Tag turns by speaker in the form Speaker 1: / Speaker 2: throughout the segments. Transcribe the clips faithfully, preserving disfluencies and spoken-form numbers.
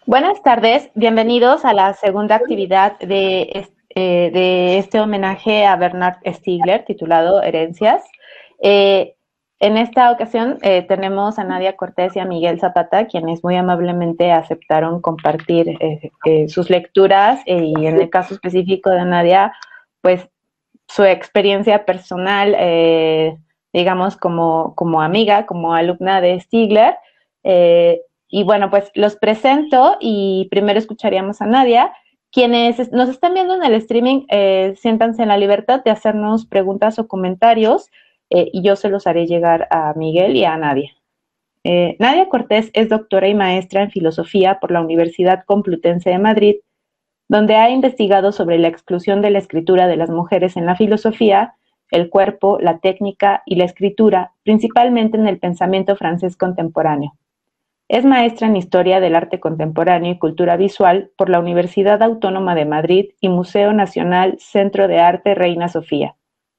Speaker 1: Buenas tardes, bienvenidos a la segunda actividad de, es- eh, de este homenaje a Bernard Stiegler titulado Herencias. Eh, en esta ocasión eh, tenemos a Nadia Cortés y a Miguel Zapata, quienes muy amablemente aceptaron compartir eh, eh, sus lecturas eh, y en el caso específico de Nadia, pues su experiencia personal, eh, digamos, como, como amiga, como alumna de Stiegler. Eh, y bueno, pues los presento y primero escucharíamos a Nadia. Quienes nos están viendo en el streaming, eh, siéntanse en la libertad de hacernos preguntas o comentarios eh, y yo se los haré llegar a Miguel y a Nadia. Eh, Nadia Cortés es doctora y maestra en filosofía por la Universidad Complutense de Madrid, donde ha investigado sobre la exclusión de la escritura de las mujeres en la filosofía, el cuerpo, la técnica y la escritura, principalmente en el pensamiento francés contemporáneo. Es maestra en Historia del Arte Contemporáneo y Cultura Visual por la Universidad Autónoma de Madrid y Museo Nacional Centro de Arte Reina Sofía.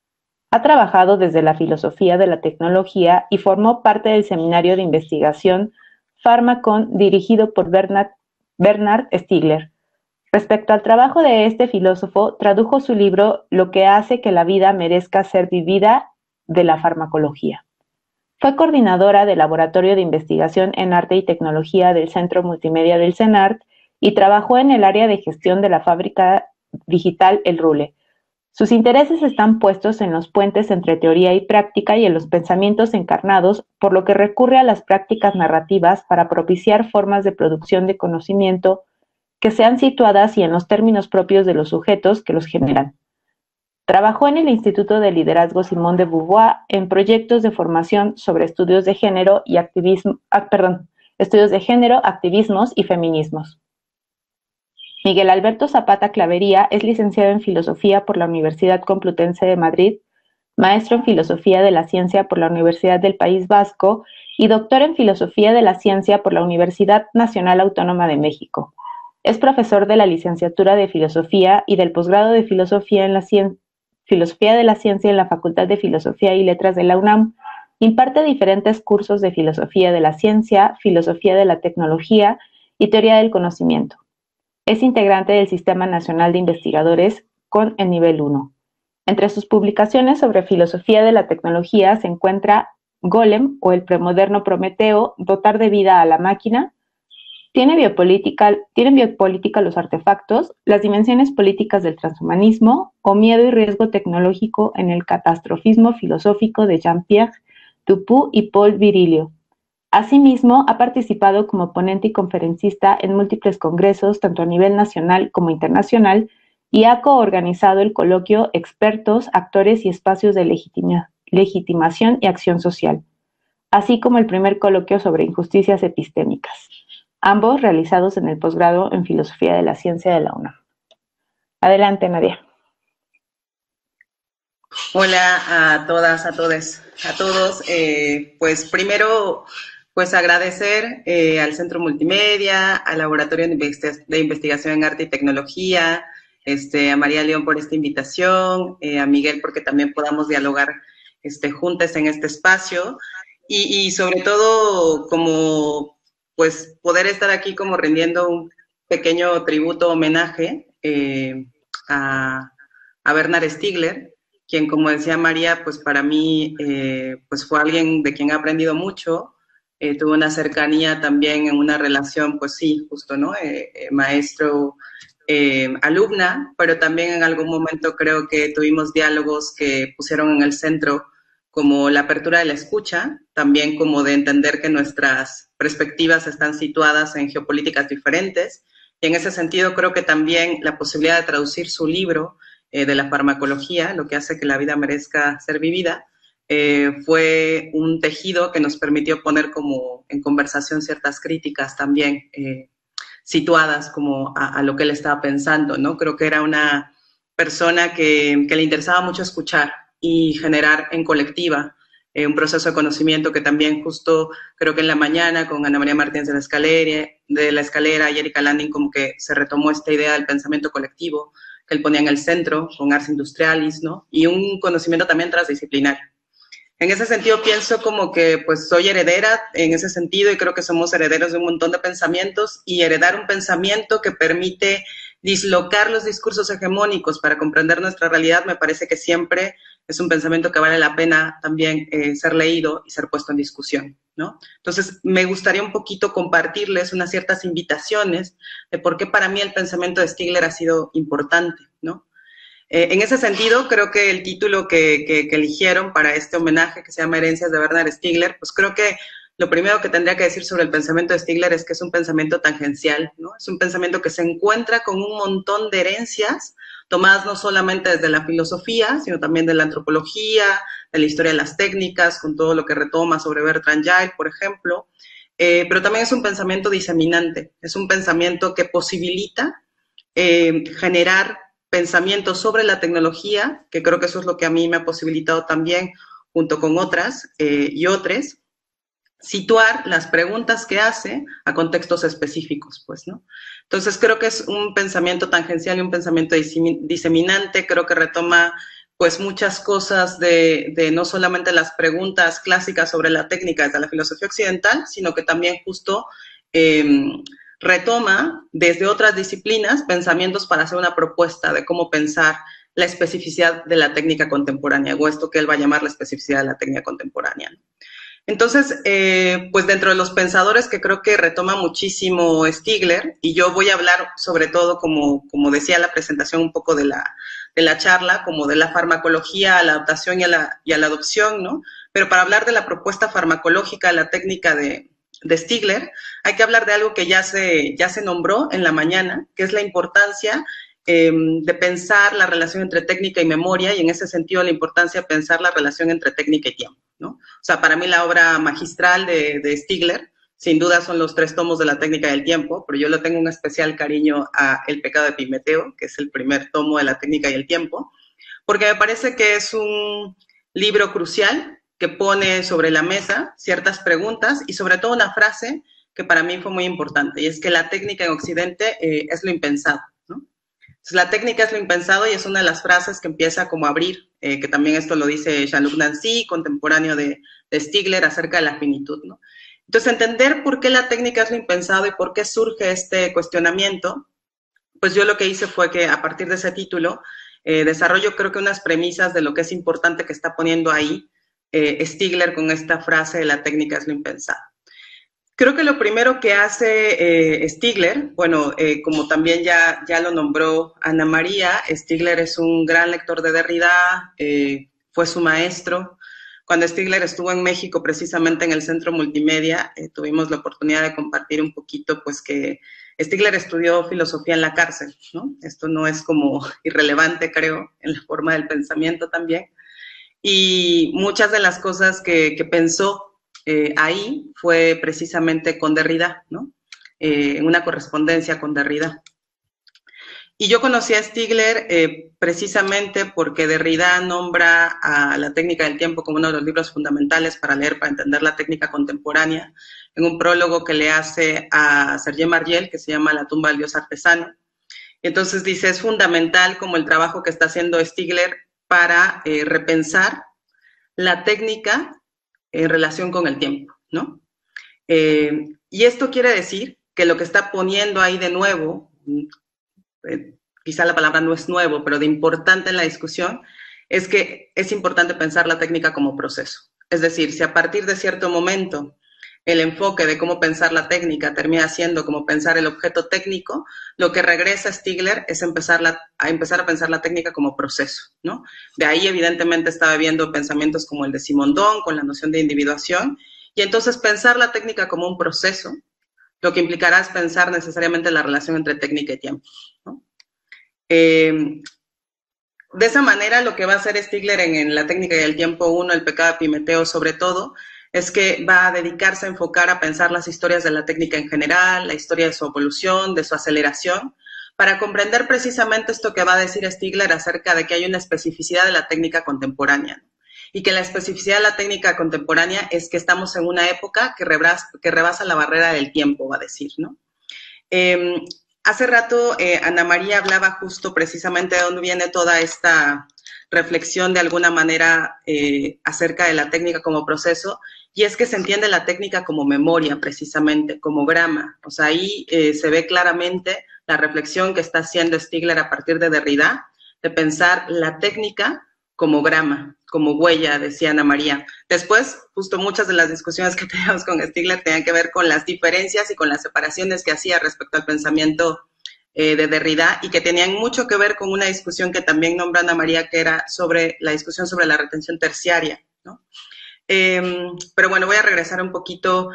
Speaker 1: Ha trabajado desde la filosofía de la tecnología y formó parte del seminario de investigación Pharmakon dirigido por Bernard, Bernard Stiegler. Respecto al trabajo de este filósofo, tradujo su libro Lo que hace que la vida merezca ser vivida, de la farmacología. Fue coordinadora del Laboratorio de Investigación en Arte y Tecnología del Centro Multimedia del CENART y trabajó en el área de gestión de la fábrica digital El Rule. Sus intereses están puestos en los puentes entre teoría y práctica y en los pensamientos encarnados, por lo que recurre a las prácticas narrativas para propiciar formas de producción de conocimiento que sean situadas y en los términos propios de los sujetos que los generan. Trabajó en el Instituto de Liderazgo Simone de Beauvoir en proyectos de formación sobre estudios de género y activismo, ah, perdón, estudios de género, activismos y feminismos. Miguel Alberto Zapata Clavería es licenciado en Filosofía por la Universidad Complutense de Madrid, maestro en Filosofía de la Ciencia por la Universidad del País Vasco y doctor en Filosofía de la Ciencia por la Universidad Nacional Autónoma de México. Es profesor de la licenciatura de Filosofía y del posgrado de Filosofía, en la Cien Filosofía de la Ciencia en la Facultad de Filosofía y Letras de la UNAM. Imparte diferentes cursos de Filosofía de la Ciencia, Filosofía de la Tecnología y Teoría del Conocimiento. Es integrante del Sistema Nacional de Investigadores con el nivel uno. Entre sus publicaciones sobre filosofía de la tecnología se encuentra Golem o el premoderno Prometeo, dotar de vida a la máquina. ¿Tiene biopolítica, ¿Tienen biopolítica los artefactos, las dimensiones políticas del transhumanismo o miedo y riesgo tecnológico en el catastrofismo filosófico de Jean-Pierre Dupuy y Paul Virilio? Asimismo, ha participado como ponente y conferencista en múltiples congresos, tanto a nivel nacional como internacional, y ha coorganizado el coloquio Expertos, Actores y Espacios de Legitima, Legitimación y Acción Social, así como el primer coloquio sobre injusticias epistémicas, ambos realizados en el posgrado en Filosofía de la Ciencia de la UNAM. Adelante, Nadia.
Speaker 2: Hola a todas, a todos, a todos. Eh, pues primero, pues agradecer eh, al Centro Multimedia, al Laboratorio de, Investi de Investigación en Arte y Tecnología, este, a María León por esta invitación, eh, a Miguel porque también podamos dialogar este, juntas en este espacio y, y sobre todo como pues poder estar aquí como rindiendo un pequeño tributo, homenaje eh, a, a Bernard Stiegler, quien, como decía María, pues para mí eh, pues fue alguien de quien he aprendido mucho, eh, tuve una cercanía también en una relación, pues sí, justo, ¿no? Eh, eh, maestro, eh, alumna, pero también en algún momento creo que tuvimos diálogos que pusieron en el centro como la apertura de la escucha, también como de entender que nuestras perspectivas están situadas en geopolíticas diferentes, y en ese sentido creo que también la posibilidad de traducir su libro Eh, de la farmacología, lo que hace que la vida merezca ser vivida, eh, fue un tejido que nos permitió poner como en conversación ciertas críticas también eh, situadas como a, a lo que él estaba pensando, ¿no? Creo que era una persona que, que le interesaba mucho escuchar y generar en colectiva eh, un proceso de conocimiento que también justo creo que en la mañana con Ana María Martínez de la Escalera, de la Escalera y Erika Landing como que se retomó esta idea del pensamiento colectivo que él ponía en el centro, con Ars Industrialis, ¿no? Y un conocimiento también transdisciplinario. En ese sentido pienso como que pues soy heredera en ese sentido y creo que somos herederos de un montón de pensamientos y heredar un pensamiento que permite dislocar los discursos hegemónicos para comprender nuestra realidad me parece que siempre es un pensamiento que vale la pena también eh, ser leído y ser puesto en discusión, ¿no? Entonces me gustaría un poquito compartirles unas ciertas invitaciones de por qué para mí el pensamiento de Stigler ha sido importante, ¿no? Eh, en ese sentido, creo que el título que, que, que eligieron para este homenaje, que se llama Herencias de Bernard Stiegler, pues creo que lo primero que tendría que decir sobre el pensamiento de Stiegler es que es un pensamiento tangencial, ¿no? Es un pensamiento que se encuentra con un montón de herencias, tomadas no solamente desde la filosofía, sino también de la antropología, de la historia de las técnicas, con todo lo que retoma sobre Bertrand Russell, por ejemplo, eh, pero también es un pensamiento diseminante, es un pensamiento que posibilita eh, generar pensamientos sobre la tecnología, que creo que eso es lo que a mí me ha posibilitado también, junto con otras eh, y otros, situar las preguntas que hace a contextos específicos, pues, ¿no? Entonces, creo que es un pensamiento tangencial y un pensamiento diseminante, creo que retoma, pues, muchas cosas de, de no solamente las preguntas clásicas sobre la técnica desde la filosofía occidental, sino que también justo eh, retoma desde otras disciplinas pensamientos para hacer una propuesta de cómo pensar la especificidad de la técnica contemporánea, o esto que él va a llamar la especificidad de la técnica contemporánea. Entonces, eh, pues dentro de los pensadores que creo que retoma muchísimo Stiegler, y yo voy a hablar sobre todo, como, como decía la presentación un poco de la, de la charla, como de la farmacología a la adaptación y a la, y a la adopción, ¿no? Pero para hablar de la propuesta farmacológica, la técnica de, de Stiegler, hay que hablar de algo que ya se, ya se nombró en la mañana, que es la importancia eh, de pensar la relación entre técnica y memoria, y en ese sentido la importancia de pensar la relación entre técnica y tiempo, ¿no? O sea, para mí la obra magistral de, de Stiegler, sin duda son los tres tomos de la técnica del tiempo, pero yo le tengo un especial cariño a El pecado de Epimeteo, que es el primer tomo de la técnica y el tiempo, porque me parece que es un libro crucial que pone sobre la mesa ciertas preguntas y sobre todo una frase que para mí fue muy importante, y es que la técnica en Occidente eh, es lo impensado, ¿no? Entonces, la técnica es lo impensado y es una de las frases que empieza como a abrir, eh, que también esto lo dice Jean-Luc Nancy, contemporáneo de, de Stiegler, acerca de la finitud, ¿no? Entonces, entender por qué la técnica es lo impensado y por qué surge este cuestionamiento, pues yo lo que hice fue que a partir de ese título eh, desarrollo creo que unas premisas de lo que es importante que está poniendo ahí eh, Stiegler con esta frase de la técnica es lo impensado. Creo que lo primero que hace eh, Stiegler, bueno, eh, como también ya, ya lo nombró Ana María, Stiegler es un gran lector de Derrida, eh, fue su maestro. Cuando Stiegler estuvo en México, precisamente en el Centro Multimedia, eh, tuvimos la oportunidad de compartir un poquito, pues que Stiegler estudió filosofía en la cárcel, ¿no? Esto no es como irrelevante, creo, en la forma del pensamiento también. Y muchas de las cosas que, que pensó Eh, ahí fue precisamente con Derrida, ¿no? Eh, en una correspondencia con Derrida. Y yo conocí a Stiegler eh, precisamente porque Derrida nombra a la técnica del tiempo como uno de los libros fundamentales para leer, para entender la técnica contemporánea, en un prólogo que le hace a Serge Margiel, que se llama La tumba del dios artesano. Y entonces dice, es fundamental como el trabajo que está haciendo Stiegler para eh, repensar la técnica en relación con el tiempo, ¿no? Eh, y esto quiere decir que lo que está poniendo ahí de nuevo, eh, quizá la palabra no es nuevo, pero de importante en la discusión, es que es importante pensar la técnica como proceso. Es decir, si a partir de cierto momento el enfoque de cómo pensar la técnica termina siendo como pensar el objeto técnico, lo que regresa a Stiegler es empezar la, a empezar a pensar la técnica como proceso, ¿no? De ahí, evidentemente, estaba viendo pensamientos como el de Simondon, con la noción de individuación, y entonces pensar la técnica como un proceso, lo que implicará es pensar necesariamente la relación entre técnica y tiempo, ¿no? Eh, de esa manera, lo que va a hacer Stiegler en, en la técnica y el tiempo uno, el pecado de Epimeteo sobre todo, es que va a dedicarse a enfocar a pensar las historias de la técnica en general, la historia de su evolución, de su aceleración, para comprender precisamente esto que va a decir Stiegler acerca de que hay una especificidad de la técnica contemporánea, ¿no? Y que la especificidad de la técnica contemporánea es que estamos en una época que rebasa, que rebasa la barrera del tiempo, va a decir, ¿no? Eh, hace rato eh, Ana María hablaba justo precisamente de dónde viene toda esta reflexión de alguna manera eh, acerca de la técnica como proceso, y es que se entiende la técnica como memoria, precisamente, como grama. O sea, ahí eh, se ve claramente la reflexión que está haciendo Stigler a partir de Derrida, de pensar la técnica como grama, como huella, decía Ana María. Después, justo muchas de las discusiones que teníamos con Stigler tenían que ver con las diferencias y con las separaciones que hacía respecto al pensamiento eh, de Derrida, y que tenían mucho que ver con una discusión que también nombra Ana María, que era sobre la discusión sobre la retención terciaria, ¿no? Eh, pero bueno, voy a regresar un poquito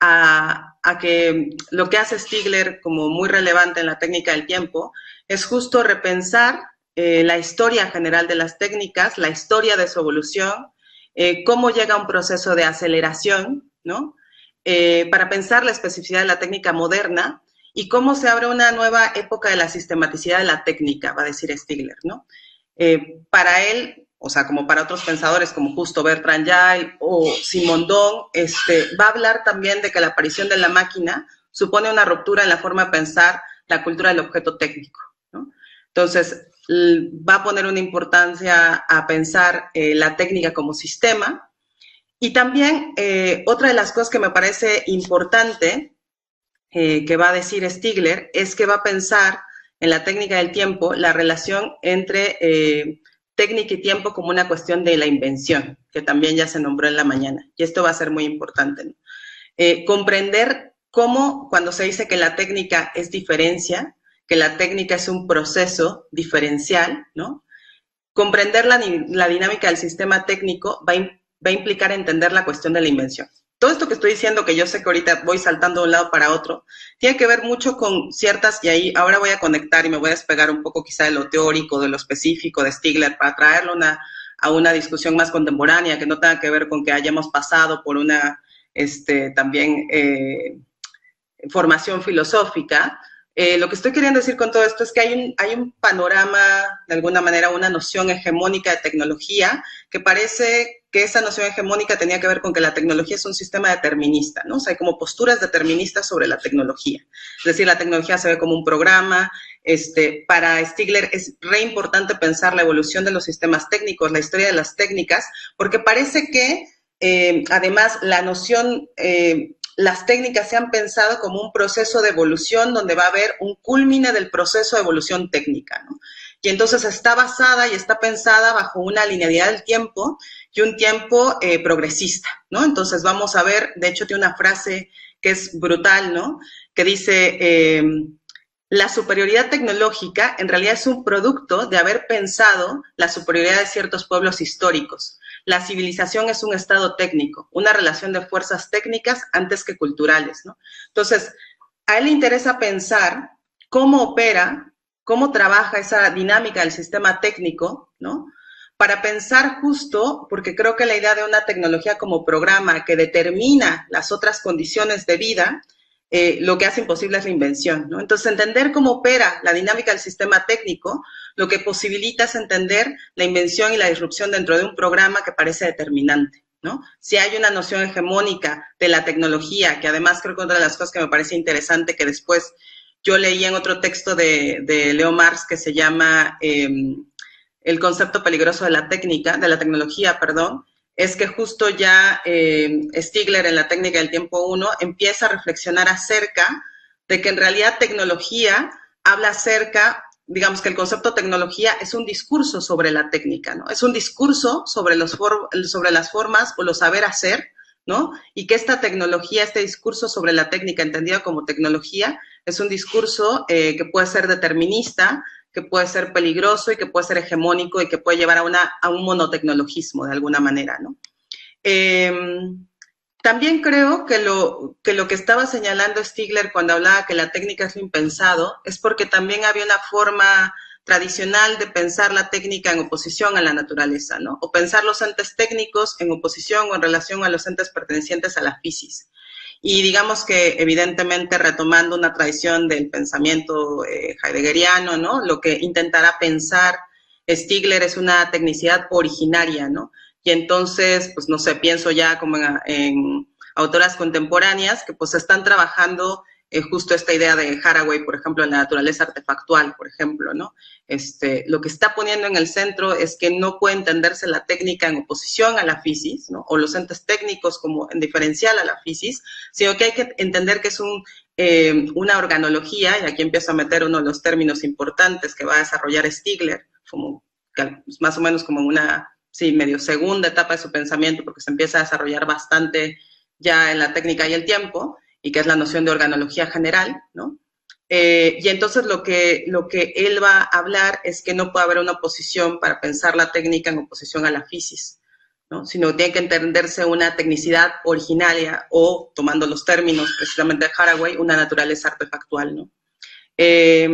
Speaker 2: a, a que lo que hace Stigler como muy relevante en la técnica del tiempo es justo repensar Eh, la historia general de las técnicas, la historia de su evolución, eh, cómo llega a un proceso de aceleración, ¿no? Eh, para pensar la especificidad de la técnica moderna y cómo se abre una nueva época de la sistematicidad de la técnica, va a decir Stigler, ¿no? Eh, para él, o sea, como para otros pensadores como justo Bertrand Russell o Simondon, este, va a hablar también de que la aparición de la máquina supone una ruptura en la forma de pensar la cultura del objeto técnico, ¿no? Entonces, va a poner una importancia a pensar eh, la técnica como sistema. Y también eh, otra de las cosas que me parece importante eh, que va a decir Stigler es que va a pensar en la técnica del tiempo la relación entre eh, técnica y tiempo como una cuestión de la invención, que también ya se nombró en la mañana. Y esto va a ser muy importante, ¿no? Eh, comprender cómo cuando se dice que la técnica es diferencia, que la técnica es un proceso diferencial, ¿no? Comprender la, la dinámica del sistema técnico va a, va a implicar entender la cuestión de la invención. Todo esto que estoy diciendo, que yo sé que ahorita voy saltando de un lado para otro, tiene que ver mucho con ciertas, y ahí ahora voy a conectar y me voy a despegar un poco quizá de lo teórico, de lo específico de Stigler, para traerlo una, a una discusión más contemporánea, que no tenga que ver con que hayamos pasado por una este, también eh, formación filosófica. Eh, lo que estoy queriendo decir con todo esto es que hay un, hay un panorama, de alguna manera, una noción hegemónica de tecnología, que parece que esa noción hegemónica tenía que ver con que la tecnología es un sistema determinista, ¿no? O sea, hay como posturas deterministas sobre la tecnología. Es decir, la tecnología se ve como un programa. Este, para Stigler es re importante pensar la evolución de los sistemas técnicos, la historia de las técnicas, porque parece que, eh, además, la noción... Eh, las técnicas se han pensado como un proceso de evolución donde va a haber un culmine del proceso de evolución técnica, ¿no? Y entonces está basada y está pensada bajo una linealidad del tiempo y un tiempo eh, progresista, ¿no? Entonces vamos a ver, de hecho tiene una frase que es brutal, ¿no? Que dice, eh, la superioridad tecnológica en realidad es un producto de haber pensado la superioridad de ciertos pueblos históricos. La civilización es un estado técnico, una relación de fuerzas técnicas antes que culturales, ¿no? Entonces, a él le interesa pensar cómo opera, cómo trabaja esa dinámica del sistema técnico, ¿no? Para pensar justo, porque creo que la idea de una tecnología como programa que determina las otras condiciones de vida, eh, lo que hace imposible es la invención, ¿no? Entonces, entender cómo opera la dinámica del sistema técnico, lo que posibilita es entender la invención y la disrupción dentro de un programa que parece determinante, ¿no? Si hay una noción hegemónica de la tecnología, que además creo que otra de las cosas que me parece interesante, que después yo leí en otro texto de, de Leo Marx, que se llama eh, El concepto peligroso de la técnica, de la tecnología, perdón, es que justo ya eh, Stigler en la técnica del tiempo uno empieza a reflexionar acerca de que en realidad tecnología habla acerca, digamos que el concepto tecnología es un discurso sobre la técnica, ¿no? Es un discurso sobre, los for sobre las formas o los saber hacer, ¿no? Y que esta tecnología, este discurso sobre la técnica entendida como tecnología, es un discurso eh, que puede ser determinista, que puede ser peligroso y que puede ser hegemónico y que puede llevar a, una, a un monotecnologismo de alguna manera, ¿no? Eh, también creo que lo, que lo que estaba señalando Stigler cuando hablaba que la técnica es lo impensado es porque también había una forma tradicional de pensar la técnica en oposición a la naturaleza, ¿no? O pensar los entes técnicos en oposición o en relación a los entes pertenecientes a la physis. Y digamos que, evidentemente, retomando una tradición del pensamiento eh, heideggeriano, ¿no? Lo que intentará pensar Stigler es una tecnicidad originaria, ¿no? Y entonces, pues, no sé, pienso ya como en, en autoras contemporáneas que, pues, están trabajando eh, justo esta idea de Haraway, por ejemplo, en la naturaleza artefactual, por ejemplo, ¿no? Este, lo que está poniendo en el centro es que no puede entenderse la técnica en oposición a la fisis, ¿no? O los entes técnicos como en diferencial a la fisis, sino que hay que entender que es un, eh, una organología, y aquí empiezo a meter uno de los términos importantes que va a desarrollar Stigler, como, más o menos como una, sí, medio segunda etapa de su pensamiento, porque se empieza a desarrollar bastante ya en la técnica y el tiempo, y que es la noción de organología general, ¿no? Eh, y entonces lo que, lo que él va a hablar es que no puede haber una oposición para pensar la técnica en oposición a la fisis, ¿no? Sino que tiene que entenderse una tecnicidad originaria o, tomando los términos precisamente de Haraway, una naturaleza artefactual, ¿no? Eh,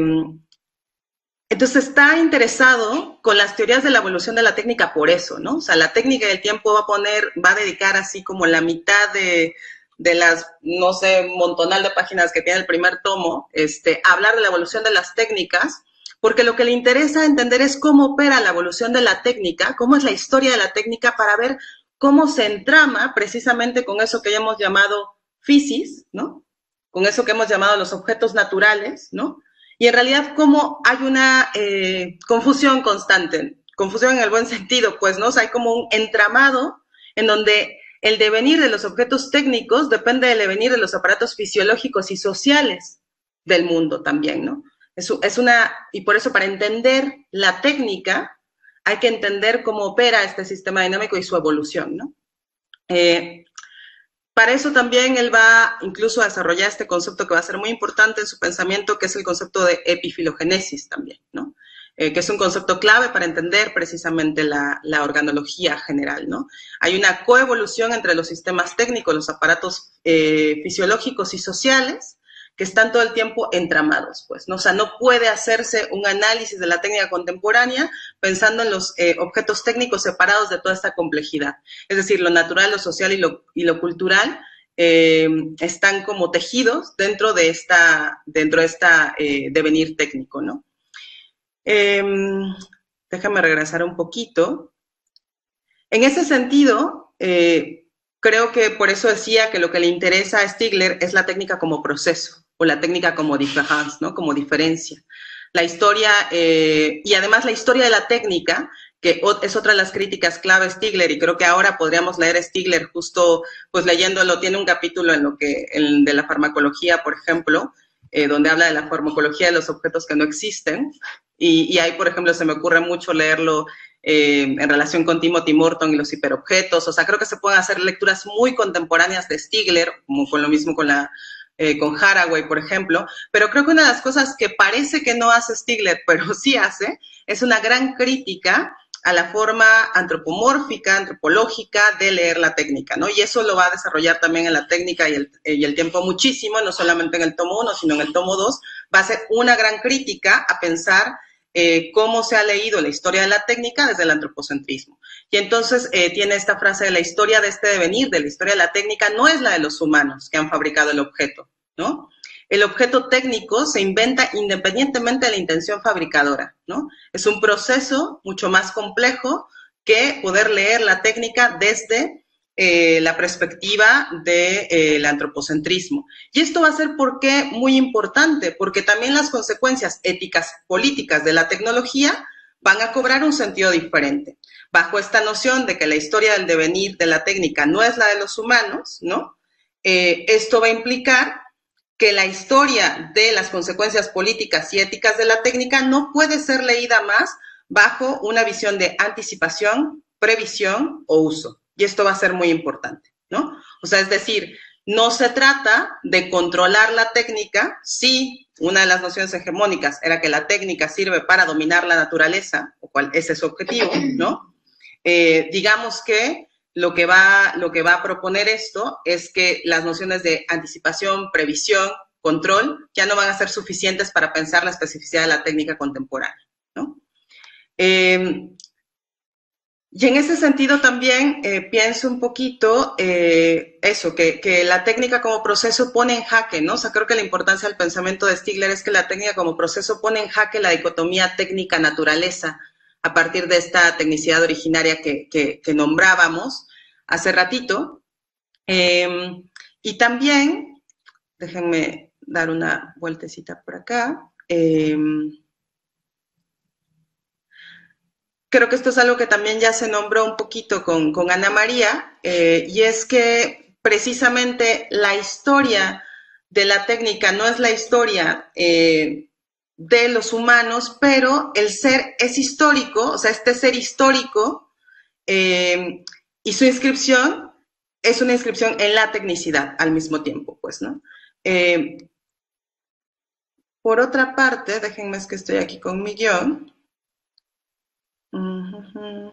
Speaker 2: entonces está interesado con las teorías de la evolución de la técnica por eso, ¿no? O sea, la técnica del tiempo va a poner, va a dedicar así como la mitad de... de las, no sé, montonal de páginas que tiene el primer tomo, este, hablar de la evolución de las técnicas, porque lo que le interesa entender es cómo opera la evolución de la técnica, cómo es la historia de la técnica, para ver cómo se entrama precisamente con eso que ya hemos llamado fisis, ¿no? Con eso que hemos llamado los objetos naturales, ¿no? Y en realidad cómo hay una eh, confusión constante, confusión en el buen sentido, pues, ¿no? O sea, hay como un entramado en donde el devenir de los objetos técnicos depende del devenir de los aparatos fisiológicos y sociales del mundo también, ¿no? Es, es una, y por eso para entender la técnica hay que entender cómo opera este sistema dinámico y su evolución, ¿no? Eh, para eso también él va incluso a desarrollar este concepto que va a ser muy importante en su pensamiento, que es el concepto de epifilogénesis también, ¿no? Eh, que es un concepto clave para entender precisamente la, la organología general, ¿no? Hay una coevolución entre los sistemas técnicos, los aparatos eh, fisiológicos y sociales, que están todo el tiempo entramados, pues, ¿no? O sea, no puede hacerse un análisis de la técnica contemporánea pensando en los eh, objetos técnicos separados de toda esta complejidad. Es decir, lo natural, lo social y lo, y lo cultural eh, están como tejidos dentro de esta, dentro de esta eh, devenir técnico, ¿no? Eh, déjame regresar un poquito. En ese sentido, eh, creo que por eso decía que lo que le interesa a Stigler es la técnica como proceso, o la técnica como différence, ¿no? Como diferencia. La historia, eh, y además la historia de la técnica, que es otra de las críticas clave a Stigler, y creo que ahora podríamos leer a Stigler justo, pues leyéndolo, tiene un capítulo en lo que, en, de la farmacología, por ejemplo, eh, donde habla de la farmacología de los objetos que no existen, y, y ahí, por ejemplo, se me ocurre mucho leerlo eh, en relación con Timothy Morton y los hiperobjetos. O sea, creo que se pueden hacer lecturas muy contemporáneas de Stigler, como con lo mismo con, la, eh, con Haraway, por ejemplo, pero creo que una de las cosas que parece que no hace Stigler, pero sí hace, es una gran crítica a la forma antropomórfica, antropológica de leer la técnica, ¿no? Y eso lo va a desarrollar también en la técnica y el, y el tiempo muchísimo, no solamente en el tomo uno, sino en el tomo dos, va a ser una gran crítica a pensar eh, cómo se ha leído la historia de la técnica desde el antropocentrismo. Y entonces eh, tiene esta frase de la historia de este devenir, de la historia de la técnica, no es la de los humanos que han fabricado el objeto, ¿no? El objeto técnico se inventa independientemente de la intención fabricadora, ¿no? Es un proceso mucho más complejo que poder leer la técnica desde eh, la perspectiva del de, eh, antropocentrismo. Y esto va a ser, ¿por qué? Muy importante, porque también las consecuencias éticas políticas de la tecnología van a cobrar un sentido diferente. Bajo esta noción de que la historia del devenir de la técnica no es la de los humanos, ¿no? Eh, esto va a implicar que la historia de las consecuencias políticas y éticas de la técnica no puede ser leída más bajo una visión de anticipación, previsión o uso. Y esto va a ser muy importante, ¿no? O sea, es decir, no se trata de controlar la técnica. Sí, una de las nociones hegemónicas era que la técnica sirve para dominar la naturaleza, o cual ese es su objetivo, ¿no? Eh, digamos que Lo que, va, lo que va a proponer esto es que las nociones de anticipación, previsión, control, ya no van a ser suficientes para pensar la especificidad de la técnica contemporánea, ¿no? Eh, y en ese sentido también eh, pienso un poquito eh, eso, que, que la técnica como proceso pone en jaque, ¿no? O sea, creo que la importancia del pensamiento de Stigler es que la técnica como proceso pone en jaque la dicotomía técnica-naturaleza, a partir de esta tecnicidad originaria que, que, que nombrábamos hace ratito. Eh, y también, déjenme dar una vueltecita por acá. Eh, creo que esto es algo que también ya se nombró un poquito con, con Ana María, eh, y es que precisamente la historia de la técnica no es la historia eh, de los humanos, pero el ser es histórico, o sea, este ser histórico eh, y su inscripción es una inscripción en la tecnicidad al mismo tiempo, pues, ¿no? Eh, por otra parte, déjenme, es que estoy aquí con mi guión. Uh-huh.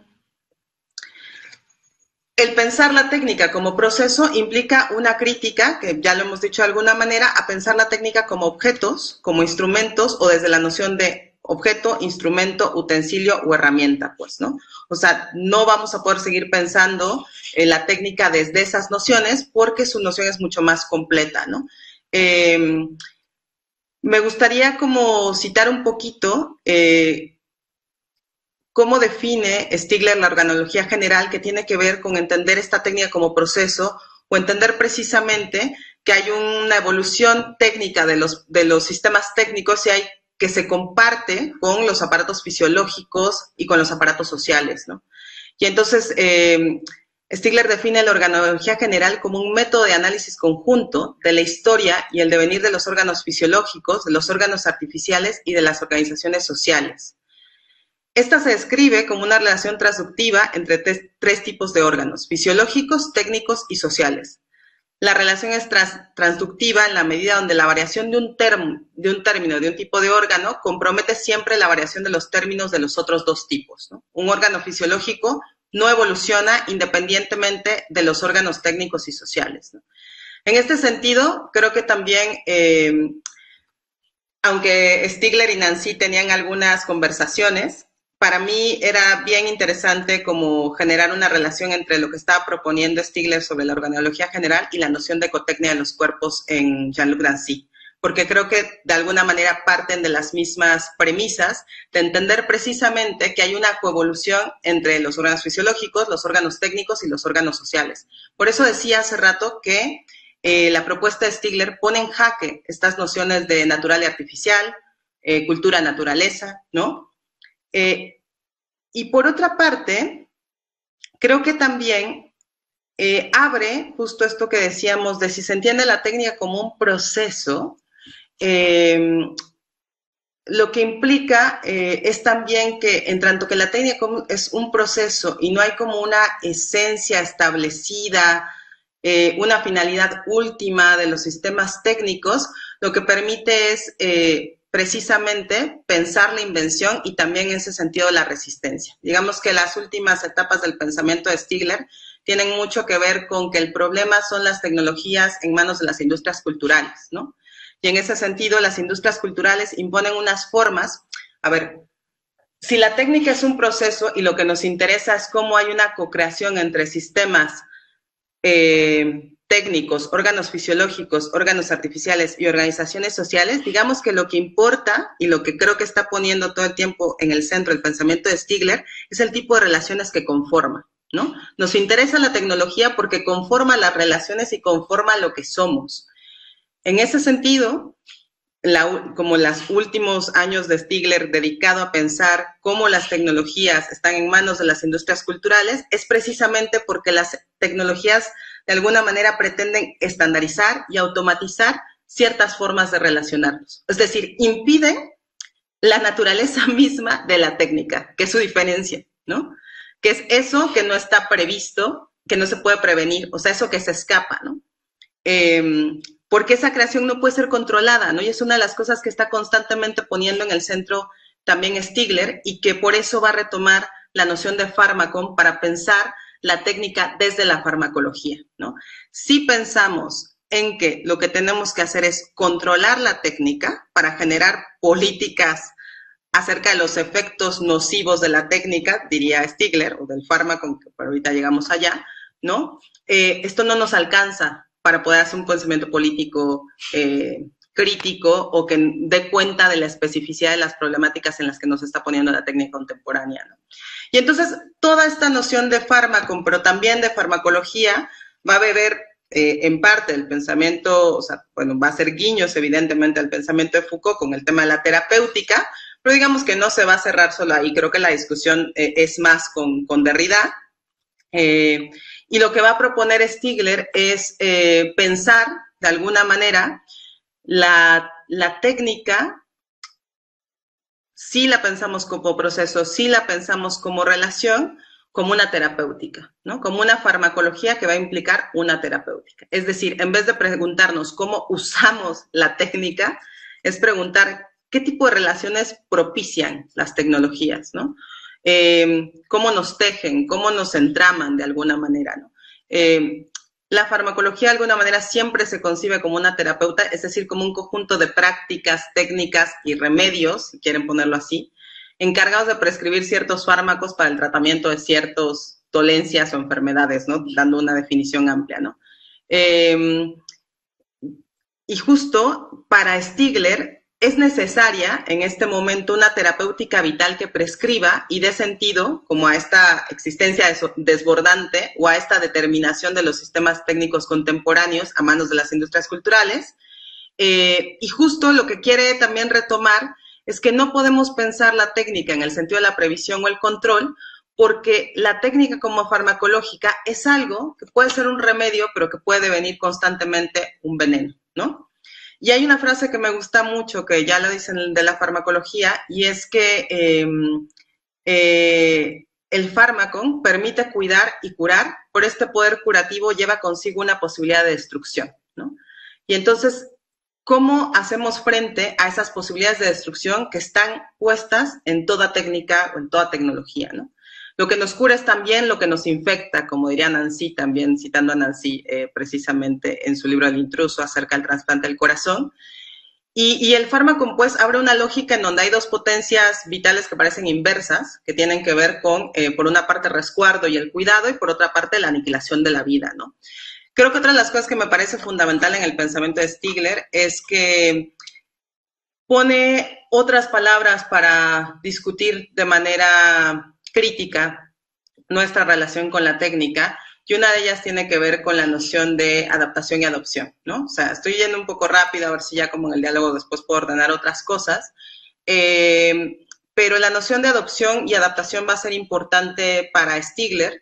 Speaker 2: El pensar la técnica como proceso implica una crítica, que ya lo hemos dicho de alguna manera, a pensar la técnica como objetos, como instrumentos, o desde la noción de objeto, instrumento, utensilio o herramienta, pues, ¿no? O sea, no vamos a poder seguir pensando en la técnica desde esas nociones porque su noción es mucho más completa, ¿no? Eh, me gustaría como citar un poquito eh, cómo define Stigler la organología general, que tiene que ver con entender esta técnica como proceso o entender precisamente que hay una evolución técnica de los, de los sistemas técnicos y hay que se comparte con los aparatos fisiológicos y con los aparatos sociales, ¿no? Y entonces eh, Stigler define la organología general como un método de análisis conjunto de la historia y el devenir de los órganos fisiológicos, de los órganos artificiales y de las organizaciones sociales. Esta se describe como una relación transductiva entre tres tipos de órganos, fisiológicos, técnicos y sociales. La relación es trans, transductiva en la medida donde la variación de un, term, de un término de un tipo de órgano compromete siempre la variación de los términos de los otros dos tipos, ¿no? Un órgano fisiológico no evoluciona independientemente de los órganos técnicos y sociales, ¿no? En este sentido, creo que también, eh, aunque Stigler y Nancy tenían algunas conversaciones, para mí era bien interesante como generar una relación entre lo que estaba proponiendo Stigler sobre la organología general y la noción de ecotecnia de los cuerpos en Jean-Luc Nancy, porque creo que de alguna manera parten de las mismas premisas de entender precisamente que hay una coevolución entre los órganos fisiológicos, los órganos técnicos y los órganos sociales. Por eso decía hace rato que eh, la propuesta de Stigler pone en jaque estas nociones de natural y artificial, eh, cultura, naturaleza, ¿no? Eh, y por otra parte, creo que también eh, abre justo esto que decíamos de si se entiende la técnica como un proceso, eh, lo que implica eh, es también que en tanto que la técnica es un proceso y no hay como una esencia establecida, eh, una finalidad última de los sistemas técnicos, lo que permite es eh, precisamente pensar la invención y también en ese sentido la resistencia. Digamos que las últimas etapas del pensamiento de Stigler tienen mucho que ver con que el problema son las tecnologías en manos de las industrias culturales, ¿no? Y en ese sentido las industrias culturales imponen unas formas. A ver, si la técnica es un proceso y lo que nos interesa es cómo hay una co-creación entre sistemas eh, técnicos, órganos fisiológicos, órganos artificiales y organizaciones sociales, digamos que lo que importa y lo que creo que está poniendo todo el tiempo en el centro del pensamiento de Stigler es el tipo de relaciones que conforma, ¿no? Nos interesa la tecnología porque conforma las relaciones y conforma lo que somos. En ese sentido, la, como los últimos años de Stigler dedicado a pensar cómo las tecnologías están en manos de las industrias culturales, es precisamente porque las tecnologías de alguna manera pretenden estandarizar y automatizar ciertas formas de relacionarnos. Es decir, impiden la naturaleza misma de la técnica, que es su diferencia, ¿no? Que es eso que no está previsto, que no se puede prevenir, o sea, eso que se escapa, ¿no? Eh, porque esa creación no puede ser controlada, ¿no? Y es una de las cosas que está constantemente poniendo en el centro también Stigler y que por eso va a retomar la noción de fármaco para pensar la técnica desde la farmacología, ¿no? Si pensamos en que lo que tenemos que hacer es controlar la técnica para generar políticas acerca de los efectos nocivos de la técnica, diría Stigler, o del fármaco, que por ahorita llegamos allá, ¿no? Eh, esto no nos alcanza para poder hacer un pensamiento político eh, crítico o que dé cuenta de la especificidad de las problemáticas en las que nos está poniendo la técnica contemporánea, ¿no? Y entonces toda esta noción de fármaco, pero también de farmacología, va a beber eh, en parte del pensamiento, o sea, bueno, va a ser guiños evidentemente al pensamiento de Foucault con el tema de la terapéutica, pero digamos que no se va a cerrar solo ahí, creo que la discusión eh, es más con, con Derrida. Eh, y lo que va a proponer Stigler es eh, pensar, de alguna manera, la, la técnica, si la pensamos como proceso, si la pensamos como relación, como una terapéutica, ¿no? Como una farmacología que va a implicar una terapéutica. Es decir, en vez de preguntarnos cómo usamos la técnica, es preguntar qué tipo de relaciones propician las tecnologías, ¿no? Eh, cómo nos tejen, cómo nos entraman de alguna manera, ¿no? Eh, la farmacología de alguna manera siempre se concibe como una terapeuta, es decir, como un conjunto de prácticas, técnicas y remedios, si quieren ponerlo así, encargados de prescribir ciertos fármacos para el tratamiento de ciertas dolencias o enfermedades, ¿no? Dando una definición amplia, ¿no? Eh, y justo para Stigler es necesaria en este momento una terapéutica vital que prescriba y dé sentido como a esta existencia desbordante o a esta determinación de los sistemas técnicos contemporáneos a manos de las industrias culturales. Eh, y justo lo que quiere también retomar es que no podemos pensar la técnica en el sentido de la previsión o el control, porque la técnica como farmacológica es algo que puede ser un remedio, pero que puede devenir constantemente un veneno, ¿no? Y hay una frase que me gusta mucho, que ya lo dicen de la farmacología, y es que eh, eh, el fármaco permite cuidar y curar, pero este poder curativo lleva consigo una posibilidad de destrucción, ¿no? Y entonces, ¿cómo hacemos frente a esas posibilidades de destrucción que están puestas en toda técnica o en toda tecnología, ¿no? Lo que nos cura es también lo que nos infecta, como diría Nancy, también citando a Nancy eh, precisamente en su libro El intruso acerca del trasplante del corazón. Y, y el fármaco, pues, abre una lógica en donde hay dos potencias vitales que parecen inversas, que tienen que ver con, eh, por una parte, el resguardo y el cuidado, y por otra parte, la aniquilación de la vida, ¿no? Creo que otra de las cosas que me parece fundamental en el pensamiento de Stigler es que pone otras palabras para discutir de manera crítica nuestra relación con la técnica, y una de ellas tiene que ver con la noción de adaptación y adopción, ¿no? O sea, estoy yendo un poco rápido, a ver si ya como en el diálogo después puedo ordenar otras cosas, eh, pero la noción de adopción y adaptación va a ser importante para Stigler,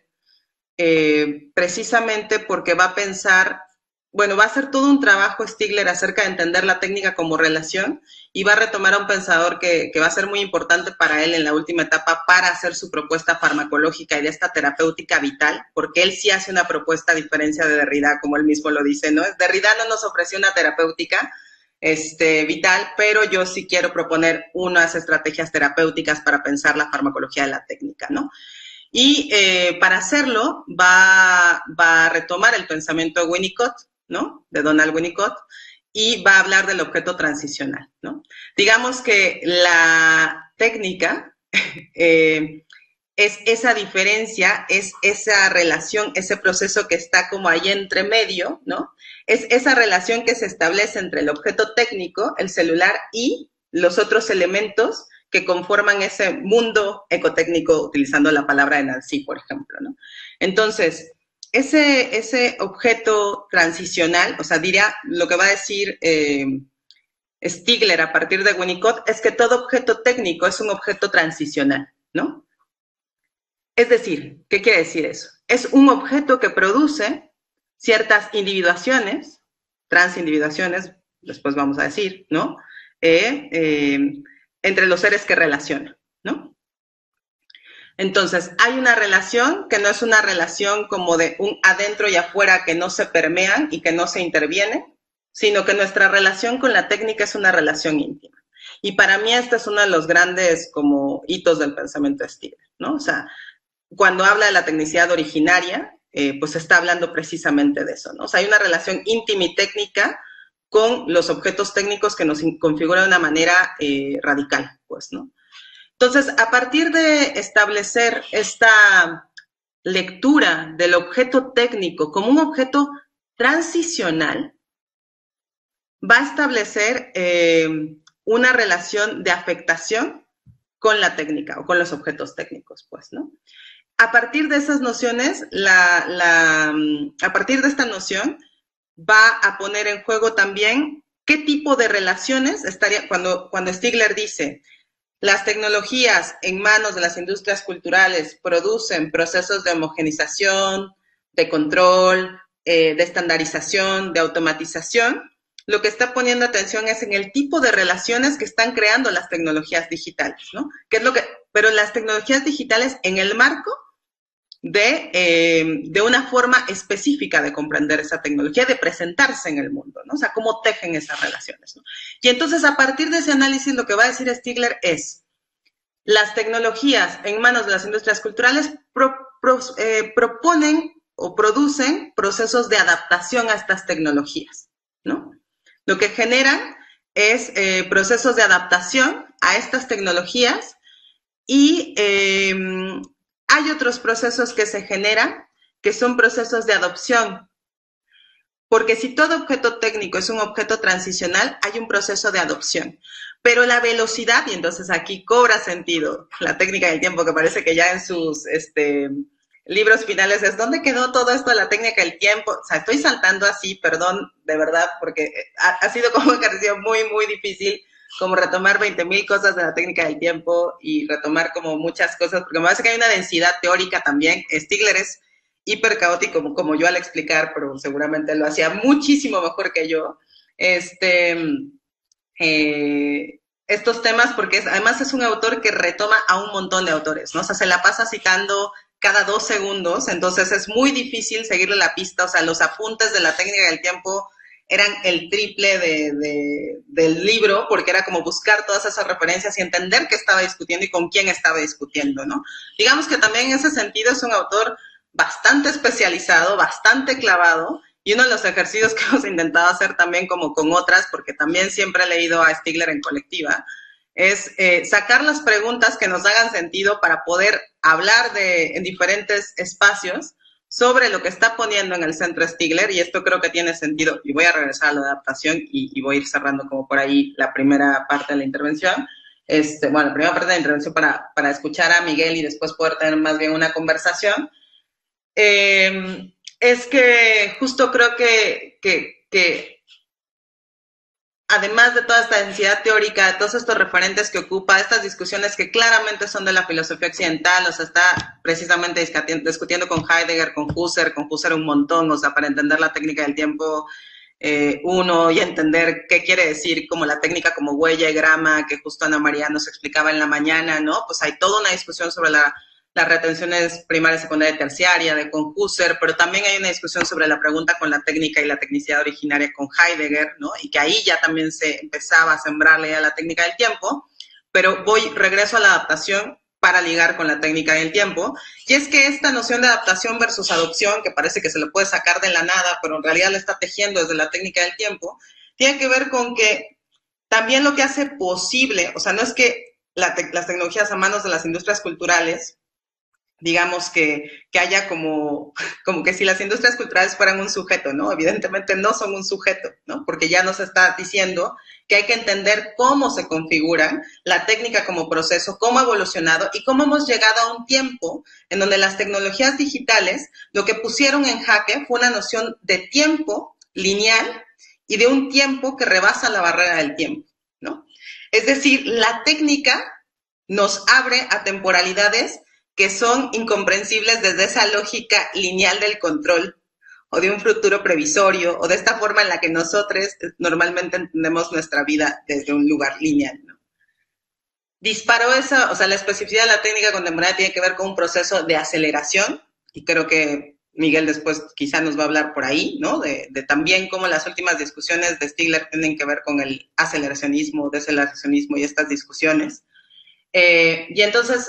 Speaker 2: eh, precisamente porque va a pensar, bueno, va a hacer todo un trabajo Stigler acerca de entender la técnica como relación, y va a retomar a un pensador que, que va a ser muy importante para él en la última etapa para hacer su propuesta farmacológica y de esta terapéutica vital, porque él sí hace una propuesta a diferencia de Derrida, como él mismo lo dice, ¿no? Derrida no nos ofreció una terapéutica este, vital, pero yo sí quiero proponer unas estrategias terapéuticas para pensar la farmacología de la técnica, ¿no? Y eh, para hacerlo va, va a retomar el pensamiento de Winnicott, ¿no? De Donald Winnicott, y va a hablar del objeto transicional, ¿no? Digamos que la técnica eh, es esa diferencia, es esa relación, ese proceso que está como ahí entre medio, ¿no? Es esa relación que se establece entre el objeto técnico, el celular, y los otros elementos que conforman ese mundo ecotécnico, utilizando la palabra de Nancy, por ejemplo, ¿no? Entonces, ese, ese objeto transicional, o sea, diría, lo que va a decir eh, Stigler a partir de Winnicott es que todo objeto técnico es un objeto transicional, ¿no? Es decir, ¿qué quiere decir eso? Es un objeto que produce ciertas individuaciones, transindividuaciones, después vamos a decir, ¿no? Eh, eh, entre los seres que relacionan, ¿no? Entonces, hay una relación que no es una relación como de un adentro y afuera que no se permean y que no se intervienen, sino que nuestra relación con la técnica es una relación íntima. Y para mí este es uno de los grandes como hitos del pensamiento de Stigler, ¿no? O sea, cuando habla de la tecnicidad originaria, eh, pues está hablando precisamente de eso, ¿no? O sea, hay una relación íntima y técnica con los objetos técnicos que nos configuran de una manera eh, radical, pues, ¿no? Entonces, a partir de establecer esta lectura del objeto técnico como un objeto transicional, va a establecer eh, una relación de afectación con la técnica o con los objetos técnicos, pues, ¿no? A partir de esas nociones, la, la, a partir de esta noción, va a poner en juego también qué tipo de relaciones estaría, cuando, cuando Stigler dice, las tecnologías en manos de las industrias culturales producen procesos de homogenización, de control, eh, de estandarización, de automatización, lo que está poniendo atención es en el tipo de relaciones que están creando las tecnologías digitales, ¿no? ¿Qué es lo que, pero las tecnologías digitales en el marco de, eh, de una forma específica de comprender esa tecnología, de presentarse en el mundo, ¿no? O sea, cómo tejen esas relaciones, ¿no? Y entonces, a partir de ese análisis, lo que va a decir Stigler es, las tecnologías en manos de las industrias culturales pro, pro, eh, proponen o producen procesos de adaptación a estas tecnologías, ¿no? Lo que generan es eh, procesos de adaptación a estas tecnologías y eh, hay otros procesos que se generan que son procesos de adopción. Porque si todo objeto técnico es un objeto transicional, hay un proceso de adopción. Pero la velocidad, y entonces aquí cobra sentido la técnica del tiempo, que parece que ya en sus este, libros finales es, ¿dónde quedó todo esto de la técnica del tiempo? O sea, estoy saltando así, perdón, de verdad, porque ha, ha sido como un ejercicio muy, muy difícil, como retomar veinte mil cosas de la técnica del tiempo y retomar como muchas cosas, porque me parece que hay una densidad teórica también. Stigler es hiper caótico, como, como yo al explicar, pero seguramente lo hacía muchísimo mejor que yo, este, eh, estos temas, porque es, además es un autor que retoma a un montón de autores, ¿no? O sea, se la pasa citando cada dos segundos, entonces es muy difícil seguirle la pista, o sea, los apuntes de la técnica del tiempo eran el triple de, de, del libro, porque era como buscar todas esas referencias y entender qué estaba discutiendo y con quién estaba discutiendo, ¿no? Digamos que también en ese sentido es un autor bastante especializado, bastante clavado, y uno de los ejercicios que hemos intentado hacer también como con otras, porque también siempre he leído a Stigler en colectiva, es eh, sacar las preguntas que nos hagan sentido para poder hablar de, en diferentes espacios sobre lo que está poniendo en el centro Stigler, y esto creo que tiene sentido, y voy a regresar a la adaptación y, y voy a ir cerrando como por ahí la primera parte de la intervención. Este, bueno, la primera parte de la intervención para, para escuchar a Miguel y después poder tener más bien una conversación. Eh, es que justo creo que, que, que además de toda esta densidad teórica, de todos estos referentes que ocupa, estas discusiones que claramente son de la filosofía occidental, o sea, está precisamente discutiendo con Heidegger, con Husserl, con Husserl un montón, o sea, para entender la técnica del tiempo eh, uno y entender qué quiere decir como la técnica como huella y grama, que justo Ana María nos explicaba en la mañana, ¿no? Pues hay toda una discusión sobre la las retenciones primaria, secundaria y terciaria de con Husserl, pero también hay una discusión sobre la pregunta con la técnica y la tecnicidad originaria con Heidegger, ¿no? Y que ahí ya también se empezaba a sembrarle a la técnica del tiempo, pero voy, regreso a la adaptación para ligar con la técnica del tiempo, y es que esta noción de adaptación versus adopción, que parece que se le puede sacar de la nada, pero en realidad la está tejiendo desde la técnica del tiempo, tiene que ver con que también lo que hace posible, o sea, no es que la te las tecnologías a manos de las industrias culturales, digamos que, que haya como, como que si las industrias culturales fueran un sujeto, ¿no? Evidentemente no son un sujeto, ¿no? Porque ya nos está diciendo que hay que entender cómo se configuran la técnica como proceso, cómo ha evolucionado y cómo hemos llegado a un tiempo en donde las tecnologías digitales lo que pusieron en jaque fue una noción de tiempo lineal y de un tiempo que rebasa la barrera del tiempo, ¿no? Es decir, la técnica nos abre a temporalidades que son incomprensibles desde esa lógica lineal del control o de un futuro previsorio o de esta forma en la que nosotros normalmente entendemos nuestra vida desde un lugar lineal, ¿no? Disparó esa, o sea, la especificidad de la técnica contemporánea tiene que ver con un proceso de aceleración y creo que Miguel después quizá nos va a hablar por ahí, ¿no? De, de también cómo las últimas discusiones de Stigler tienen que ver con el aceleracionismo, deceleracionismo y estas discusiones. Eh, y entonces,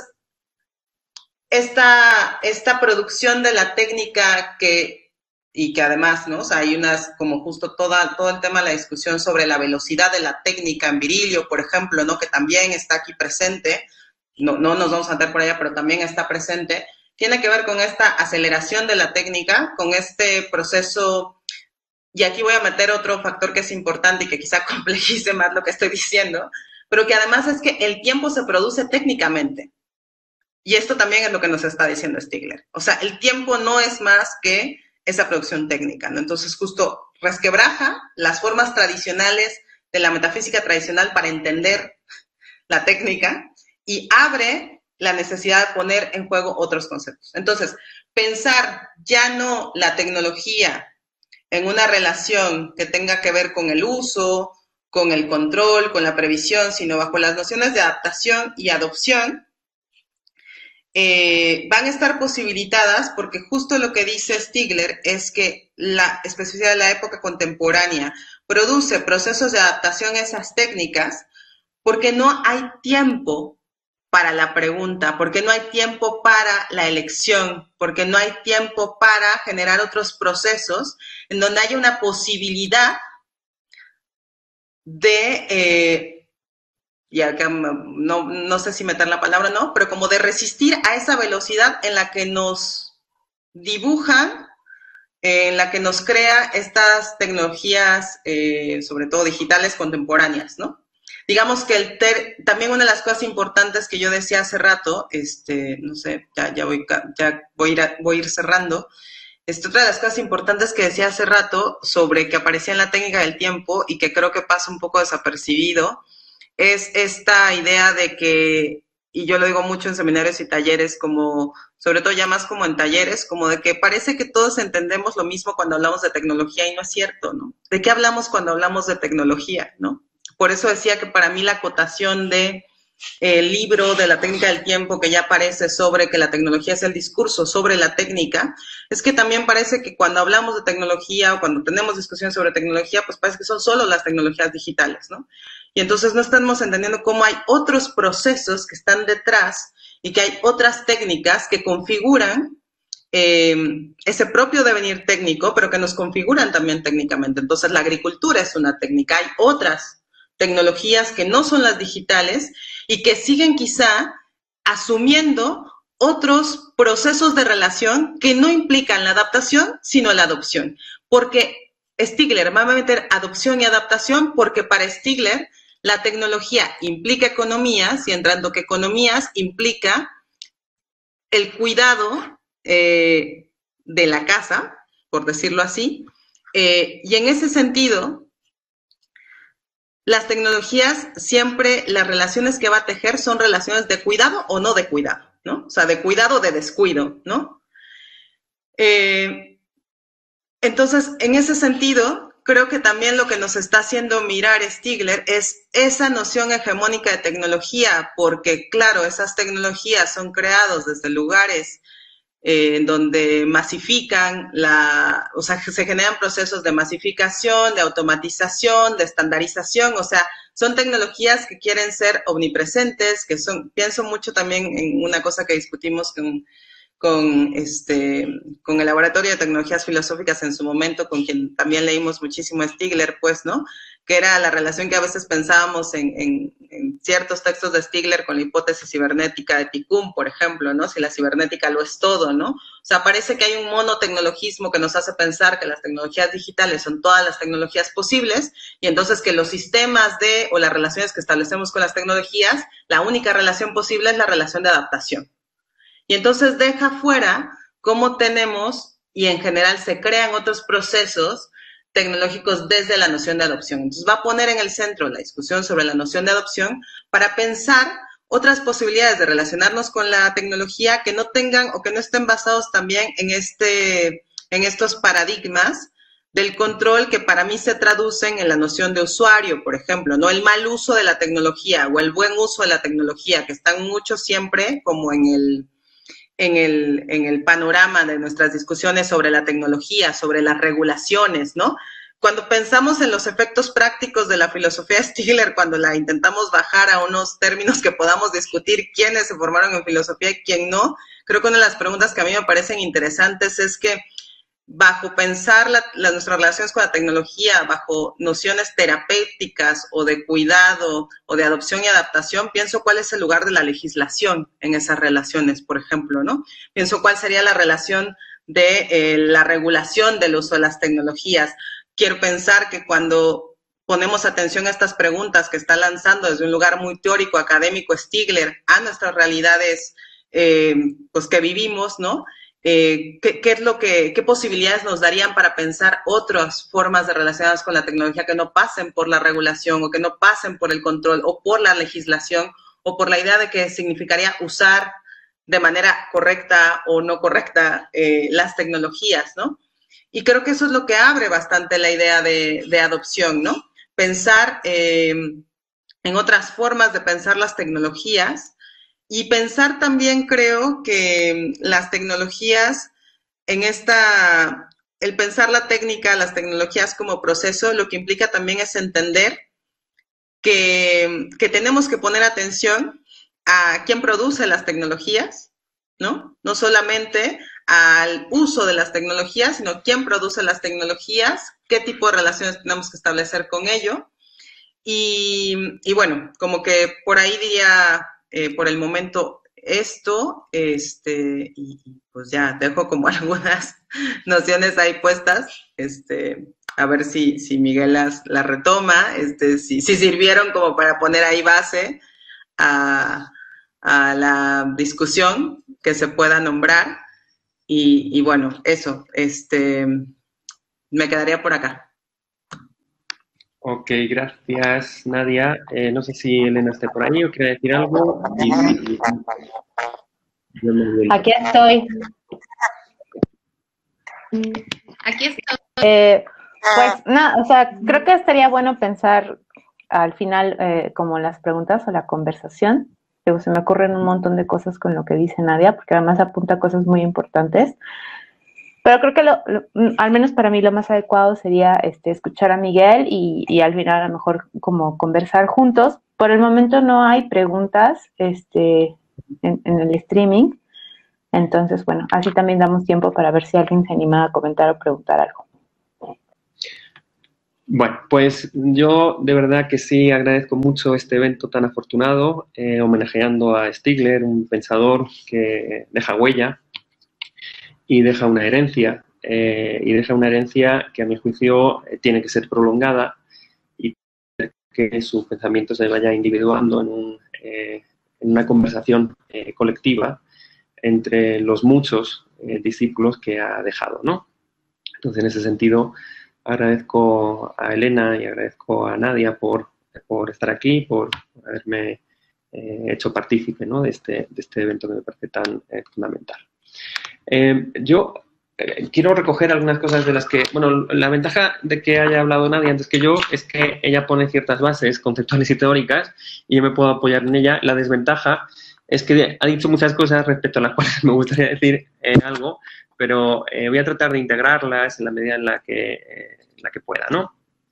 Speaker 2: Esta, esta producción de la técnica que, y que además, ¿no? O sea, hay unas, como justo toda, todo el tema de la discusión sobre la velocidad de la técnica en Virilio, por ejemplo, ¿no? Que también está aquí presente, no, no nos vamos a meter por allá, pero también está presente, tiene que ver con esta aceleración de la técnica, con este proceso, y aquí voy a meter otro factor que es importante y que quizá complejice más lo que estoy diciendo, pero que además es que el tiempo se produce técnicamente. Y esto también es lo que nos está diciendo Stigler. O sea, el tiempo no es más que esa producción técnica, ¿no? Entonces, justo resquebraja las formas tradicionales de la metafísica tradicional para entender la técnica y abre la necesidad de poner en juego otros conceptos. Entonces, pensar ya no la tecnología en una relación que tenga que ver con el uso, con el control, con la previsión, sino bajo las nociones de adaptación y adopción, eh, van a estar posibilitadas porque justo lo que dice Stigler es que la especificidad de la época contemporánea produce procesos de adaptación a esas técnicas porque no hay tiempo para la pregunta, porque no hay tiempo para la elección, porque no hay tiempo para generar otros procesos en donde haya una posibilidad de, eh, y acá no, no sé si meter la palabra, ¿no? Pero como de resistir a esa velocidad en la que nos dibujan, eh, en la que nos crea estas tecnologías, eh, sobre todo digitales contemporáneas, ¿no? Digamos que el ter, también una de las cosas importantes que yo decía hace rato, este, no sé, ya, ya, voy, ya voy, a ir a, voy a ir cerrando, este, otra de las cosas importantes que decía hace rato sobre que aparecía en la técnica del tiempo y que creo que pasa un poco desapercibido, es esta idea de que, y yo lo digo mucho en seminarios y talleres, como, sobre todo ya más como en talleres, como de que parece que todos entendemos lo mismo cuando hablamos de tecnología y no es cierto, ¿no? ¿De qué hablamos cuando hablamos de tecnología, no? Por eso decía que para mí la acotación de el libro de la técnica del tiempo que ya aparece sobre que la tecnología es el discurso sobre la técnica, es que también parece que cuando hablamos de tecnología o cuando tenemos discusiones sobre tecnología, pues parece que son solo las tecnologías digitales, ¿no? Y entonces no estamos entendiendo cómo hay otros procesos que están detrás y que hay otras técnicas que configuran eh, ese propio devenir técnico, pero que nos configuran también técnicamente. Entonces la agricultura es una técnica, hay otras tecnologías que no son las digitales y que siguen quizá asumiendo otros procesos de relación que no implican la adaptación, sino la adopción. Porque Stigler va a meter adopción y adaptación porque para Stigler la tecnología implica economías y en tanto que economías implica el cuidado eh, de la casa, por decirlo así, eh, y en ese sentido las tecnologías siempre, las relaciones que va a tejer son relaciones de cuidado o no de cuidado, ¿no? O sea, de cuidado o de descuido, ¿no? Eh, entonces, en ese sentido, creo que también lo que nos está haciendo mirar Stigler es esa noción hegemónica de tecnología, porque, claro, esas tecnologías son creadas desde lugares Eh, donde masifican, la, o sea, se generan procesos de masificación, de automatización, de estandarización, o sea, son tecnologías que quieren ser omnipresentes, que son, pienso mucho también en una cosa que discutimos con, con, este, con el Laboratorio de Tecnologías Filosóficas en su momento, con quien también leímos muchísimo a Stigler, pues, ¿no? Que era la relación que a veces pensábamos en, en, en ciertos textos de Stigler con la hipótesis cibernética de Tikkun, por ejemplo, ¿no? Si la cibernética lo es todo, ¿no? O sea, parece que hay un monotecnologismo que nos hace pensar que las tecnologías digitales son todas las tecnologías posibles y entonces que los sistemas de, o las relaciones que establecemos con las tecnologías, la única relación posible es la relación de adaptación. Y entonces deja fuera cómo tenemos, y en general se crean otros procesos tecnológicos desde la noción de adopción. Entonces va a poner en el centro la discusión sobre la noción de adopción para pensar otras posibilidades de relacionarnos con la tecnología que no tengan o que no estén basados también en, este, en estos paradigmas del control que para mí se traducen en la noción de usuario, por ejemplo, ¿no? El mal uso de la tecnología o el buen uso de la tecnología, que están mucho siempre como en el... En el, en el panorama de nuestras discusiones sobre la tecnología, sobre las regulaciones, ¿no? Cuando pensamos en los efectos prácticos de la filosofía Stigler, cuando la intentamos bajar a unos términos que podamos discutir quiénes se formaron en filosofía y quién no, creo que una de las preguntas que a mí me parecen interesantes es que bajo pensar la, la, nuestras relaciones con la tecnología, bajo nociones terapéuticas o de cuidado o de adopción y adaptación, pienso cuál es el lugar de la legislación en esas relaciones, por ejemplo, ¿no? Pienso cuál sería la relación de eh, la regulación del uso de las tecnologías. Quiero pensar que cuando ponemos atención a estas preguntas que está lanzando desde un lugar muy teórico, académico, Stigler, a nuestras realidades eh, pues que vivimos, ¿no? eh, ¿qué, qué es lo que, qué posibilidades nos darían para pensar otras formas de relacionadas con la tecnología que no pasen por la regulación o que no pasen por el control o por la legislación o por la idea de que significaría usar de manera correcta o no correcta eh, las tecnologías, ¿no? Y creo que eso es lo que abre bastante la idea de, de adopción, ¿no? Pensar eh, en otras formas de pensar las tecnologías y pensar también, creo, que las tecnologías en esta, el pensar la técnica, las tecnologías como proceso, lo que implica también es entender que, que tenemos que poner atención a quién produce las tecnologías, ¿no? No solamente al uso de las tecnologías, sino quién produce las tecnologías, qué tipo de relaciones tenemos que establecer con ello. Y, y bueno, como que por ahí diría, eh, por el momento, esto, este, y, y pues ya dejo como algunas nociones ahí puestas, este, a ver si, si Miguel las, las retoma, este, si, si sirvieron como para poner ahí base a, a la discusión que se pueda nombrar. Y, y bueno, eso, este, me quedaría por acá.
Speaker 3: Ok, gracias, Nadia. Eh, no sé si Elena está por ahí o quiere decir algo. Y, y, y,
Speaker 1: Aquí estoy.
Speaker 4: Aquí estoy.
Speaker 1: Eh, pues nada, o sea, creo que estaría bueno pensar al final eh, como las preguntas o la conversación. Digo, se me ocurren un montón de cosas con lo que dice Nadia, porque además apunta cosas muy importantes. Pero creo que lo, lo, al menos para mí lo más adecuado sería este, escuchar a Miguel y, y al final a lo mejor como conversar juntos. Por el momento no hay preguntas este, en, en el streaming. Entonces, bueno, así también damos tiempo para ver si alguien se anima a comentar o preguntar algo.
Speaker 3: Bueno, pues yo de verdad que sí agradezco mucho este evento tan afortunado, eh, homenajeando a Stigler, un pensador que deja huella y deja una herencia, eh, y deja una herencia que a mi juicio eh, tiene que ser prolongada y que su pensamiento se vaya individuando en, un, eh, en una conversación eh, colectiva entre los muchos eh, discípulos que ha dejado, ¿no? Entonces, en ese sentido, agradezco a Elena y agradezco a Nadia por, por estar aquí, por, por haberme eh, hecho partícipe, ¿no?, de, este, de este evento que me parece tan eh, fundamental. Eh, yo eh, quiero recoger algunas cosas de las que, bueno, la ventaja de que haya hablado Nadia antes que yo es que ella pone ciertas bases conceptuales y teóricas y yo me puedo apoyar en ella. La desventaja es que ha dicho muchas cosas respecto a las cuales me gustaría decir eh, algo, pero eh, voy a tratar de integrarlas en la medida en la que, eh, en la que pueda, ¿no?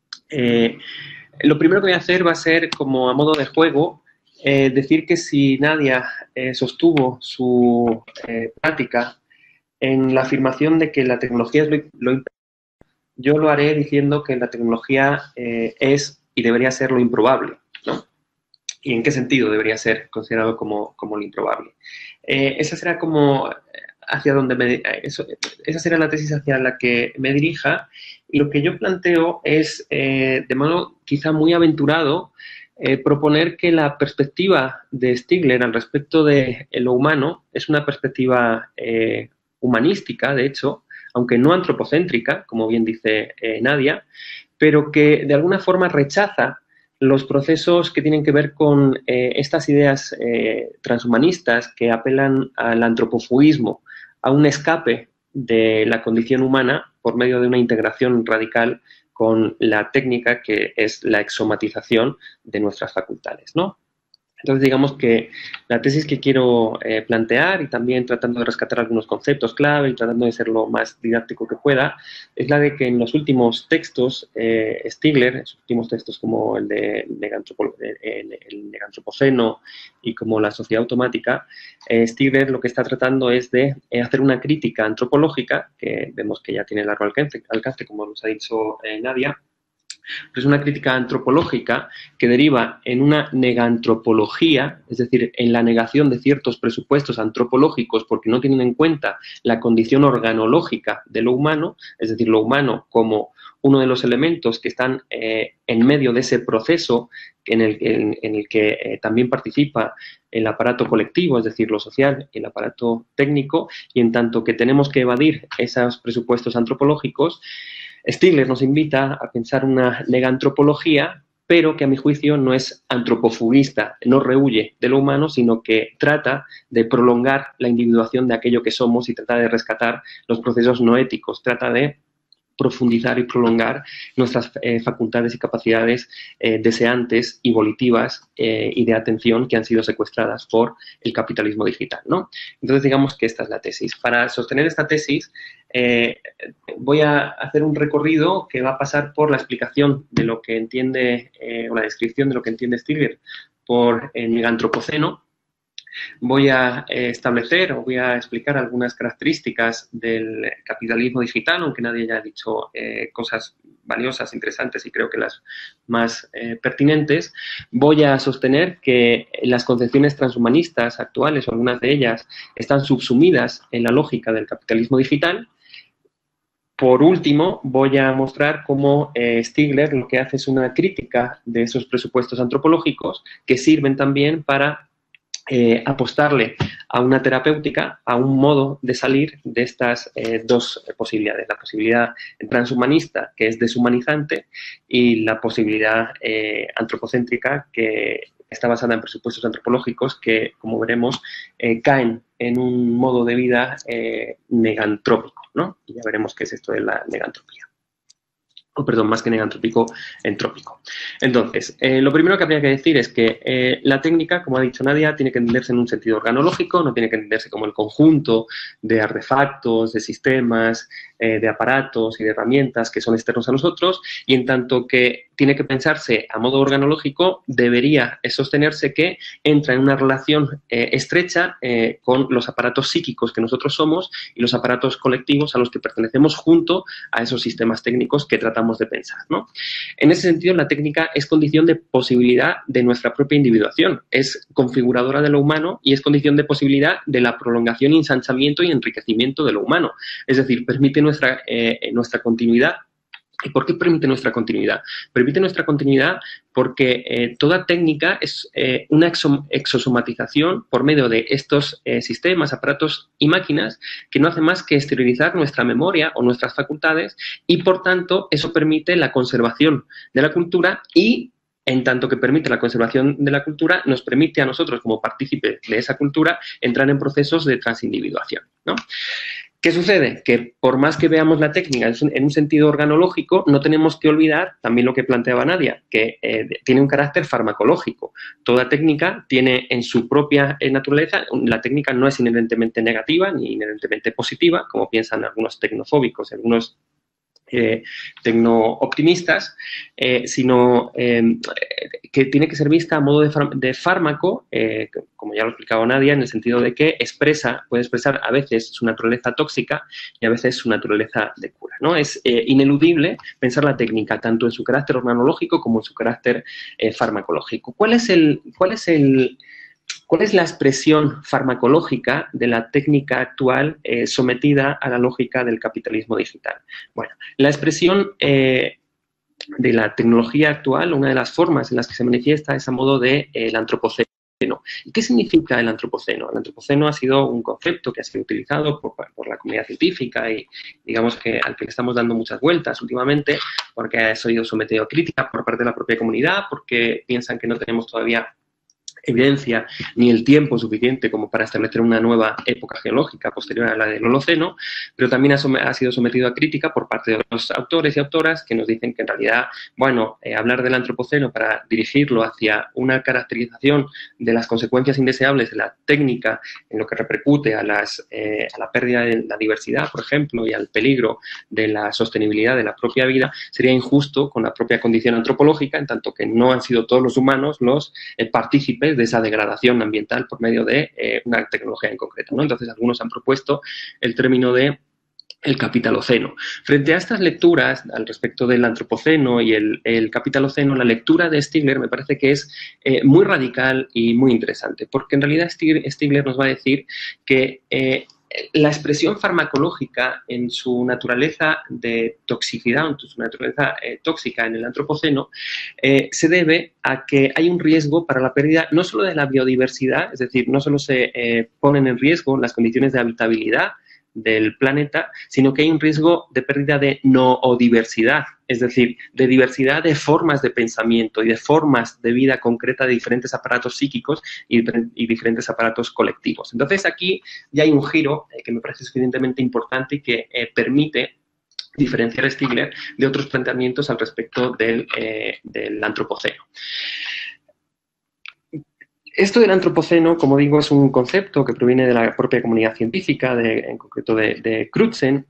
Speaker 3: Eh, lo primero que voy a hacer va a ser, como a modo de juego, eh, decir que si Nadia eh, sostuvo su eh, práctica en la afirmación de que la tecnología es lo, lo improbable, yo lo haré diciendo que la tecnología eh, es y debería ser lo improbable, ¿no? ¿Y en qué sentido debería ser considerado como, como lo improbable? Eh, esa será como hacia donde me, eso, esa será la tesis hacia la que me dirija, y lo que yo planteo es, eh, de modo quizá muy aventurado, eh, proponer que la perspectiva de Stigler al respecto de lo humano es una perspectiva eh, humanística, de hecho, aunque no antropocéntrica, como bien dice eh, Nadia, pero que de alguna forma rechaza los procesos que tienen que ver con eh, estas ideas eh, transhumanistas que apelan al antropofugismo, a un escape de la condición humana por medio de una integración radical con la técnica que es la exomatización de nuestras facultades, ¿no? Entonces, digamos que la tesis que quiero eh, plantear, y también tratando de rescatar algunos conceptos clave y tratando de ser lo más didáctico que pueda, es la de que en los últimos textos, eh, Stigler, en sus últimos textos como el de Negantropo, el, el Negantropoceno y como la sociedad automática, eh, Stigler lo que está tratando es de eh, hacer una crítica antropológica, que vemos que ya tiene largo alcance, alcance como nos ha dicho eh, Nadia, pero es una crítica antropológica que deriva en una negantropología, es decir, en la negación de ciertos presupuestos antropológicos porque no tienen en cuenta la condición organológica de lo humano, es decir, lo humano como uno de los elementos que están eh, en medio de ese proceso en el, en, en el que eh, también participa el aparato colectivo, es decir, lo social y el aparato técnico, y en tanto que tenemos que evadir esos presupuestos antropológicos, Stigler nos invita a pensar una negantropología, pero que a mi juicio no es antropofugista, no rehuye de lo humano, sino que trata de prolongar la individuación de aquello que somos y trata de rescatar los procesos no éticos, trata de profundizar y prolongar nuestras eh, facultades y capacidades eh, deseantes y volitivas eh, y de atención que han sido secuestradas por el capitalismo digital, ¿no? Entonces, digamos que esta es la tesis. Para sostener esta tesis, eh, voy a hacer un recorrido que va a pasar por la explicación de lo que entiende, eh, o la descripción de lo que entiende Stigler por el megantropoceno. Voy a eh, establecer o voy a explicar algunas características del capitalismo digital, aunque nadie haya dicho eh, cosas valiosas, interesantes y creo que las más eh, pertinentes. Voy a sostener que las concepciones transhumanistas actuales, o algunas de ellas, están subsumidas en la lógica del capitalismo digital. Por último, voy a mostrar cómo eh, Stigler lo que hace es una crítica de esos presupuestos antropológicos que sirven también para Eh, apostarle a una terapéutica, a un modo de salir de estas eh, dos posibilidades, la posibilidad transhumanista, que es deshumanizante, y la posibilidad eh, antropocéntrica, que está basada en presupuestos antropológicos que, como veremos, eh, caen en un modo de vida eh, negantrópico, ¿no? Y ya veremos qué es esto de la negantropía. O, perdón, más que negantrópico, entrópico. Entonces, eh, lo primero que habría que decir es que eh, la técnica, como ha dicho Nadia, tiene que entenderse en un sentido organológico, no tiene que entenderse como el conjunto de artefactos, de sistemas, eh, de aparatos y de herramientas que son externos a nosotros, y en tanto que tiene que pensarse a modo organológico, debería sostenerse que entra en una relación eh, estrecha eh, con los aparatos psíquicos que nosotros somos y los aparatos colectivos a los que pertenecemos junto a esos sistemas técnicos que tratamos de pensar, ¿no? En ese sentido, la técnica es condición de posibilidad de nuestra propia individuación, es configuradora de lo humano y es condición de posibilidad de la prolongación, ensanchamiento y enriquecimiento de lo humano. Es decir, permite nuestra, eh, nuestra continuidad. ¿Y por qué permite nuestra continuidad? Permite nuestra continuidad porque eh, toda técnica es eh, una exo exosomatización por medio de estos eh, sistemas, aparatos y máquinas que no hacen más que exteriorizar nuestra memoria o nuestras facultades y, por tanto, eso permite la conservación de la cultura y, en tanto que permite la conservación de la cultura, nos permite a nosotros, como partícipes de esa cultura, entrar en procesos de transindividuación, ¿no? ¿Qué sucede? Que por más que veamos la técnica en un sentido organológico, no tenemos que olvidar también lo que planteaba Nadia, que eh, tiene un carácter farmacológico. Toda técnica tiene en su propia eh, naturaleza, la técnica no es inherentemente negativa ni inherentemente positiva, como piensan algunos tecnofóbicos, algunos Eh, tecno-optimistas, eh, sino eh, que tiene que ser vista a modo de, de fármaco, eh, como ya lo ha explicado Nadia, en el sentido de que expresa, puede expresar a veces su naturaleza tóxica y a veces su naturaleza de cura, ¿no? Es eh, ineludible pensar la técnica tanto en su carácter organológico como en su carácter eh, farmacológico. ¿Cuál es el, cuál es el ¿Cuál es la expresión farmacológica de la técnica actual eh, sometida a la lógica del capitalismo digital? Bueno, la expresión eh, de la tecnología actual, una de las formas en las que se manifiesta es a modo de eh, el antropoceno. ¿Y qué significa el antropoceno? El antropoceno ha sido un concepto que ha sido utilizado por, por la comunidad científica y digamos que al que le estamos dando muchas vueltas últimamente porque ha sido sometido a crítica por parte de la propia comunidad, porque piensan que no tenemos todavía evidencia ni el tiempo suficiente como para establecer una nueva época geológica posterior a la del Holoceno, pero también ha, ha sido sometido a crítica por parte de los autores y autoras que nos dicen que en realidad, bueno, eh, hablar del antropoceno para dirigirlo hacia una caracterización de las consecuencias indeseables de la técnica en lo que repercute a, las, eh, a la pérdida de la diversidad, por ejemplo, y al peligro de la sostenibilidad de la propia vida, sería injusto con la propia condición antropológica, en tanto que no han sido todos los humanos los eh, partícipes de esa degradación ambiental por medio de eh, una tecnología en concreto, ¿no? Entonces, algunos han propuesto el término de el capitaloceno. Frente a estas lecturas al respecto del antropoceno y el, el capitaloceno, la lectura de Stigler me parece que es eh, muy radical y muy interesante, porque en realidad Stigler nos va a decir que eh, la expresión farmacológica en su naturaleza de toxicidad, en su naturaleza eh, tóxica en el antropoceno, eh, se debe a que hay un riesgo para la pérdida no solo de la biodiversidad, es decir, no solo se eh, ponen en riesgo las condiciones de habitabilidad del planeta, sino que hay un riesgo de pérdida de noodiversidad, es decir, de diversidad de formas de pensamiento y de formas de vida concreta de diferentes aparatos psíquicos y, y diferentes aparatos colectivos. Entonces, aquí ya hay un giro eh, que me parece suficientemente importante y que eh, permite diferenciar a Stigler de otros planteamientos al respecto del, eh, del antropoceno. Esto del antropoceno, como digo, es un concepto que proviene de la propia comunidad científica, de, en concreto de, de Crutzen,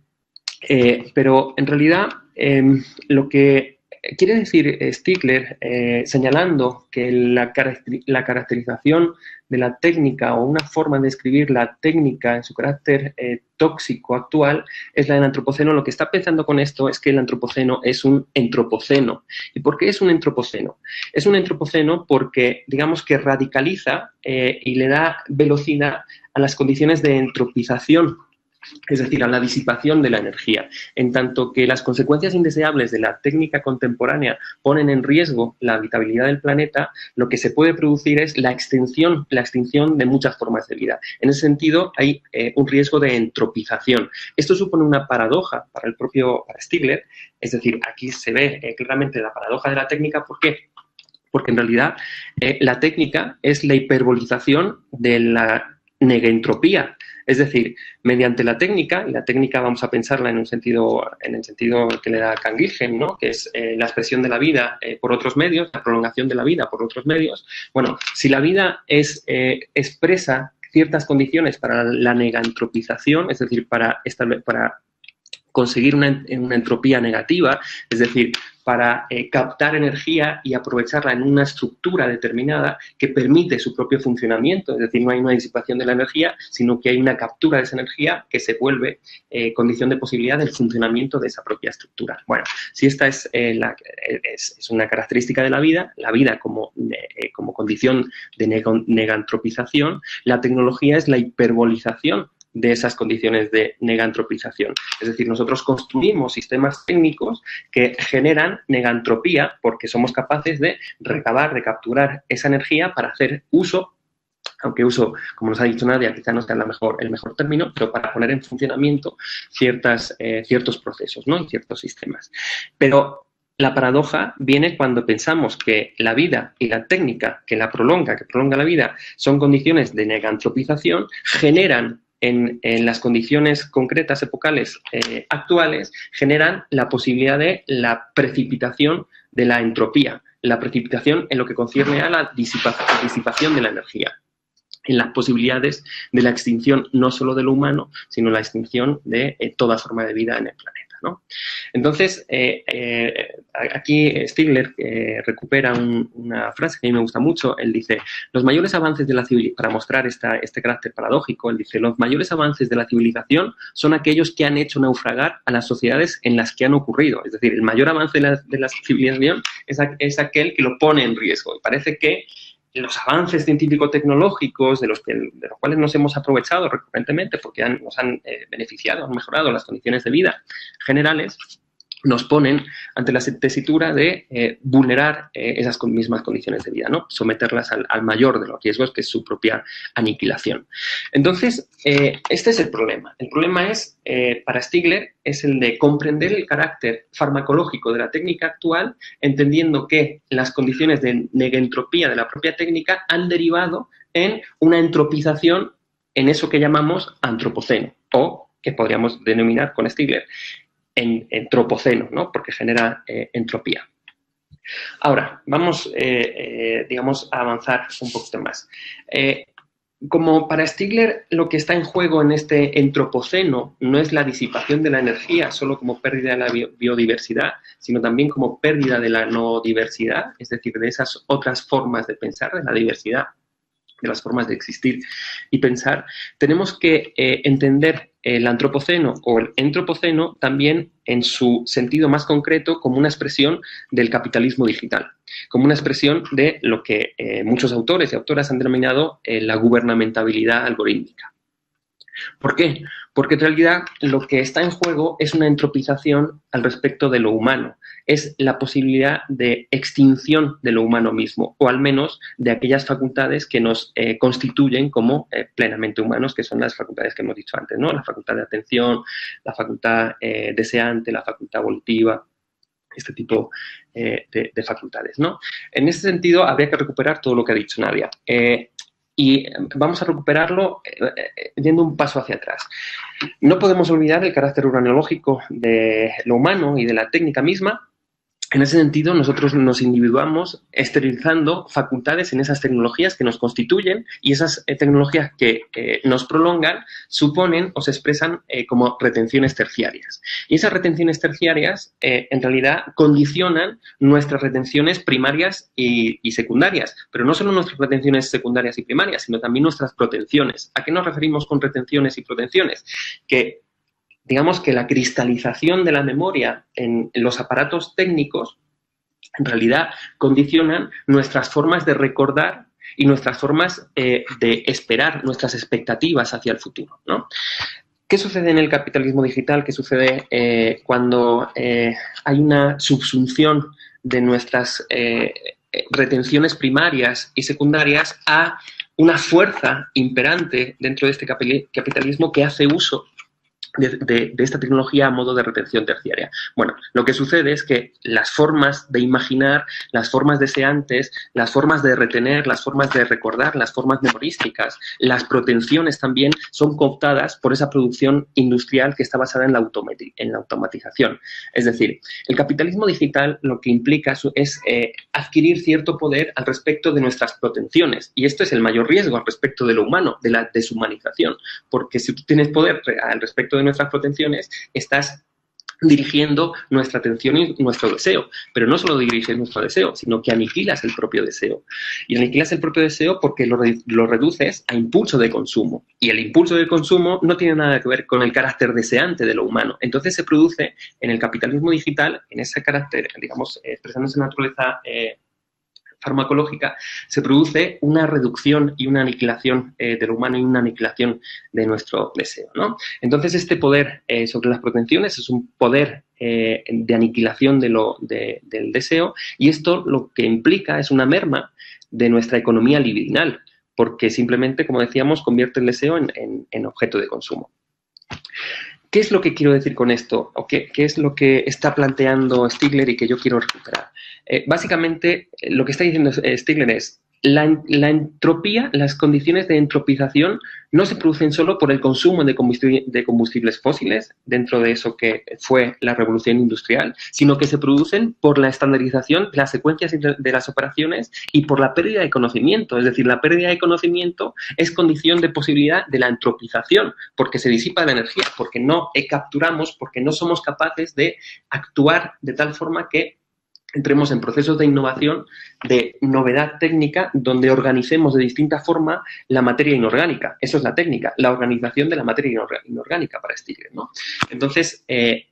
Speaker 3: eh, pero en realidad eh, lo que quiere decir Stigler, eh, señalando que la, caracter la caracterización de la técnica o una forma de describir la técnica en su carácter eh, tóxico actual es la del antropoceno, lo que está pensando con esto es que el antropoceno es un entropoceno. ¿Y por qué es un entropoceno? Es un entropoceno porque, digamos que radicaliza eh, y le da velocidad a las condiciones de entropización, es decir, a la disipación de la energía, en tanto que las consecuencias indeseables de la técnica contemporánea ponen en riesgo la habitabilidad del planeta, lo que se puede producir es la extinción, la extinción de muchas formas de vida. En ese sentido, hay eh, un riesgo de entropización. Esto supone una paradoja para el propio para Stigler, es decir, aquí se ve eh, claramente la paradoja de la técnica. ¿Por qué? Porque en realidad eh, la técnica es la hiperbolización de la negentropía. Es decir, mediante la técnica, y la técnica vamos a pensarla en un sentido, en el sentido que le da Canguilhem, ¿no? Que es eh, la expresión de la vida eh, por otros medios, la prolongación de la vida por otros medios. Bueno, si la vida es, eh, expresa ciertas condiciones para la negantropización, es decir, para, para conseguir una, una entropía negativa, es decir, para eh, captar energía y aprovecharla en una estructura determinada que permite su propio funcionamiento, es decir, no hay una disipación de la energía, sino que hay una captura de esa energía que se vuelve eh, condición de posibilidad del funcionamiento de esa propia estructura. Bueno, si esta es, eh, la, es, es una característica de la vida, la vida como, eh, como condición de negantropización, la tecnología es la hiperbolización de esas condiciones de negantropización. Es decir, nosotros construimos sistemas técnicos que generan negantropía porque somos capaces de recabar, de capturar esa energía para hacer uso, aunque uso, como nos ha dicho Nadia, quizá no sea la mejor, el mejor término, pero para poner en funcionamiento ciertas, eh, ciertos procesos, ¿no? Y ciertos sistemas. Pero la paradoja viene cuando pensamos que la vida y la técnica que la prolonga, que prolonga la vida, son condiciones de negantropización, generan En, en las condiciones concretas epocales eh, actuales, generan la posibilidad de la precipitación de la entropía, la precipitación en lo que concierne a la disipación, disipación de la energía, en las posibilidades de la extinción no solo de lo humano, sino la extinción de eh, toda forma de vida en el planeta, ¿no? Entonces, eh, eh, aquí Stigler eh, recupera un, una frase que a mí me gusta mucho. Él dice, los mayores avances de la civilización, para mostrar esta, este carácter paradójico, él dice, los mayores avances de la civilización son aquellos que han hecho naufragar a las sociedades en las que han ocurrido. Es decir, el mayor avance de la, de la civilización es, a, es aquel que lo pone en riesgo. Y parece que los avances científico-tecnológicos de los, que, de los cuales nos hemos aprovechado recurrentemente porque han, nos han eh, beneficiado, han mejorado las condiciones de vida generales, nos ponen ante la tesitura de eh, vulnerar eh, esas mismas condiciones de vida, ¿no? Someterlas al, al mayor de los riesgos, que es su propia aniquilación. Entonces, eh, este es el problema. El problema es, eh, para Stigler, es el de comprender el carácter farmacológico de la técnica actual, entendiendo que las condiciones de negentropía de la propia técnica han derivado en una entropización en eso que llamamos antropoceno, o que podríamos denominar con Stigler en entropoceno, ¿no? Porque genera eh, entropía. Ahora, vamos, eh, eh, digamos, a avanzar un poquito más. Eh, como para Stigler lo que está en juego en este entropoceno no es la disipación de la energía solo como pérdida de la biodiversidad, sino también como pérdida de la no diversidad, es decir, de esas otras formas de pensar, de la diversidad, de las formas de existir y pensar, tenemos que eh, entender el antropoceno o el entropoceno también en su sentido más concreto como una expresión del capitalismo digital, como una expresión de lo que eh, muchos autores y autoras han denominado eh, la gubernamentabilidad algorítmica. ¿Por qué? Porque en realidad lo que está en juego es una entropización al respecto de lo humano. Es la posibilidad de extinción de lo humano mismo, o al menos de aquellas facultades que nos eh, constituyen como eh, plenamente humanos, que son las facultades que hemos dicho antes, ¿no? La facultad de atención, la facultad eh, deseante, la facultad volitiva, este tipo eh, de, de facultades, ¿no? En ese sentido, habría que recuperar todo lo que ha dicho Nadia. Eh, Y vamos a recuperarlo eh, yendo un paso hacia atrás. No podemos olvidar el carácter uraniológico de lo humano y de la técnica misma. En ese sentido, nosotros nos individuamos esterilizando facultades en esas tecnologías que nos constituyen, y esas eh, tecnologías que eh, nos prolongan suponen o se expresan eh, como retenciones terciarias. Y esas retenciones terciarias eh, en realidad condicionan nuestras retenciones primarias y, y secundarias, pero no solo nuestras retenciones secundarias y primarias, sino también nuestras protenciones. ¿A qué nos referimos con retenciones y protenciones? Que digamos que la cristalización de la memoria en, en los aparatos técnicos en realidad condicionan nuestras formas de recordar y nuestras formas eh, de esperar, nuestras expectativas hacia el futuro, ¿no? ¿Qué sucede en el capitalismo digital? ¿Qué sucede eh, cuando eh, hay una subsunción de nuestras eh, retenciones primarias y secundarias a una fuerza imperante dentro de este capitalismo que hace uso De, de, de esta tecnología a modo de retención terciaria? Bueno, lo que sucede es que las formas de imaginar, las formas deseantes, las formas de retener, las formas de recordar, las formas memorísticas, las protenciones también son cooptadas por esa producción industrial que está basada en la, en la automatización. Es decir, el capitalismo digital lo que implica es eh, adquirir cierto poder al respecto de nuestras protenciones, y esto es el mayor riesgo al respecto de lo humano, de la deshumanización, porque si tú tienes poder al respecto de nuestras protenciones, estás dirigiendo nuestra atención y nuestro deseo, pero no solo diriges nuestro deseo, sino que aniquilas el propio deseo. Y aniquilas el propio deseo porque lo, lo reduces a impulso de consumo, y el impulso de consumo no tiene nada que ver con el carácter deseante de lo humano. Entonces se produce en el capitalismo digital, en ese carácter, digamos, expresándose en naturaleza eh, farmacológica, se produce una reducción y una aniquilación eh, de lo humano y una aniquilación de nuestro deseo, ¿no? Entonces, este poder eh, sobre las protenciones es un poder eh, de aniquilación de lo, de, del deseo, y esto lo que implica es una merma de nuestra economía libidinal, porque simplemente, como decíamos, convierte el deseo en, en, en objeto de consumo. ¿Qué es lo que quiero decir con esto? ¿O qué, qué es lo que está planteando Stigler y que yo quiero recuperar? Eh, básicamente, lo que está diciendo Stigler es la, la entropía, las condiciones de entropización no se producen solo por el consumo de combustibles, de combustibles fósiles, dentro de eso que fue la revolución industrial, sino que se producen por la estandarización de las secuencias de las operaciones y por la pérdida de conocimiento. Es decir, la pérdida de conocimiento es condición de posibilidad de la entropización, porque se disipa la energía, porque no capturamos, porque no somos capaces de actuar de tal forma que entremos en procesos de innovación, de novedad técnica, donde organicemos de distinta forma la materia inorgánica. Eso es la técnica, la organización de la materia inorgánica para Stigler, ¿no? Entonces, eh,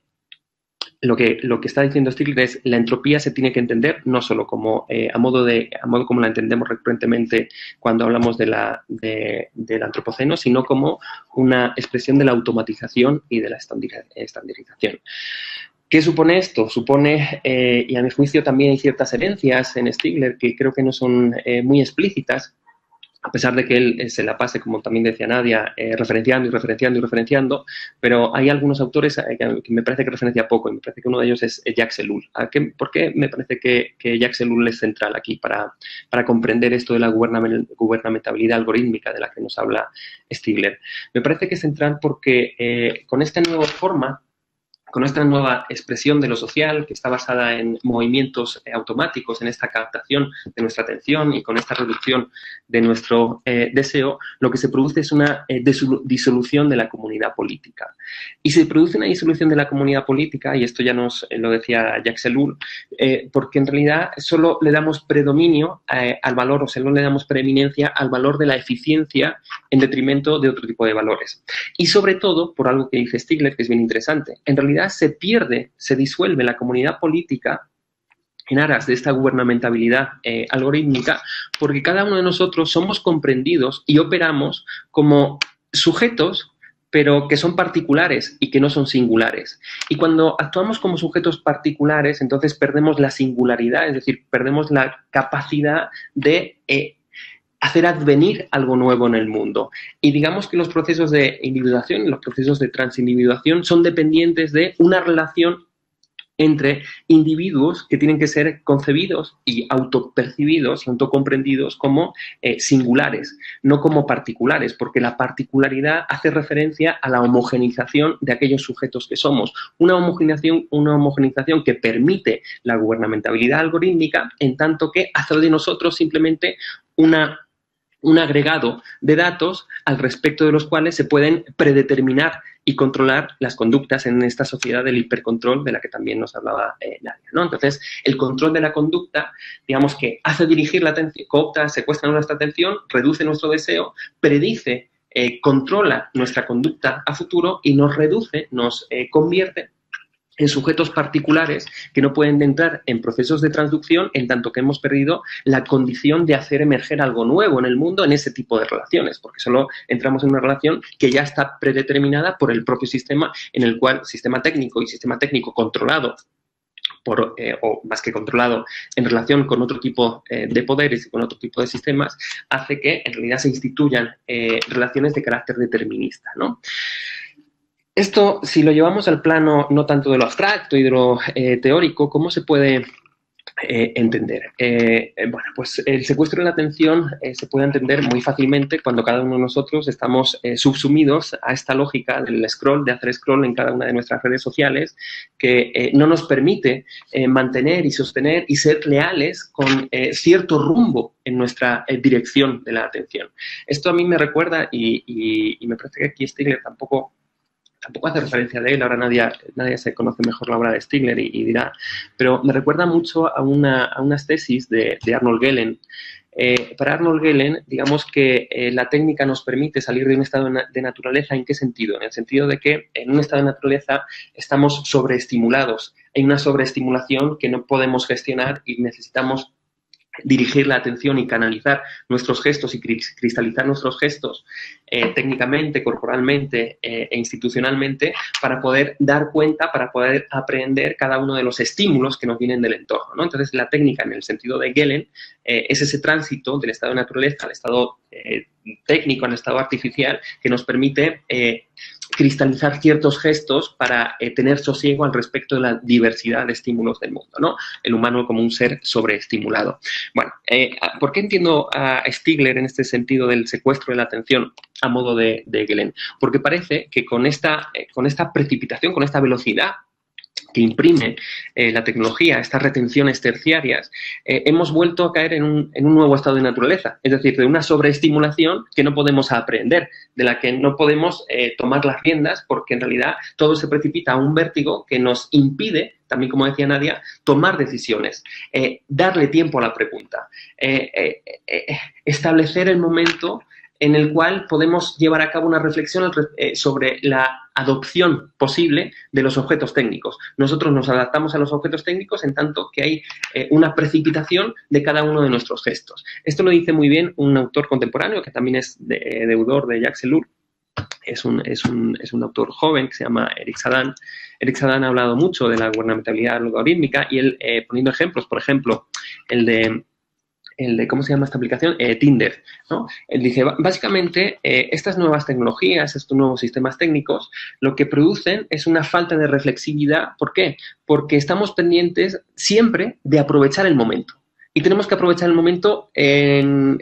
Speaker 3: lo que, lo que está diciendo Stigler es la entropía se tiene que entender no solo como eh, a, modo de, a modo como la entendemos recurrentemente cuando hablamos de la, de, del antropoceno, sino como una expresión de la automatización y de la estandarización. ¿Qué supone esto? Supone, eh, y a mi juicio también hay ciertas herencias en Stigler que creo que no son eh, muy explícitas, a pesar de que él eh, se la pase, como también decía Nadia, eh, referenciando y referenciando y referenciando, pero hay algunos autores eh, que, que me parece que referencia poco, y me parece que uno de ellos es eh, Jacques Ellul. ¿A qué, ¿Por qué me parece que, que Jacques Ellul es central aquí para, para comprender esto de la gubernamentabilidad algorítmica de la que nos habla Stigler? Me parece que es central porque eh, con esta nueva forma, con esta nueva expresión de lo social, que está basada en movimientos eh, automáticos, en esta captación de nuestra atención y con esta reducción de nuestro eh, deseo, lo que se produce es una eh, disolución de la comunidad política. Y se produce una disolución de la comunidad política, y esto ya nos eh, lo decía Jacques Ellul, eh, porque en realidad solo le damos predominio eh, al valor, o solo le damos preeminencia al valor de la eficiencia en detrimento de otro tipo de valores. Y sobre todo, por algo que dice Stigler, que es bien interesante, en realidad se pierde, se disuelve la comunidad política en aras de esta gubernamentabilidad eh, algorítmica, porque cada uno de nosotros somos comprendidos y operamos como sujetos pero que son particulares y que no son singulares. Y cuando actuamos como sujetos particulares, entonces perdemos la singularidad, es decir, perdemos la capacidad de eh, hacer advenir algo nuevo en el mundo. Y digamos que los procesos de individuación, los procesos de transindividuación son dependientes de una relación entre individuos que tienen que ser concebidos y autopercibidos y autocomprendidos como eh, singulares, no como particulares, porque la particularidad hace referencia a la homogenización de aquellos sujetos que somos. Una homogenización, una homogenización que permite la gubernamentabilidad algorítmica, en tanto que hace de nosotros simplemente una un agregado de datos al respecto de los cuales se pueden predeterminar y controlar las conductas en esta sociedad del hipercontrol de la que también nos hablaba eh, Nadia, ¿no? Entonces, el control de la conducta, digamos que hace dirigir la atención, coopta, secuestra nuestra atención, reduce nuestro deseo, predice, eh, controla nuestra conducta a futuro y nos reduce, nos eh, convierte en sujetos particulares que no pueden entrar en procesos de transducción en tanto que hemos perdido la condición de hacer emerger algo nuevo en el mundo en ese tipo de relaciones, porque solo entramos en una relación que ya está predeterminada por el propio sistema en el cual sistema técnico y sistema técnico controlado por, eh, o más que controlado en relación con otro tipo eh, de poderes y con otro tipo de sistemas, hace que en realidad se instituyan eh, relaciones de carácter determinista, ¿no? Esto, si lo llevamos al plano no tanto de lo abstracto y de lo eh, teórico, ¿cómo se puede eh, entender? Eh, eh, bueno, pues el secuestro de la atención eh, se puede entender muy fácilmente cuando cada uno de nosotros estamos eh, subsumidos a esta lógica del scroll, de hacer scroll en cada una de nuestras redes sociales, que eh, no nos permite eh, mantener y sostener y ser leales con eh, cierto rumbo en nuestra eh, dirección de la atención. Esto a mí me recuerda, y, y, y me parece que aquí Stigler tampoco... Tampoco hace referencia de él, ahora nadie, nadie se conoce mejor la obra de Stigler y, y dirá, pero me recuerda mucho a, una, a unas tesis de, de Arnold Gehlen. Eh, para Arnold Gehlen, digamos que eh, la técnica nos permite salir de un estado de naturaleza. ¿En qué sentido? En el sentido de que en un estado de naturaleza estamos sobreestimulados. Hay una sobreestimulación que no podemos gestionar y necesitamos dirigir la atención y canalizar nuestros gestos y cristalizar nuestros gestos eh, técnicamente, corporalmente eh, e institucionalmente para poder dar cuenta, para poder aprender cada uno de los estímulos que nos vienen del entorno, ¿no? Entonces, la técnica, en el sentido de Gehlen, eh, es ese tránsito del estado de naturaleza al estado eh, técnico, al estado artificial, que nos permite eh, cristalizar ciertos gestos para eh, tener sosiego al respecto de la diversidad de estímulos del mundo, ¿no? El humano como un ser sobreestimulado. Bueno, eh, ¿por qué entiendo a Stigler en este sentido del secuestro de la atención a modo de, de Gehlen? Porque parece que con esta, eh, con esta precipitación, con esta velocidad que imprime eh, la tecnología, estas retenciones terciarias, eh, hemos vuelto a caer en un, en un nuevo estado de naturaleza, es decir, de una sobreestimulación que no podemos aprender, de la que no podemos eh, tomar las riendas, porque en realidad todo se precipita a un vértigo que nos impide, también como decía Nadia, tomar decisiones, eh, darle tiempo a la pregunta, eh, eh, eh, establecer el momento en el cual podemos llevar a cabo una reflexión sobre la adopción posible de los objetos técnicos. Nosotros nos adaptamos a los objetos técnicos en tanto que hay eh, una precipitación de cada uno de nuestros gestos. Esto lo dice muy bien un autor contemporáneo que también es de, eh, deudor de Jacques Ellul. Es un, es, un, es un autor joven que se llama Eric Sadan. Eric Sadan ha hablado mucho de la gubernamentabilidad algorítmica y él, eh, poniendo ejemplos, por ejemplo, el de... el de, ¿cómo se llama esta aplicación? Eh, Tinder, ¿no? Él dice, básicamente, eh, estas nuevas tecnologías, estos nuevos sistemas técnicos, lo que producen es una falta de reflexividad. ¿Por qué? Porque estamos pendientes siempre de aprovechar el momento. Y tenemos que aprovechar el momento en,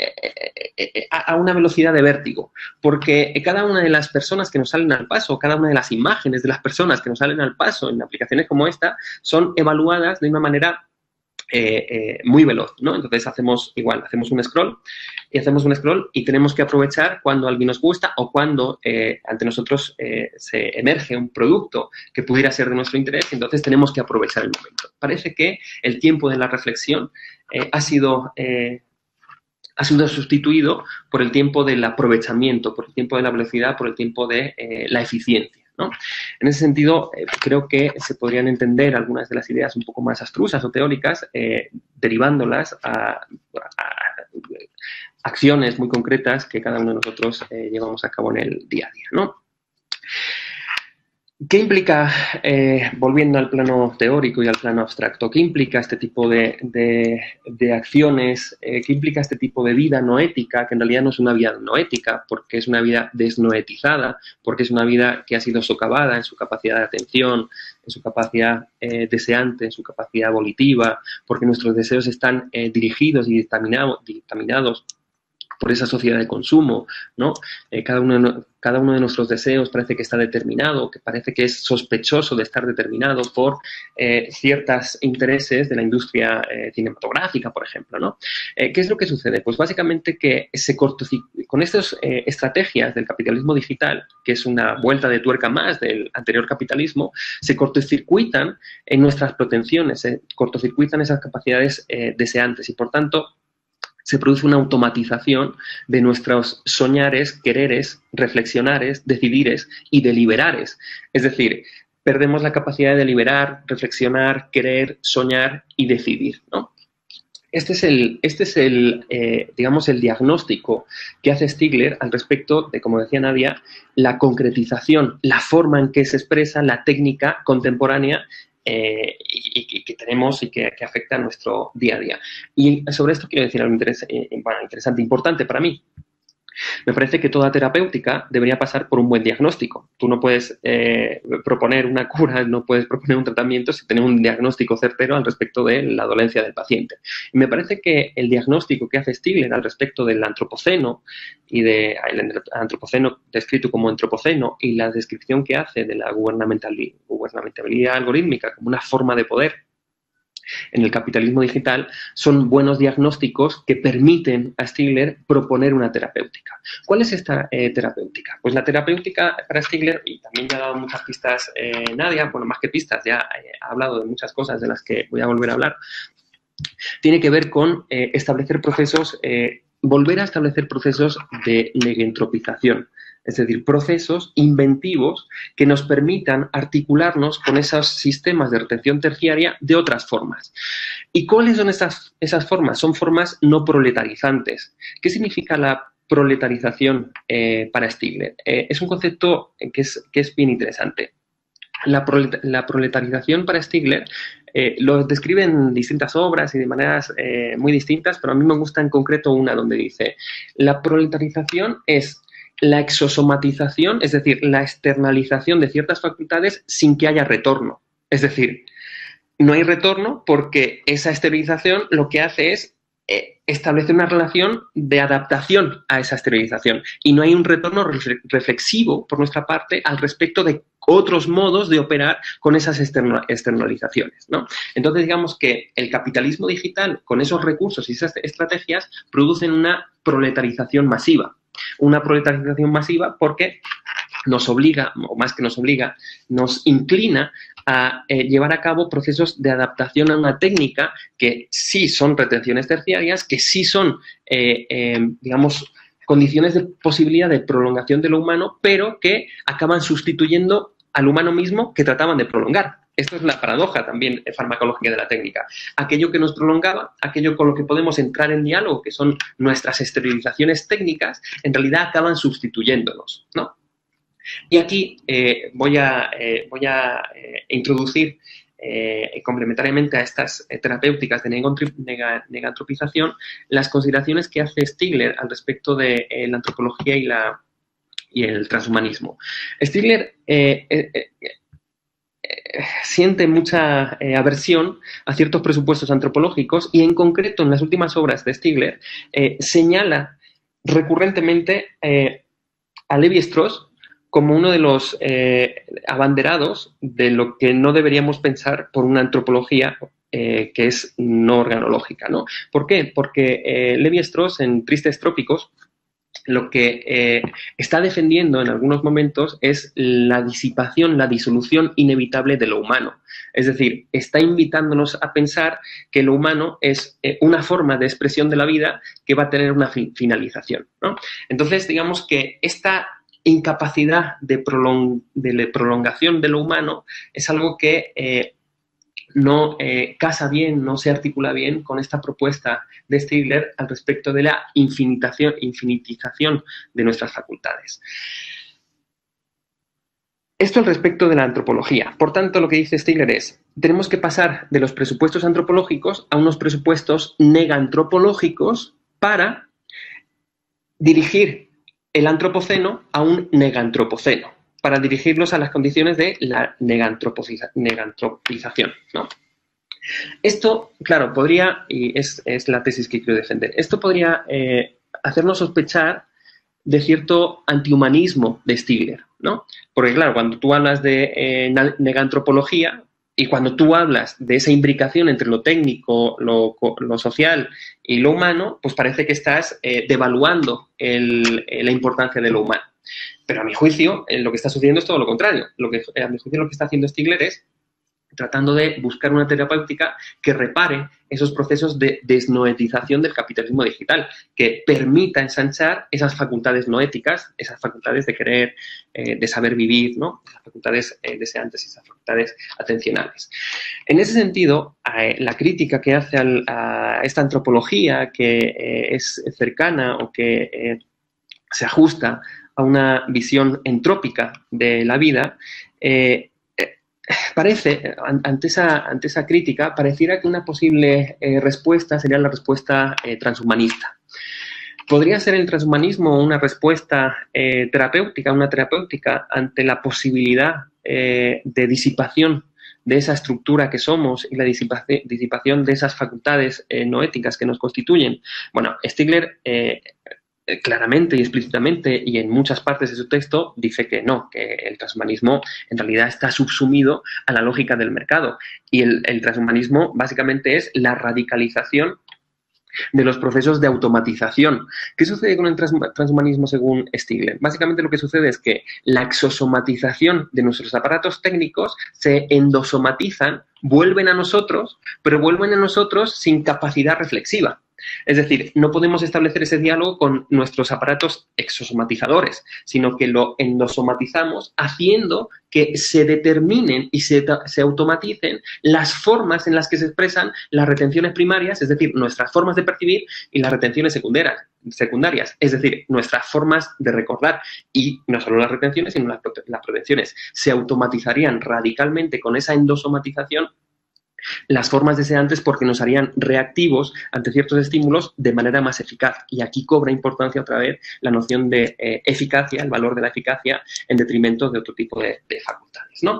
Speaker 3: eh, a una velocidad de vértigo, porque cada una de las personas que nos salen al paso, cada una de las imágenes de las personas que nos salen al paso en aplicaciones como esta, son evaluadas de una manera Eh, eh, muy veloz, ¿no? Entonces hacemos igual, hacemos un scroll y hacemos un scroll y tenemos que aprovechar cuando alguien nos gusta o cuando eh, ante nosotros eh, se emerge un producto que pudiera ser de nuestro interés, y entonces tenemos que aprovechar el momento. Parece que el tiempo de la reflexión eh, ha sido... Eh, ha sido sustituido por el tiempo del aprovechamiento, por el tiempo de la velocidad, por el tiempo de eh, la eficiencia, ¿no? En ese sentido, eh, creo que se podrían entender algunas de las ideas un poco más abstrusas o teóricas, eh, derivándolas a, a acciones muy concretas que cada uno de nosotros eh, llevamos a cabo en el día a día, ¿no? ¿Qué implica, eh, volviendo al plano teórico y al plano abstracto, qué implica este tipo de, de, de acciones, eh, qué implica este tipo de vida no ética, que en realidad no es una vida no ética, porque es una vida desnoetizada, porque es una vida que ha sido socavada en su capacidad de atención, en su capacidad eh, deseante, en su capacidad volitiva, porque nuestros deseos están eh, dirigidos y dictaminado, dictaminados por esa sociedad de consumo, ¿no? Eh, cada, uno, cada uno de nuestros deseos parece que está determinado, que parece que es sospechoso de estar determinado por eh, ciertos intereses de la industria eh, cinematográfica, por ejemplo, ¿no? Eh, ¿Qué es lo que sucede? Pues básicamente que se con estas eh, estrategias del capitalismo digital, que es una vuelta de tuerca más del anterior capitalismo, se cortocircuitan en nuestras pretensiones, se cortocircuitan esas capacidades eh, deseantes y, por tanto, se produce una automatización de nuestros soñares, quereres, reflexionares, decidires y deliberares. Es decir, perdemos la capacidad de deliberar, reflexionar, querer, soñar y decidir, ¿no? Este es el, este es el eh, digamos, el diagnóstico que hace Stigler al respecto de, como decía Nadia, la concretización, la forma en que se expresa la técnica contemporánea Eh, y, y que tenemos y que, que afecta a nuestro día a día. Y sobre esto quiero decir algo interes eh, bueno, interesante, importante para mí. Me parece que toda terapéutica debería pasar por un buen diagnóstico. Tú no puedes eh, proponer una cura, no puedes proponer un tratamiento sin tener un diagnóstico certero al respecto de la dolencia del paciente. Y me parece que el diagnóstico que hace Stigler al respecto del antropoceno y del antropoceno descrito como antropoceno y la descripción que hace de la gubernamentalidad, gubernamentalidad algorítmica como una forma de poder en el capitalismo digital, son buenos diagnósticos que permiten a Stigler proponer una terapéutica. ¿Cuál es esta eh, terapéutica? Pues la terapéutica para Stigler, y también ya ha dado muchas pistas eh, Nadia, bueno, más que pistas, ya eh, ha hablado de muchas cosas de las que voy a volver a hablar, tiene que ver con eh, establecer procesos, eh, volver a establecer procesos de negentropización. Es decir, procesos inventivos que nos permitan articularnos con esos sistemas de retención terciaria de otras formas. ¿Y cuáles son esas, esas formas? Son formas no proletarizantes. ¿Qué significa la proletarización eh, para Stigler? Eh, es un concepto que es, que es bien interesante. La, prolet la proletarización para Stigler eh, lo describe en distintas obras y de maneras eh, muy distintas, pero a mí me gusta en concreto una donde dice: la proletarización es la exosomatización, es decir, la externalización de ciertas facultades sin que haya retorno. Es decir, no hay retorno porque esa esterilización lo que hace es eh, establecer una relación de adaptación a esa esterilización y no hay un retorno reflexivo por nuestra parte al respecto de otros modos de operar con esas externalizaciones, ¿no? Entonces, digamos que el capitalismo digital, con esos recursos y esas estrategias, producen una proletarización masiva. Una proletarización masiva porque nos obliga, o más que nos obliga, nos inclina a eh, llevar a cabo procesos de adaptación a una técnica que sí son retenciones terciarias, que sí son, eh, eh, digamos, condiciones de posibilidad de prolongación de lo humano, pero que acaban sustituyendo al humano mismo que trataban de prolongar. Esto es la paradoja también farmacológica de la técnica. Aquello que nos prolongaba, aquello con lo que podemos entrar en diálogo, que son nuestras esterilizaciones técnicas, en realidad acaban sustituyéndonos, ¿no? Y aquí eh, voy a, eh, voy a eh, introducir, eh, complementariamente a estas eh, terapéuticas de nega, negantropización, las consideraciones que hace Stigler al respecto de eh, la antropología y, la, y el transhumanismo. Stigler eh, eh, eh, siente mucha eh, aversión a ciertos presupuestos antropológicos y, en concreto, en las últimas obras de Stigler, eh, señala recurrentemente eh, a Lévi-Strauss como uno de los eh, abanderados de lo que no deberíamos pensar por una antropología eh, que es no organológica, ¿no? ¿Por qué? Porque eh, Lévi-Strauss, en Tristes Trópicos, lo que eh, está defendiendo en algunos momentos es la disipación, la disolución inevitable de lo humano. Es decir, está invitándonos a pensar que lo humano es eh, una forma de expresión de la vida que va a tener una fi finalización, ¿no? Entonces, digamos que esta incapacidad de, prolong de prolongación de lo humano es algo que eh, no eh, casa bien, no se articula bien con esta propuesta de Stigler al respecto de la infinitación, infinitización de nuestras facultades. Esto al respecto de la antropología. Por tanto, lo que dice Stigler es, tenemos que pasar de los presupuestos antropológicos a unos presupuestos negantropológicos para dirigir el antropoceno a un negantropoceno, para dirigirlos a las condiciones de la negantropización, ¿no? Esto, claro, podría, y es, es la tesis que quiero defender, esto podría eh, hacernos sospechar de cierto antihumanismo de Stigler, ¿no? Porque, claro, cuando tú hablas de eh, negantropología y cuando tú hablas de esa imbricación entre lo técnico, lo, lo social y lo humano, pues parece que estás eh, devaluando el, eh, la importancia de lo humano. Pero a mi juicio, eh, lo que está sucediendo es todo lo contrario. Lo que, a mi juicio, lo que está haciendo Stigler es tratando de buscar una terapéutica que repare esos procesos de desnoetización del capitalismo digital, que permita ensanchar esas facultades noéticas, esas facultades de querer, eh, de saber vivir, ¿no? Esas facultades eh, deseantes y esas facultades atencionales. En ese sentido, eh, la crítica que hace al, a esta antropología que eh, es cercana o que eh, se ajusta a una visión entrópica de la vida, eh, parece, ante esa, ante esa crítica, pareciera que una posible eh, respuesta sería la respuesta eh, transhumanista. ¿Podría ser el transhumanismo una respuesta eh, terapéutica, una terapéutica ante la posibilidad eh, de disipación de esa estructura que somos y la disipación, disipación de esas facultades eh, noéticas que nos constituyen? Bueno, Stigler eh, claramente y explícitamente y en muchas partes de su texto dice que no, que el transhumanismo en realidad está subsumido a la lógica del mercado y el, el transhumanismo básicamente es la radicalización de los procesos de automatización. ¿Qué sucede con el trans, transhumanismo según Stigler? Básicamente lo que sucede es que la exosomatización de nuestros aparatos técnicos se endosomatizan, vuelven a nosotros, pero vuelven a nosotros sin capacidad reflexiva. Es decir, no podemos establecer ese diálogo con nuestros aparatos exosomatizadores, sino que lo endosomatizamos haciendo que se determinen y se, se automaticen las formas en las que se expresan las retenciones primarias, es decir, nuestras formas de percibir, y las retenciones secundarias, secundarias, es decir, nuestras formas de recordar. Y no solo las retenciones, sino las, las prevenciones. Se automatizarían radicalmente con esa endosomatización las formas deseantes porque nos harían reactivos ante ciertos estímulos de manera más eficaz. Y aquí cobra importancia otra vez la noción de eh, eficacia, el valor de la eficacia, en detrimento de otro tipo de, de facultades, ¿no?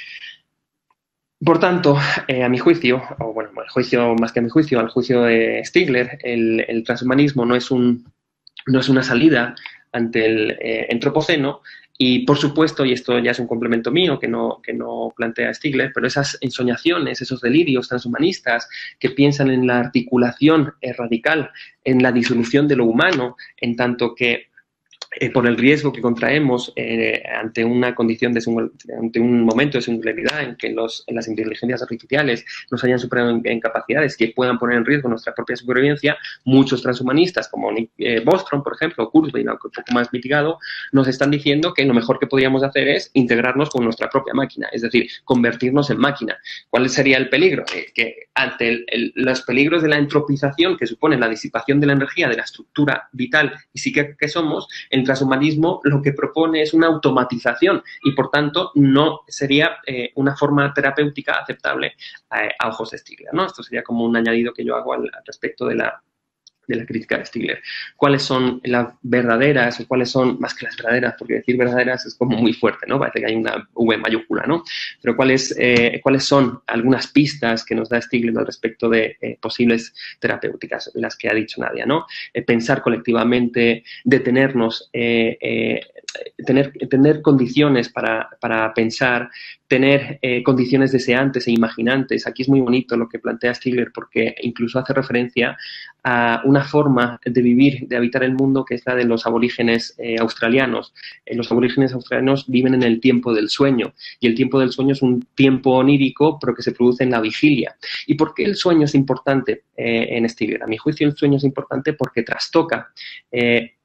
Speaker 3: Por tanto, eh, a mi juicio, o bueno, al juicio, más que a mi juicio, al juicio de Stigler, el, el transhumanismo no es, un, no es una salida ante el eh, antropoceno. Y, por supuesto, y esto ya es un complemento mío que no, que no plantea Stigler, pero esas ensoñaciones, esos delirios transhumanistas que piensan en la articulación eh, radical, en la disolución de lo humano, en tanto que eh, por el riesgo que contraemos eh, ante una condición de ante un momento de singularidad en que los, en las inteligencias artificiales nos hayan superado en, en capacidades que puedan poner en riesgo nuestra propia supervivencia, muchos transhumanistas como Nick eh, Bostrom, por ejemplo, o Kurzweil, aunque un poco más mitigado, nos están diciendo que lo mejor que podríamos hacer es integrarnos con nuestra propia máquina, es decir, convertirnos en máquina. ¿Cuál sería el peligro? Eh, que ante el, el, los peligros de la entropización que supone la disipación de la energía de la estructura vital y psíquica que somos, el transhumanismo lo que propone es una automatización y, por tanto, no sería eh, una forma terapéutica aceptable eh, a ojos de Stigler, ¿no? Esto sería como un añadido que yo hago al, al respecto de la, de la crítica de Stigler. ¿Cuáles son las verdaderas o cuáles son, más que las verdaderas, porque decir verdaderas es como muy fuerte, ¿no? Parece que hay una V mayúscula, ¿no? Pero ¿cuáles, eh, ¿cuáles son algunas pistas que nos da Stigler al respecto de eh, posibles terapéuticas, las que ha dicho Nadia, ¿no? Eh, pensar colectivamente, detenernos, eh, eh, tener, tener condiciones para, para pensar, tener eh, condiciones deseantes e imaginantes. Aquí es muy bonito lo que plantea Stigler porque incluso hace referencia a una forma de vivir, de habitar el mundo que es la de los aborígenes eh, australianos. Eh, los aborígenes australianos viven en el tiempo del sueño y el tiempo del sueño es un tiempo onírico pero que se produce en la vigilia. ¿Y por qué el sueño es importante eh, en Stigler? A mi juicio el sueño es importante porque trastoca eh,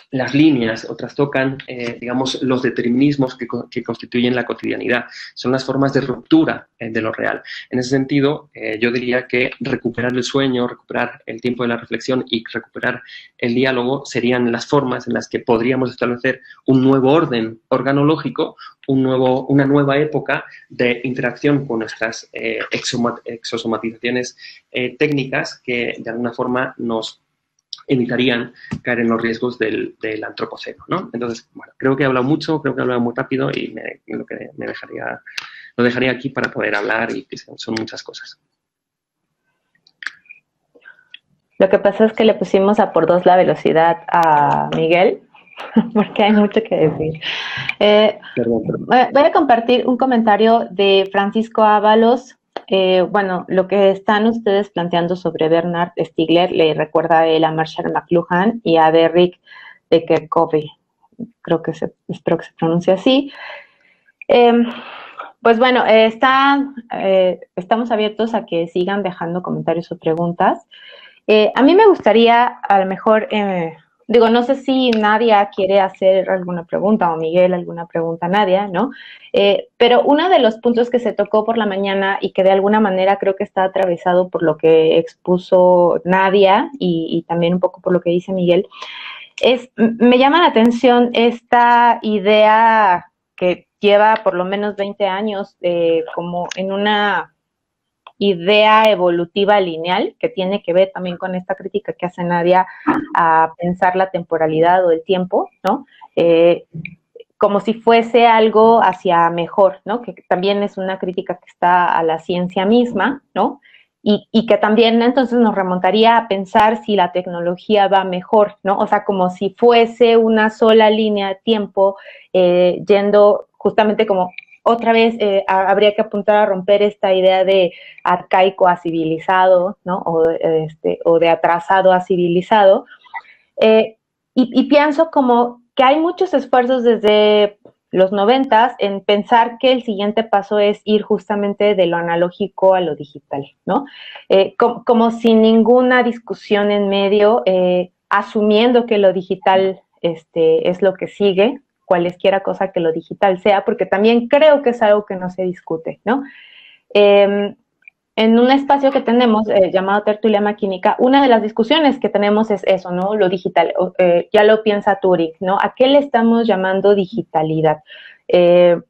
Speaker 3: las líneas, otras tocan, eh, digamos, los determinismos que, que constituyen la cotidianidad. Son las formas de ruptura eh, de lo real. En ese sentido, eh, yo diría que recuperar el sueño, recuperar el tiempo de la reflexión y recuperar el diálogo serían las formas en las que podríamos establecer un nuevo orden organológico, un nuevo, una nueva época de interacción con nuestras eh, exosomatizaciones eh, técnicas que, de alguna forma, nos evitarían caer en los riesgos del, del antropoceno, ¿no? Entonces, bueno, creo que he hablado mucho, creo que he hablado muy rápido y me, lo que me dejaría, lo dejaría aquí para poder hablar y que son muchas cosas.
Speaker 1: Lo que pasa es que le pusimos a por dos la velocidad a Miguel, porque hay mucho que decir. Eh,
Speaker 3: perdón, perdón.
Speaker 1: Voy a compartir un comentario de Francisco Ábalos. Eh, bueno, lo que están ustedes planteando sobre Bernard Stiegler le recuerda a él a Marshall McLuhan y a Derrick de Kerkhove. Creo que se, espero que se pronuncie así. Eh, pues bueno, eh, está, eh, estamos abiertos a que sigan dejando comentarios o preguntas. Eh, a mí me gustaría, a lo mejor, eh, digo, no sé si Nadia quiere hacer alguna pregunta o Miguel alguna pregunta a Nadia, ¿no? Eh, pero uno de los puntos que se tocó por la mañana y que de alguna manera creo que está atravesado por lo que expuso Nadia y, y también un poco por lo que dice Miguel, es, me llama la atención esta idea que lleva por lo menos veinte años eh, como en una idea evolutiva lineal, que tiene que ver también con esta crítica que hace Nadia a pensar la temporalidad o el tiempo, ¿no? Eh, como si fuese algo hacia mejor, ¿no? Que también es una crítica que está a la ciencia misma, ¿no? Y, y que también entonces nos remontaría a pensar si la tecnología va mejor, ¿no? O sea, como si fuese una sola línea de tiempo eh, yendo justamente como otra vez eh, habría que apuntar a romper esta idea de arcaico a civilizado, ¿no? O, este, o de atrasado a civilizado. Eh, y, y pienso como que hay muchos esfuerzos desde los noventas en pensar que el siguiente paso es ir justamente de lo analógico a lo digital, ¿no? Eh, como, como sin ninguna discusión en medio, eh, asumiendo que lo digital este, es lo que sigue, cualesquiera cosa que lo digital sea, porque también creo que es algo que no se discute, ¿no? Eh, en un espacio que tenemos eh, llamado Tertulia Maquínica, una de las discusiones que tenemos es eso, ¿no? Lo digital, eh, ya lo piensa Turing, ¿no? ¿A qué le estamos llamando digitalidad? Eh,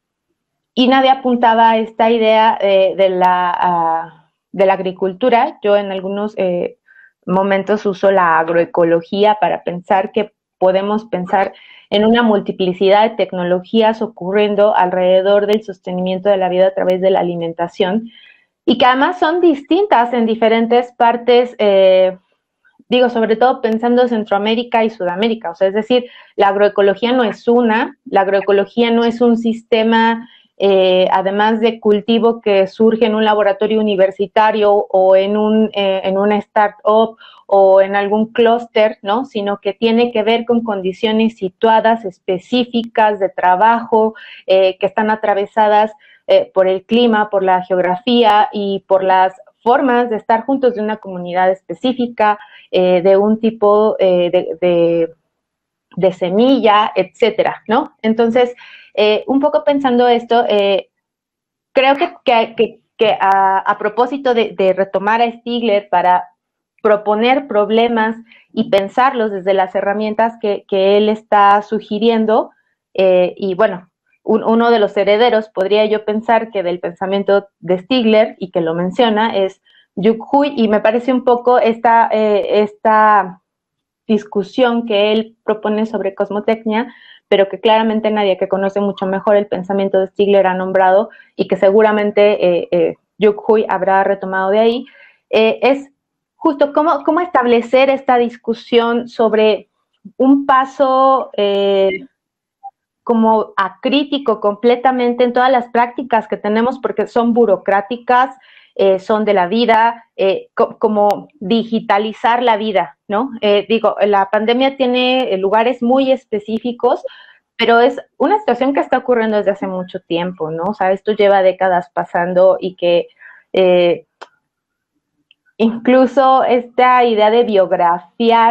Speaker 1: y nadie apuntaba a esta idea eh, de, la, uh, de la agricultura. Yo en algunos eh, momentos uso la agroecología para pensar que podemos pensar en una multiplicidad de tecnologías ocurriendo alrededor del sostenimiento de la vida a través de la alimentación y que además son distintas en diferentes partes, eh, digo, sobre todo pensando en Centroamérica y Sudamérica, o sea, es decir, la agroecología no es una, la agroecología no es un sistema, eh, además de cultivo que surge en un laboratorio universitario o en, un, eh, en una startup o en algún clúster, ¿no? Sino que tiene que ver con condiciones situadas específicas de trabajo eh, que están atravesadas eh, por el clima, por la geografía y por las formas de estar juntos de una comunidad específica, eh, de un tipo eh, de, de, de semilla, etcétera, ¿no? Entonces, eh, un poco pensando esto, eh, creo que, que, que, que a, a propósito de, de retomar a Stiegler para proponer problemas y pensarlos desde las herramientas que, que él está sugiriendo, eh, y bueno, un, uno de los herederos podría yo pensar que del pensamiento de Stiegler, y que lo menciona, es Yuk Hui, y me parece un poco esta, eh, esta discusión que él propone sobre cosmotecnia, pero que claramente nadie que conoce mucho mejor el pensamiento de Stiegler ha nombrado y que seguramente eh, eh, Yuk Hui habrá retomado de ahí, eh, es justo cómo, cómo establecer esta discusión sobre un paso eh, como acrítico completamente en todas las prácticas que tenemos, porque son burocráticas, eh, son de la vida, eh, co como digitalizar la vida, ¿no? Eh, digo, la pandemia tiene lugares muy específicos, pero es una situación que está ocurriendo desde hace mucho tiempo, ¿no? O sea, esto lleva décadas pasando y que eh, incluso esta idea de biografiar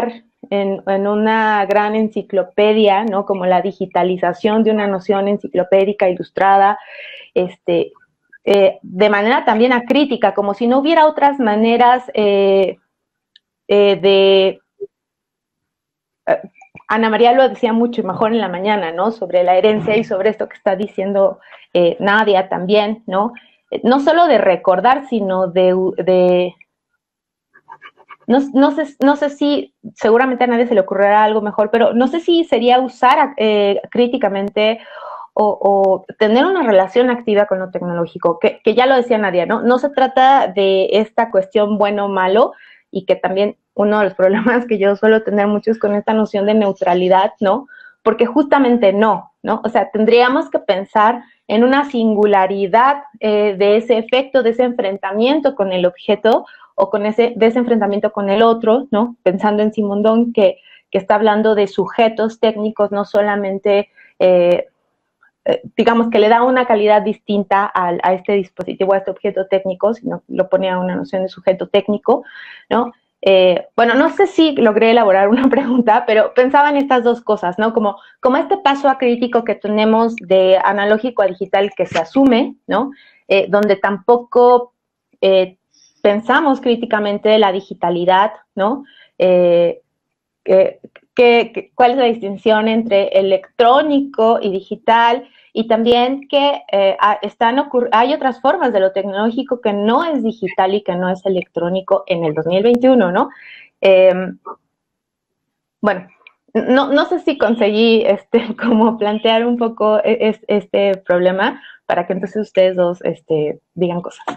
Speaker 1: en, en una gran enciclopedia, ¿no? Como la digitalización de una noción enciclopédica ilustrada, este, eh, de manera también acrítica, como si no hubiera otras maneras eh, eh, de... Eh, Ana María lo decía mucho y mejor en la mañana, ¿no? Sobre la herencia y sobre esto que está diciendo eh, Nadia también, ¿no? No solo de recordar, sino de... de no, no, sé, no sé si, seguramente a nadie se le ocurrirá algo mejor, pero no sé si sería usar eh, críticamente o, o tener una relación activa con lo tecnológico, que, que ya lo decía Nadia, ¿no? No se trata de esta cuestión bueno o malo, y que también uno de los problemas que yo suelo tener mucho es con esta noción de neutralidad, ¿no? Porque justamente no, ¿no? O sea, tendríamos que pensar en una singularidad eh, de ese efecto, de ese enfrentamiento con el objeto o con ese, de ese enfrentamiento con el otro, ¿no? Pensando en Simondon, que, que está hablando de sujetos técnicos, no solamente, eh, eh, digamos, que le da una calidad distinta a, a este dispositivo, a este objeto técnico, sino lo pone a una noción de sujeto técnico, ¿no? Eh, bueno, no sé si logré elaborar una pregunta, pero pensaba en estas dos cosas, ¿no? Como, como este paso acrítico que tenemos de analógico a digital que se asume, ¿no? Eh, donde tampoco eh, pensamos críticamente la digitalidad, ¿no? Eh, eh, que, que, ¿Cuál es la distinción entre electrónico y digital? Y también que eh, están hay otras formas de lo tecnológico que no es digital y que no es electrónico en el dos mil veintiuno, ¿no? Eh, bueno, no, no sé si conseguí este, como plantear un poco es, este problema para que entonces ustedes dos este, digan cosas.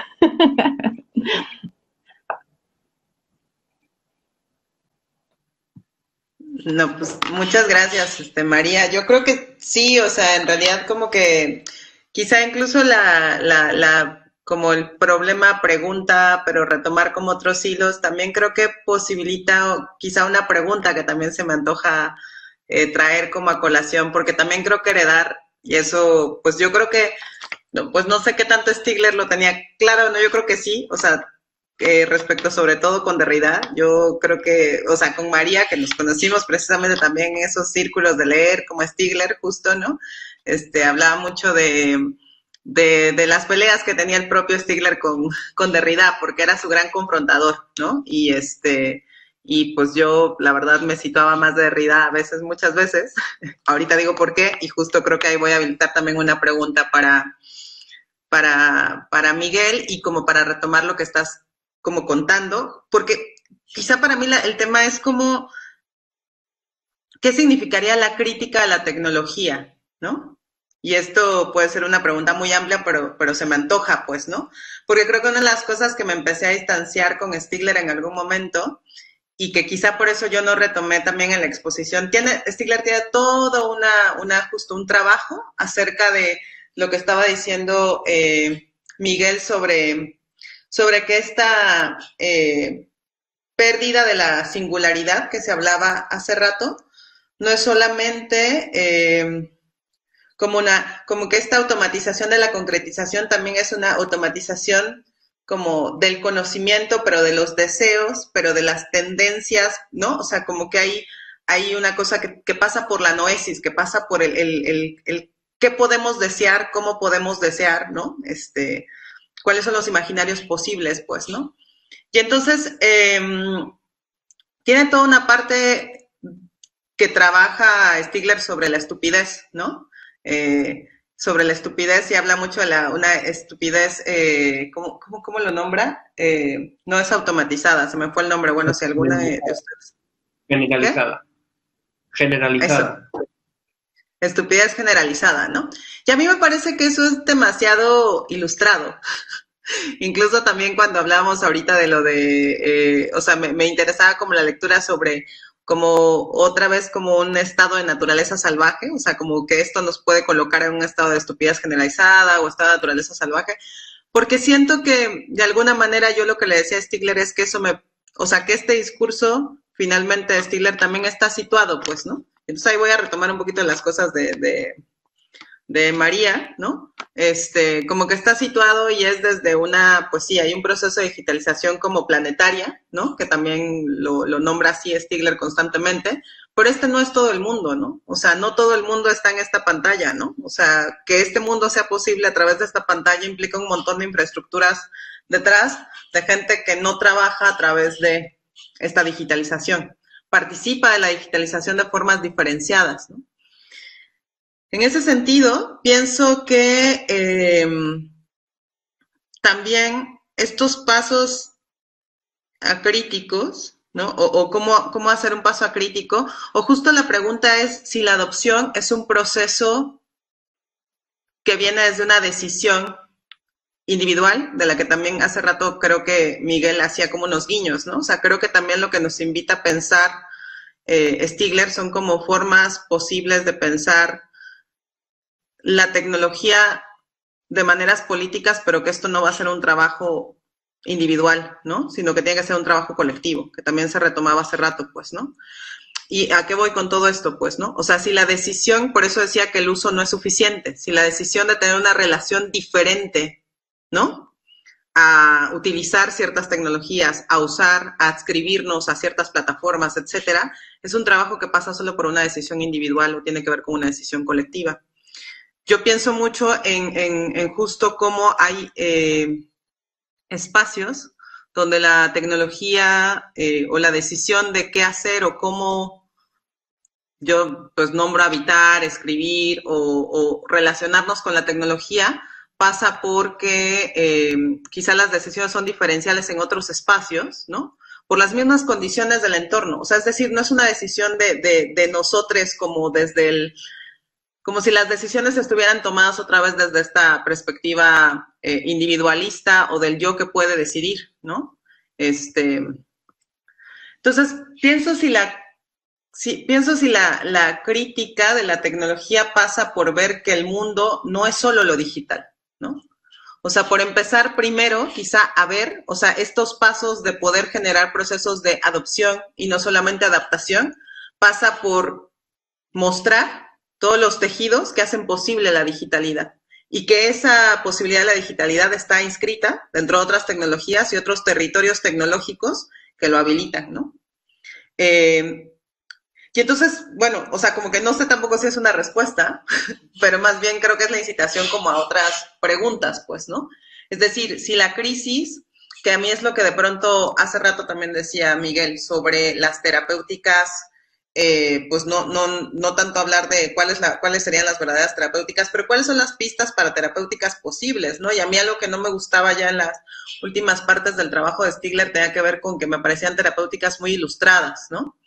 Speaker 2: No, pues muchas gracias, este, María. Yo creo que sí, o sea, en realidad como que quizá incluso la, la, la, como el problema pregunta, pero retomar como otros hilos, también creo que posibilita quizá una pregunta que también se me antoja eh, traer como a colación, porque también creo que heredar, y eso, pues yo creo que, pues no sé qué tanto Stigler lo tenía claro, no, yo creo que sí, o sea, Eh, respecto sobre todo con Derrida, yo creo que, o sea, con María, que nos conocimos precisamente también en esos círculos de leer, como Stigler, justo, ¿no? Este, hablaba mucho de, de, de las peleas que tenía el propio Stigler con, con Derrida, porque era su gran confrontador, ¿no? Y este, y pues yo, la verdad, me situaba más de Derrida a veces, muchas veces. Ahorita digo por qué, y justo creo que ahí voy a habilitar también una pregunta para, para, para Miguel, y como para retomar lo que estás como contando, porque quizá para mí la, el tema es como, ¿qué significaría la crítica a la tecnología, no? Y esto puede ser una pregunta muy amplia, pero, pero se me antoja, pues, ¿no? Porque creo que una de las cosas que me empecé a distanciar con Stigler en algún momento, y que quizá por eso yo no retomé también en la exposición, tiene, Stigler tiene todo una, una, justo un trabajo acerca de lo que estaba diciendo eh, Miguel sobre... sobre que esta eh, pérdida de la singularidad que se hablaba hace rato no es solamente eh, como una, como que esta automatización de la concretización también es una automatización como del conocimiento, pero de los deseos, pero de las tendencias, ¿no? O sea, como que hay, hay una cosa que, que pasa por la noesis, que pasa por el, el, el, el qué podemos desear, cómo podemos desear, ¿no? Este... cuáles son los imaginarios posibles, pues, ¿no? Y entonces, eh, tiene toda una parte que trabaja Stigler sobre la estupidez, ¿no? Eh, sobre la estupidez, y habla mucho de la, una estupidez, eh, ¿cómo, cómo, ¿cómo lo nombra? Eh, no es automatizada, se me fue el nombre, bueno, si alguna de, de ustedes.
Speaker 3: Generalizada. ¿Qué? Generalizada.
Speaker 2: Eso. Estupidez generalizada, ¿no? Y a mí me parece que eso es demasiado ilustrado. Incluso también cuando hablábamos ahorita de lo de, eh, o sea, me, me interesaba como la lectura sobre como otra vez como un estado de naturaleza salvaje, o sea, como que esto nos puede colocar en un estado de estupidez generalizada o estado de naturaleza salvaje, porque siento que de alguna manera yo lo que le decía a Stigler es que eso me, o sea, que este discurso finalmente de Stigler también está situado, pues, ¿no? Entonces ahí voy a retomar un poquito las cosas de, de, de María, ¿no? Este, como que está situado y es desde una, pues sí, hay un proceso de digitalización como planetaria, ¿no? Que también lo, lo nombra así Stigler constantemente, pero este no es todo el mundo, ¿no? O sea, no todo el mundo está en esta pantalla, ¿no? O sea, que este mundo sea posible a través de esta pantalla implica un montón de infraestructuras detrás de gente que no trabaja a través de esta digitalización, participa de la digitalización de formas diferenciadas, ¿no? En ese sentido, pienso que eh, también estos pasos acríticos, ¿no? O, o cómo, cómo hacer un paso acrítico, o justo la pregunta es si la adopción es un proceso que viene desde una decisión individual, de la que también hace rato creo que Miguel hacía como unos guiños, ¿no? O sea, creo que también lo que nos invita a pensar eh, Stigler son como formas posibles de pensar la tecnología de maneras políticas, pero que esto no va a ser un trabajo individual, ¿no? Sino que tiene que ser un trabajo colectivo, que también se retomaba hace rato, pues, ¿no? ¿Y a qué voy con todo esto, pues, no? O sea, si la decisión, por eso decía que el uso no es suficiente, si la decisión de tener una relación diferente, ¿no? A utilizar ciertas tecnologías, a usar, a adscribirnos a ciertas plataformas, etcétera, es un trabajo que pasa solo por una decisión individual o tiene que ver con una decisión colectiva. Yo pienso mucho en, en, en justo cómo hay eh, espacios donde la tecnología eh, o la decisión de qué hacer o cómo yo pues nombro habitar, escribir o, o relacionarnos con la tecnología pasa porque eh, quizá las decisiones son diferenciales en otros espacios, ¿no? Por las mismas condiciones del entorno. O sea, es decir, no es una decisión de, de, de nosotros como desde el... como si las decisiones estuvieran tomadas otra vez desde esta perspectiva eh, individualista o del yo que puede decidir, ¿no? Este, entonces, pienso si la, si, pienso si la, la crítica de la tecnología pasa por ver que el mundo no es solo lo digital, ¿no? O sea, por empezar primero, quizá a ver, o sea, estos pasos de poder generar procesos de adopción y no solamente adaptación, pasa por mostrar todos los tejidos que hacen posible la digitalidad y que esa posibilidad de la digitalidad está inscrita dentro de otras tecnologías y otros territorios tecnológicos que lo habilitan, ¿no? Eh, y entonces, bueno, o sea, como que no sé tampoco si es una respuesta, pero más bien creo que es la incitación como a otras preguntas, pues, ¿no? Es decir, si la crisis, que a mí es lo que de pronto hace rato también decía Miguel sobre las terapéuticas, Eh, pues no, no, no tanto hablar de cuáles, la, cuáles serían las verdaderas terapéuticas, pero cuáles son las pistas para terapéuticas posibles, ¿no? Y a mí algo que no me gustaba ya en las últimas partes del trabajo de Stigler tenía que ver con que me parecían terapéuticas muy ilustradas, ¿no?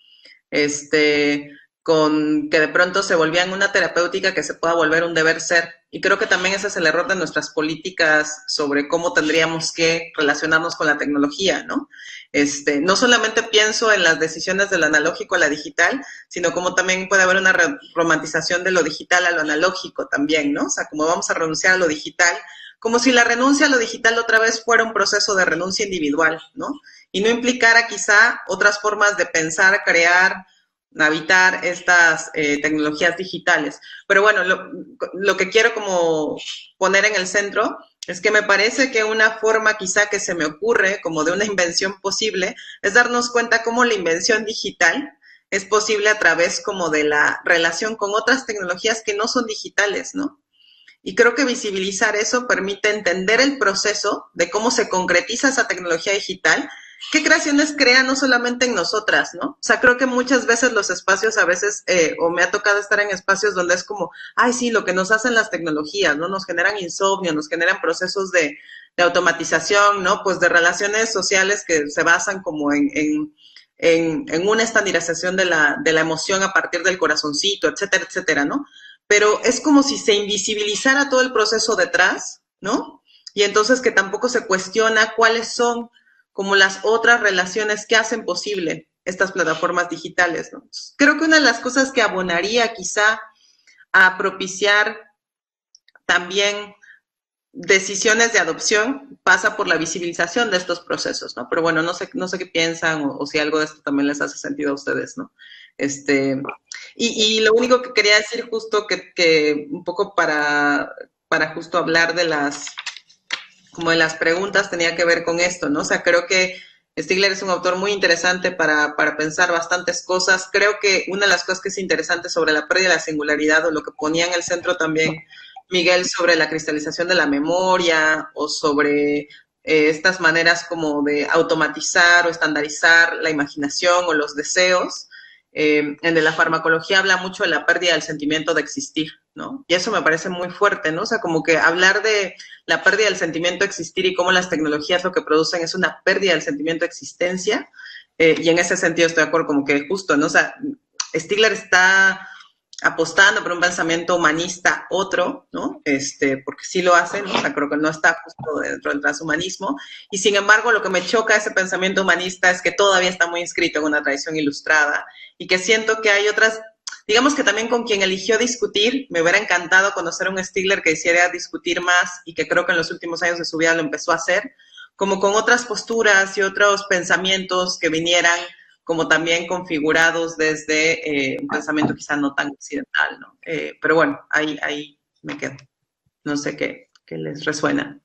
Speaker 2: Este, con que de pronto se volvían una terapéutica que se pueda volver un deber ser. Y creo que también ese es el error de nuestras políticas sobre cómo tendríamos que relacionarnos con la tecnología, ¿no? Este, no solamente pienso en las decisiones de lo analógico a la digital, sino como también puede haber una romantización de lo digital a lo analógico también, ¿no? O sea, como vamos a renunciar a lo digital, como si la renuncia a lo digital otra vez fuera un proceso de renuncia individual, ¿no? Y no implicara quizá otras formas de pensar, crear, habitar estas eh, tecnologías digitales. Pero bueno, lo, lo que quiero como poner en el centro es que me parece que una forma quizá que se me ocurre como de una invención posible es darnos cuenta cómo la invención digital es posible a través como de la relación con otras tecnologías que no son digitales, ¿no? Y creo que visibilizar eso permite entender el proceso de cómo se concretiza esa tecnología digital, qué creaciones crea no solamente en nosotras, ¿no? O sea, creo que muchas veces los espacios a veces, eh, o me ha tocado estar en espacios donde es como, ay, sí, lo que nos hacen las tecnologías, ¿no? Nos generan insomnio, nos generan procesos de, de automatización, ¿no? Pues de relaciones sociales que se basan como en, en, en, en una estandarización de la, de la emoción a partir del corazoncito, etcétera, etcétera, ¿no? Pero es como si se invisibilizara todo el proceso detrás, ¿no? Y entonces que tampoco se cuestiona cuáles son como las otras relaciones que hacen posible estas plataformas digitales, ¿no? Creo que una de las cosas que abonaría quizá a propiciar también decisiones de adopción pasa por la visibilización de estos procesos, ¿no? Pero bueno, no sé, no sé qué piensan o, o si algo de esto también les hace sentido a ustedes, ¿no? Este, y, y lo único que quería decir justo que, que un poco para para justo hablar de las, como de las preguntas, tenía que ver con esto, ¿no? O sea, creo que Stigler es un autor muy interesante para, para pensar bastantes cosas. Creo que una de las cosas que es interesante sobre la pérdida de la singularidad, o lo que ponía en el centro también Miguel sobre la cristalización de la memoria, o sobre eh, estas maneras como de automatizar o estandarizar la imaginación o los deseos. Eh, en de la farmacología habla mucho de la pérdida del sentimiento de existir, ¿no? Y eso me parece muy fuerte, ¿no? O sea, como que hablar de la pérdida del sentimiento de existir y cómo las tecnologías lo que producen es una pérdida del sentimiento de existencia. Eh, y en ese sentido estoy de acuerdo, como que justo, ¿no? O sea, Stigler está apostando por un pensamiento humanista otro, ¿no? Este, porque sí lo hacen, ¿no? O sea, creo que no está justo dentro del transhumanismo. Y sin embargo, lo que me choca de ese pensamiento humanista es que todavía está muy inscrito en una tradición ilustrada y que siento que hay otras, digamos que también con quien eligió discutir, me hubiera encantado conocer a un Stigler que hiciera discutir más y que creo que en los últimos años de su vida lo empezó a hacer, como con otras posturas y otros pensamientos que vinieran como también configurados desde eh, un pensamiento quizá no tan occidental, ¿no? Eh, pero bueno, ahí, ahí me quedo. No sé qué, qué les resuena.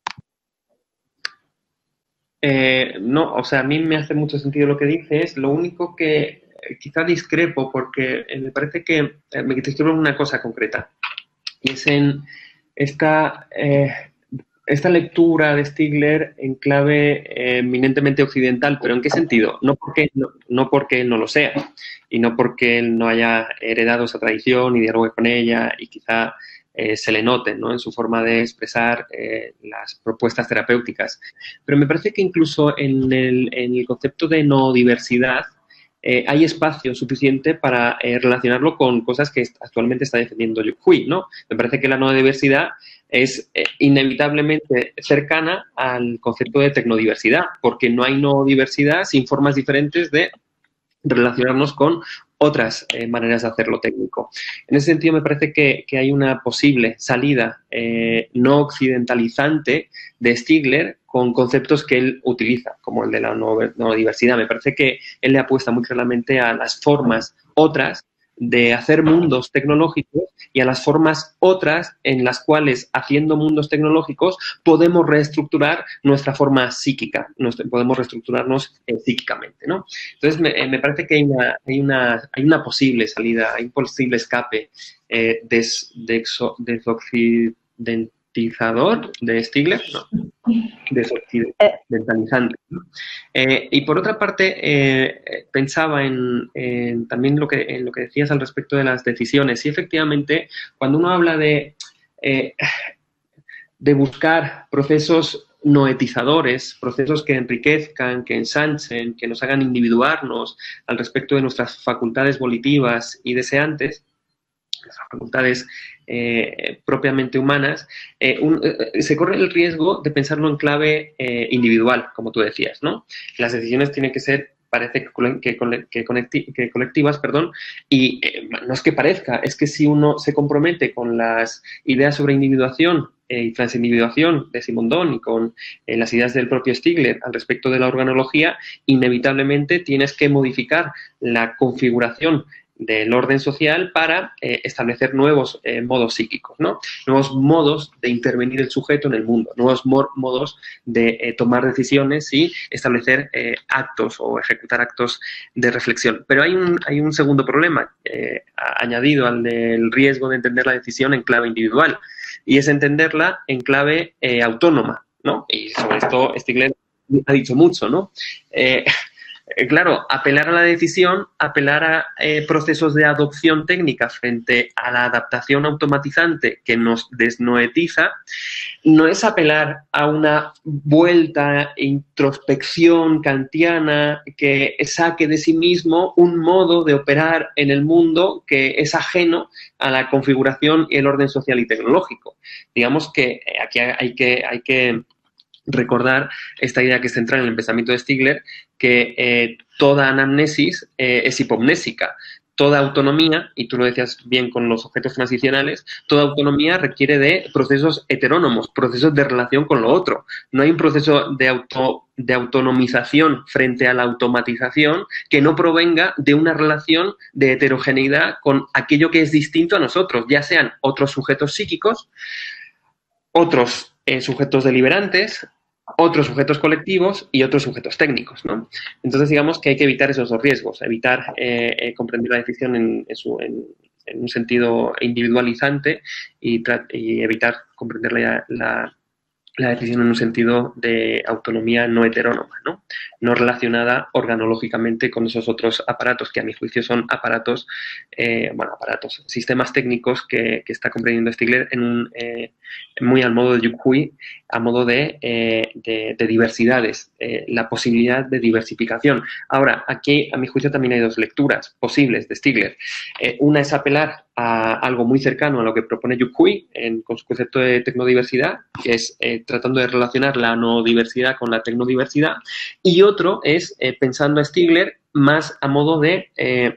Speaker 3: Eh, no, o sea, a mí me hace mucho sentido lo que dices. Lo único que eh, quizá discrepo, porque eh, me parece que eh, me discrepo en una cosa concreta, y es en esta... Eh, esta lectura de Stigler en clave eh, eminentemente occidental, pero ¿en qué sentido? No porque, no, no porque él no lo sea, y no porque él no haya heredado esa tradición y dialogue con ella, y quizá eh, se le note, ¿no?, en su forma de expresar eh, las propuestas terapéuticas. Pero me parece que incluso en el, en el concepto de no diversidad eh, hay espacio suficiente para eh, relacionarlo con cosas que actualmente está defendiendo Yu Hui, ¿no? Me parece que la no diversidad es eh, inevitablemente cercana al concepto de tecnodiversidad, porque no hay no diversidad sin formas diferentes de relacionarnos con otras eh, maneras de hacerlo técnico. En ese sentido, me parece que, que hay una posible salida eh, no occidentalizante de Stigler con conceptos que él utiliza, como el de la no, no diversidad. Me parece que él le apuesta muy claramente a las formas otras de hacer mundos tecnológicos y a las formas otras en las cuales, haciendo mundos tecnológicos, podemos reestructurar nuestra forma psíquica, nos, podemos reestructurarnos eh, psíquicamente, ¿no? Entonces, me, me parece que hay una, hay, una, hay una posible salida, hay un posible escape eh, des, deso, desoccidentalizador de Stigler, ¿no? Desoccidentalizante, ¿no? Eh, y por otra parte, eh, pensaba en, en también lo que, en lo que decías al respecto de las decisiones. Y efectivamente, cuando uno habla de, eh, de buscar procesos noetizadores, procesos que enriquezcan, que ensanchen, que nos hagan individuarnos al respecto de nuestras facultades volitivas y deseantes, las facultades eh, propiamente humanas, eh, un, eh, se corre el riesgo de pensarlo en clave eh, individual, como tú decías, ¿no? Las decisiones tienen que ser, parece que, que, que colectivas, perdón, y eh, no es que parezca, es que si uno se compromete con las ideas sobre individuación eh, y transindividuación de Simondon y con eh, las ideas del propio Stigler al respecto de la organología, inevitablemente tienes que modificar la configuración del orden social para eh, establecer nuevos eh, modos psíquicos, ¿no? Nuevos modos de intervenir el sujeto en el mundo, nuevos modos de eh, tomar decisiones y establecer eh, actos o ejecutar actos de reflexión. Pero hay un, hay un segundo problema eh, añadido al del riesgo de entender la decisión en clave individual, y es entenderla en clave eh, autónoma, ¿no? Y sobre esto Stigler ha dicho mucho, ¿no? Eh, Eh, claro, apelar a la decisión, apelar a eh, procesos de adopción técnica frente a la adaptación automatizante que nos desnoetiza, no es apelar a una vuelta, introspección kantiana que saque de sí mismo un modo de operar en el mundo que es ajeno a la configuración y el orden social y tecnológico. Digamos que aquí hay que... Hay que recordar esta idea que es central en el pensamiento de Stigler, que eh, toda anamnesis eh, es hipomnésica. Toda autonomía, y tú lo decías bien con los objetos transicionales, toda autonomía requiere de procesos heterónomos, procesos de relación con lo otro. No hay un proceso de, auto, de autonomización frente a la automatización que no provenga de una relación de heterogeneidad con aquello que es distinto a nosotros, ya sean otros sujetos psíquicos, otros eh, sujetos deliberantes, otros sujetos colectivos y otros sujetos técnicos, ¿no? Entonces, digamos que hay que evitar esos dos riesgos, evitar eh, eh, comprender la decisión en, en, su, en, en un sentido individualizante y, y evitar comprender la, la, la decisión en un sentido de autonomía no heterónoma, ¿no? No relacionada organológicamente con esos otros aparatos que a mi juicio son aparatos, eh, bueno, aparatos, sistemas técnicos que, que está comprendiendo Stigler en un, eh, muy al modo de Yuhui, a modo de, eh, de, de diversidades, eh, la posibilidad de diversificación. Ahora, aquí a mi juicio también hay dos lecturas posibles de Stigler. Eh, una es apelar a algo muy cercano a lo que propone Yuhui en, con su concepto de tecnodiversidad, que es eh, tratando de relacionar la no diversidad con la tecnodiversidad, y otro es eh, pensando a Stigler más a modo de eh,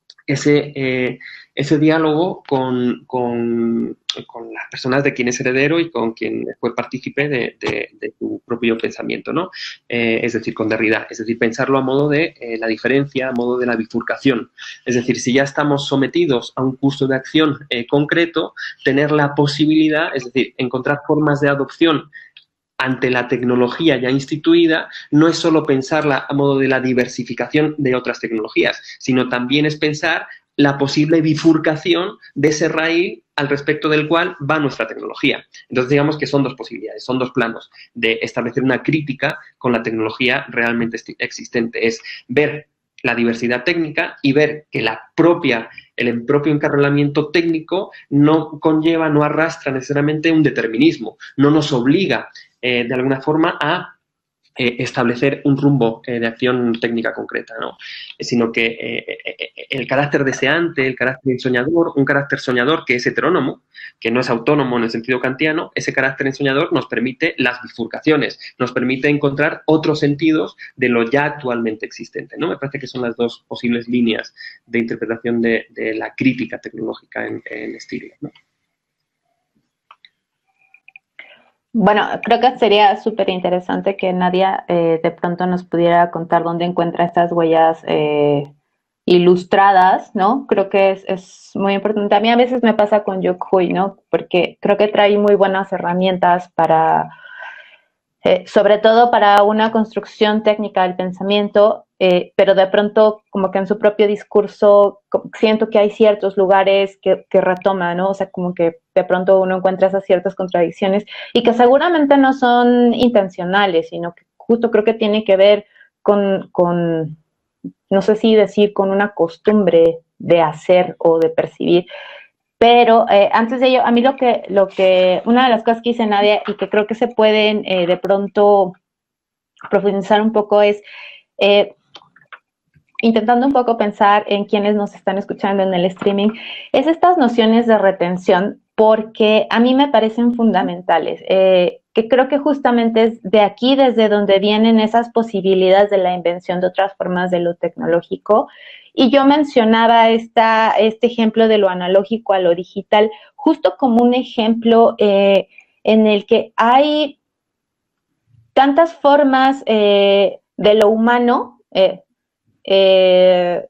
Speaker 3: ese, eh, ese diálogo con, con, con las personas de quien es heredero y con quien fue partícipe de, de, de tu propio pensamiento, ¿no? Eh, es decir, con Derrida, es decir, pensarlo a modo de eh, la diferencia, a modo de la bifurcación. Es decir, si ya estamos sometidos a un curso de acción eh, concreto, tener la posibilidad, es decir, encontrar formas de adopción ante la tecnología ya instituida, no es solo pensarla a modo de la diversificación de otras tecnologías, sino también es pensar la posible bifurcación de ese raíl al respecto del cual va nuestra tecnología. Entonces, digamos que son dos posibilidades, son dos planos de establecer una crítica con la tecnología realmente existente. Es ver la diversidad técnica y ver que la propia, el propio encarrilamiento técnico no conlleva, no arrastra necesariamente un determinismo, no nos obliga Eh, de alguna forma a eh, establecer un rumbo eh, de acción técnica concreta, ¿no? Eh, sino que eh, eh, el carácter deseante, el carácter ensoñador, un carácter soñador que es heterónomo, que no es autónomo en el sentido kantiano, ese carácter ensoñador nos permite las bifurcaciones, nos permite encontrar otros sentidos de lo ya actualmente existente, ¿no? Me parece que son las dos posibles líneas de interpretación de, de la crítica tecnológica en, en Stigler, ¿no?
Speaker 1: Bueno, creo que sería súper interesante que Nadia eh, de pronto nos pudiera contar dónde encuentra estas huellas eh, ilustradas, ¿no? Creo que es, es muy importante. A mí a veces me pasa con Yuhui, ¿no? Porque creo que trae muy buenas herramientas para, eh, sobre todo para una construcción técnica del pensamiento, eh, pero de pronto como que en su propio discurso siento que hay ciertos lugares que, que retoma, ¿no? O sea, como que de pronto uno encuentra esas ciertas contradicciones y que seguramente no son intencionales, sino que justo creo que tiene que ver con, con no sé si decir con una costumbre de hacer o de percibir. Pero eh, antes de ello, a mí lo que, lo que, una de las cosas que dice Nadia y que creo que se pueden eh, de pronto profundizar un poco es eh, intentando un poco pensar en quienes nos están escuchando en el streaming, es estas nociones de retención, porque a mí me parecen fundamentales, eh, que creo que justamente es de aquí desde donde vienen esas posibilidades de la invención de otras formas de lo tecnológico. Y yo mencionaba esta, este ejemplo de lo analógico a lo digital, justo como un ejemplo eh, en el que hay tantas formas eh, de lo humano, eh, eh,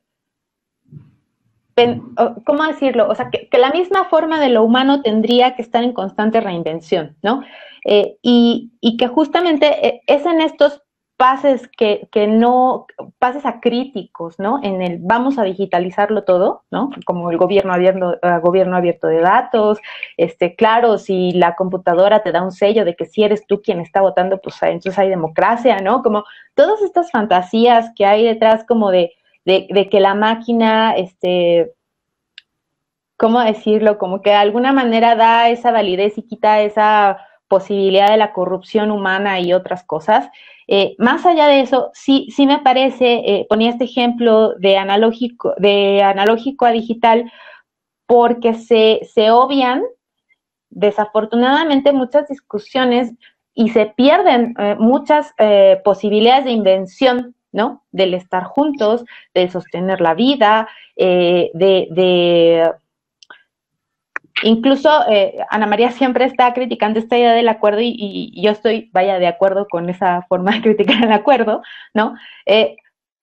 Speaker 1: pen, ¿cómo decirlo? O sea, que, que la misma forma de lo humano tendría que estar en constante reinvención, ¿no? Eh, y, y que justamente es en estos pases que, que no, pases acríticos, ¿no? En el vamos a digitalizarlo todo, ¿no? Como el gobierno abierto, uh, gobierno abierto de datos, este, claro, si la computadora te da un sello de que si eres tú quien está votando, pues entonces hay democracia, ¿no? Como todas estas fantasías que hay detrás como de, de, de que la máquina, este, ¿cómo decirlo? Como que de alguna manera da esa validez y quita esa posibilidad de la corrupción humana y otras cosas. Eh, más allá de eso, sí, sí me parece, eh, ponía este ejemplo de analógico, de analógico a digital, porque se, se obvian desafortunadamente muchas discusiones y se pierden eh, muchas eh, posibilidades de invención, ¿no? Del estar juntos, de sostener la vida, eh, de, de incluso eh, Ana María siempre está criticando esta idea del acuerdo y, y yo estoy, vaya, de acuerdo con esa forma de criticar el acuerdo, ¿no? Eh,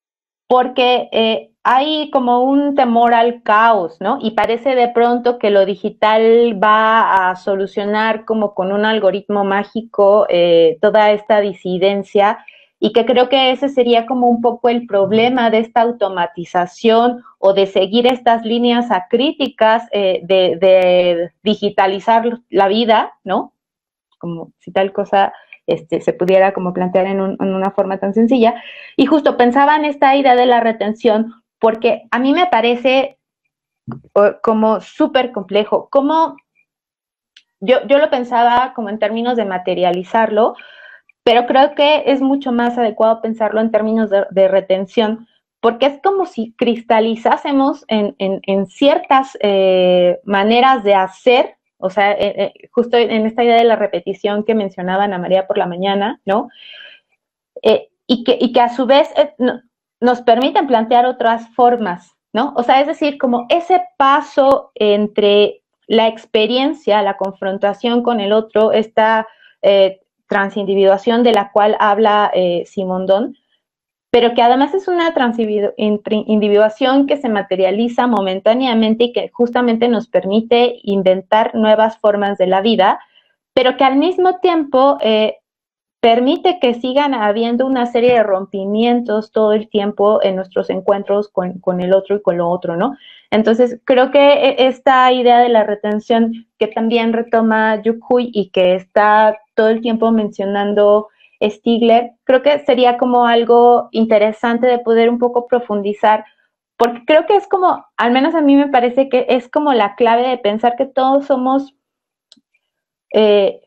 Speaker 1: porque eh, hay como un temor al caos, ¿no? Y parece de pronto que lo digital va a solucionar como con un algoritmo mágico eh, toda esta disidencia, y que creo que ese sería como un poco el problema de esta automatización o de seguir estas líneas acríticas eh, de, de digitalizar la vida, ¿no? Como si tal cosa este, se pudiera como plantear en, un, en una forma tan sencilla. Y justo pensaba en esta idea de la retención, porque a mí me parece como súper complejo. Como yo, yo lo pensaba como en términos de materializarlo, pero creo que es mucho más adecuado pensarlo en términos de, de retención, porque es como si cristalizásemos en, en, en ciertas eh, maneras de hacer, o sea, eh, eh, justo en esta idea de la repetición que mencionaba Ana María por la mañana, ¿no? Eh, y, que, y que a su vez eh, no, nos permiten plantear otras formas, ¿no? O sea, es decir, como ese paso entre la experiencia, la confrontación con el otro, esta eh, transindividuación de la cual habla eh, Simondon, pero que además es una transindividuación que se materializa momentáneamente y que justamente nos permite inventar nuevas formas de la vida, pero que al mismo tiempo eh, permite que sigan habiendo una serie de rompimientos todo el tiempo en nuestros encuentros con, con el otro y con lo otro, ¿no? Entonces, creo que esta idea de la retención que también retoma Yukhui y que está todo el tiempo mencionando Stigler, creo que sería como algo interesante de poder un poco profundizar, porque creo que es como, al menos a mí me parece que es como la clave de pensar que todos somos eh,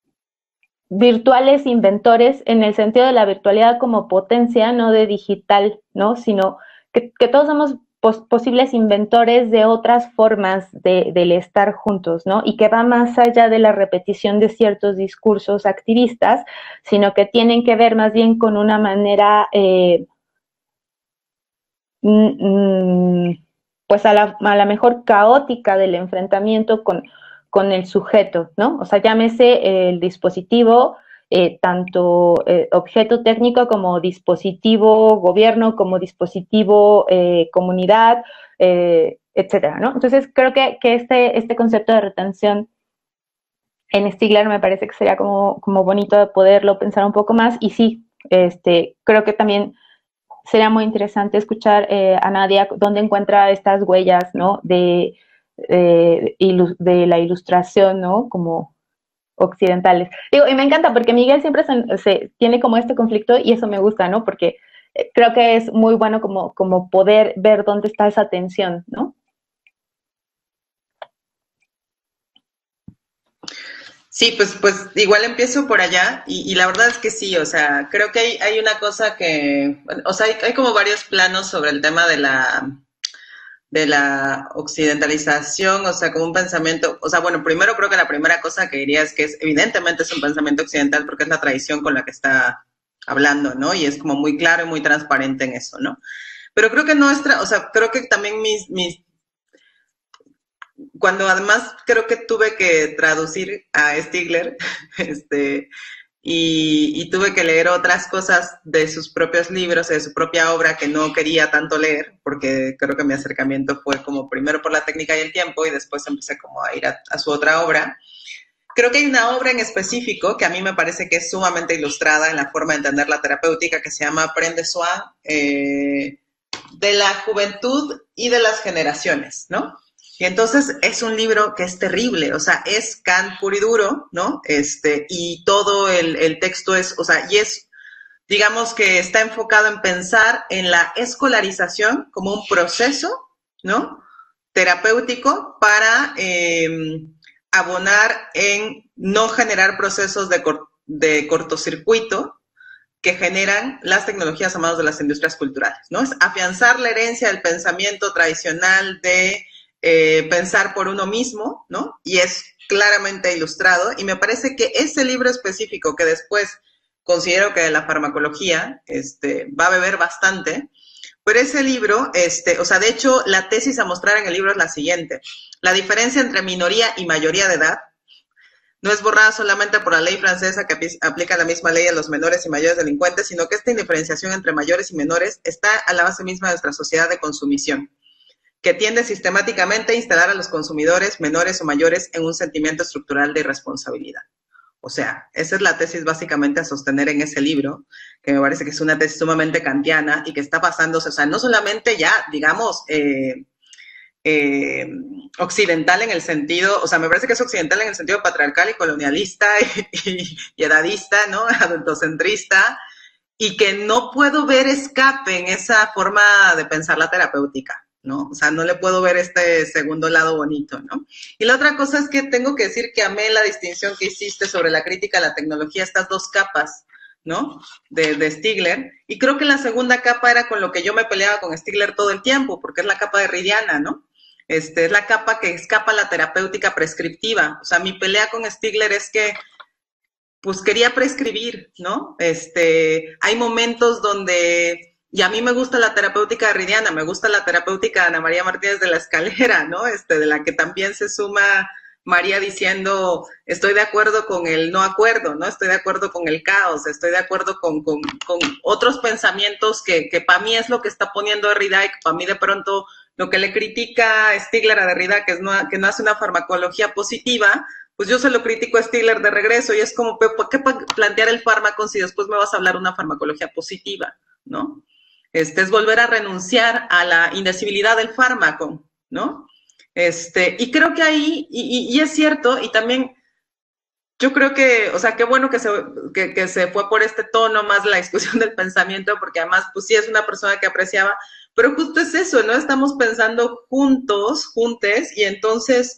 Speaker 1: virtuales inventores, en el sentido de la virtualidad como potencia, no de digital, ¿no? Sino que, que todos somos pos posibles inventores de otras formas de, del estar juntos, ¿no? Y que va más allá de la repetición de ciertos discursos activistas, sino que tienen que ver más bien con una manera, eh, mm, pues a la, a la mejor caótica del enfrentamiento con, con el sujeto, ¿no? O sea, llámese el dispositivo, eh, tanto eh, objeto técnico como dispositivo gobierno, como dispositivo eh, comunidad, eh, etcétera, ¿no? Entonces, creo que, que este, este concepto de retención en Stigler me parece que sería como, como bonito de poderlo pensar un poco más, y sí, este, creo que también sería muy interesante escuchar eh, a Nadia dónde encuentra estas huellas, ¿no? De, de, de la ilustración, ¿no? Como occidentales. Digo, y me encanta porque Miguel siempre se, se tiene como este conflicto, y eso me gusta, ¿no? Porque creo que es muy bueno como, como poder ver dónde está esa tensión, ¿no?
Speaker 2: Sí, pues, pues igual empiezo por allá, y, y la verdad es que sí, o sea, creo que hay, hay una cosa que, o sea, hay, hay como varios planos sobre el tema de la, de la occidentalización, o sea, como un pensamiento, o sea, bueno, primero creo que la primera cosa que diría es que es, evidentemente es un pensamiento occidental porque es la tradición con la que está hablando, ¿no? Y es como muy claro y muy transparente en eso, ¿no? Pero creo que nuestra, o sea, creo que también mis, mis cuando además creo que tuve que traducir a Stigler, este, y, y tuve que leer otras cosas de sus propios libros, de su propia obra que no quería tanto leer, porque creo que mi acercamiento fue como primero por la técnica y el tiempo, y después empecé como a ir a, a su otra obra. Creo que hay una obra en específico que a mí me parece que es sumamente ilustrada en la forma de entender la terapéutica, que se llama Aprende Soi, eh, de la juventud y de las generaciones, ¿no? Y entonces es un libro que es terrible, o sea, es Kant puro y duro, ¿no? Este, y todo el, el texto es, o sea, y es, digamos que está enfocado en pensar en la escolarización como un proceso, ¿no? Terapéutico para eh, abonar en no generar procesos de, cor de cortocircuito que generan las tecnologías llamadas de las industrias culturales, ¿no? Es afianzar la herencia del pensamiento tradicional de Eh, pensar por uno mismo, ¿no? Y es claramente ilustrado, y me parece que ese libro específico, que después considero que de la farmacología este, va a beber bastante, pero ese libro, este, o sea, de hecho, la tesis a mostrar en el libro es la siguiente: la diferencia entre minoría y mayoría de edad no es borrada solamente por la ley francesa que aplica la misma ley a los menores y mayores delincuentes, sino que esta indiferenciación entre mayores y menores está a la base misma de nuestra sociedad de consumición, que tiende sistemáticamente a instalar a los consumidores menores o mayores en un sentimiento estructural de irresponsabilidad. O sea, esa es la tesis básicamente a sostener en ese libro, que me parece que es una tesis sumamente kantiana y que está basándose, o sea, no solamente ya, digamos, eh, eh, occidental en el sentido, o sea, me parece que es occidental en el sentido patriarcal y colonialista y, y, y edadista, ¿no? Adultocentrista, y que no puedo ver escape en esa forma de pensar la terapéutica, ¿no? O sea, no le puedo ver este segundo lado bonito, ¿no? Y la otra cosa es que tengo que decir que amé la distinción que hiciste sobre la crítica a la tecnología, estas dos capas, ¿no? De, de Stigler, y creo que la segunda capa era con lo que yo me peleaba con Stigler todo el tiempo, porque es la capa derridiana, ¿no? Este, es la capa que escapa a la terapéutica prescriptiva. O sea, mi pelea con Stigler es que pues quería prescribir, ¿no? Este, hay momentos donde, y a mí me gusta la terapéutica derridiana, me gusta la terapéutica de Ana María Martínez de la Escalera, ¿no? Este, de la que también se suma María diciendo, estoy de acuerdo con el no acuerdo, ¿no? Estoy de acuerdo con el caos, estoy de acuerdo con, con, con otros pensamientos que, que para mí es lo que está poniendo Derrida y que para mí de pronto lo que le critica Stigler a Derrida, que, es no, que no hace una farmacología positiva, pues yo se lo critico a Stigler de regreso y es como, ¿por qué plantear el fármaco si después me vas a hablar una farmacología positiva, ¿no? Este, es volver a renunciar a la indecibilidad del fármaco, ¿no? Este, y creo que ahí, y, y, y es cierto, y también yo creo que, o sea, qué bueno que se, que, que se fue por este tono más la discusión del pensamiento, porque además, pues sí es una persona que apreciaba, pero justo es eso, ¿no? Estamos pensando juntos, juntes, y entonces,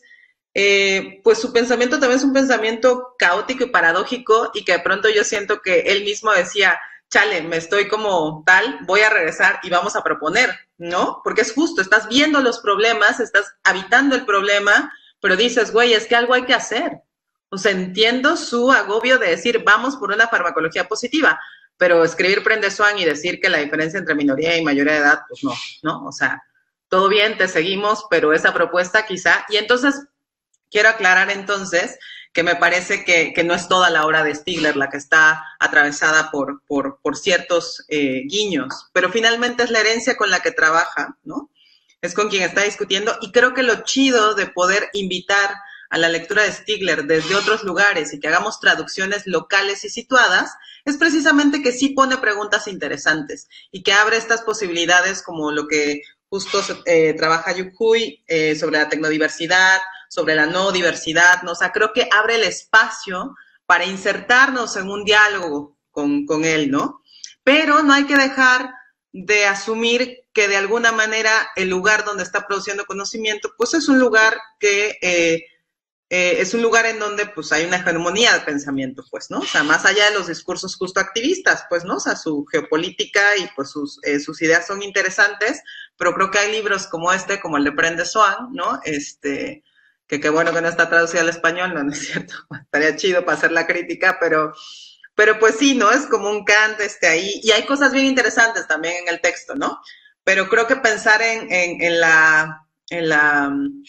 Speaker 2: eh, pues su pensamiento también es un pensamiento caótico y paradójico, y que de pronto yo siento que él mismo decía, chale, me estoy como tal, voy a regresar y vamos a proponer, ¿no? Porque es justo, estás viendo los problemas, estás habitando el problema, pero dices, güey, es que algo hay que hacer. O sea, entiendo su agobio de decir, vamos por una farmacología positiva, pero escribir Prende Swan y decir que la diferencia entre minoría y mayoría de edad, pues no, ¿no? O sea, todo bien, te seguimos, pero esa propuesta quizá, y entonces, quiero aclarar entonces que me parece que, que no es toda la obra de Stigler la que está atravesada por, por, por ciertos eh, guiños, pero finalmente es la herencia con la que trabaja, ¿no? Es con quien está discutiendo, y creo que lo chido de poder invitar a la lectura de Stigler desde otros lugares y que hagamos traducciones locales y situadas, es precisamente que sí pone preguntas interesantes y que abre estas posibilidades como lo que justo eh, trabaja Yu Hui eh, sobre la tecnodiversidad, sobre la no diversidad, ¿no? O sea, creo que abre el espacio para insertarnos en un diálogo con, con él, ¿no? Pero no hay que dejar de asumir que de alguna manera el lugar donde está produciendo conocimiento, pues es un lugar que eh, eh, es un lugar en donde pues hay una hegemonía de pensamiento, pues, ¿no? O sea, más allá de los discursos justo activistas, pues, ¿no? O sea, su geopolítica y pues sus, eh, sus ideas son interesantes, pero creo que hay libros como este, como el de Prende Swan, ¿no? Este, que qué bueno que no está traducido al español, no, no es cierto, estaría chido para hacer la crítica, pero, pero pues sí, ¿no? Es como un Kant este, ahí, y hay cosas bien interesantes también en el texto, ¿no? Pero creo que pensar en, en, en la... En la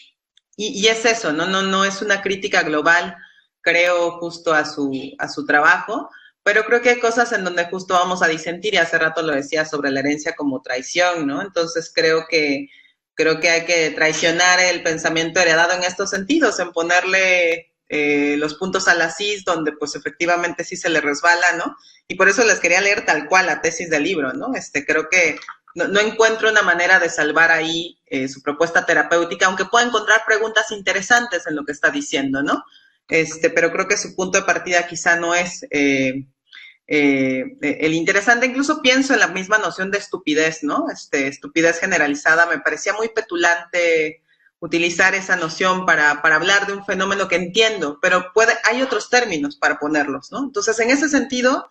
Speaker 2: y, y es eso, ¿no? No, no es una crítica global, creo, justo a su, a su trabajo, pero creo que hay cosas en donde justo vamos a disentir, y hace rato lo decía sobre la herencia como traición, ¿no? Entonces creo que Creo que hay que traicionar el pensamiento heredado en estos sentidos, en ponerle eh, los puntos a las is, donde pues efectivamente sí se le resbala, ¿no? Y por eso les quería leer tal cual la tesis del libro, ¿no? Este, creo que no, no encuentro una manera de salvar ahí eh, su propuesta terapéutica, aunque pueda encontrar preguntas interesantes en lo que está diciendo, ¿no? Este, pero creo que su punto de partida quizá no es... Eh, Eh, el interesante, incluso pienso en la misma noción de estupidez, ¿no? Este, estupidez generalizada, me parecía muy petulante utilizar esa noción para, para hablar de un fenómeno que entiendo, pero puede, hay otros términos para ponerlos, ¿no? Entonces, en ese sentido,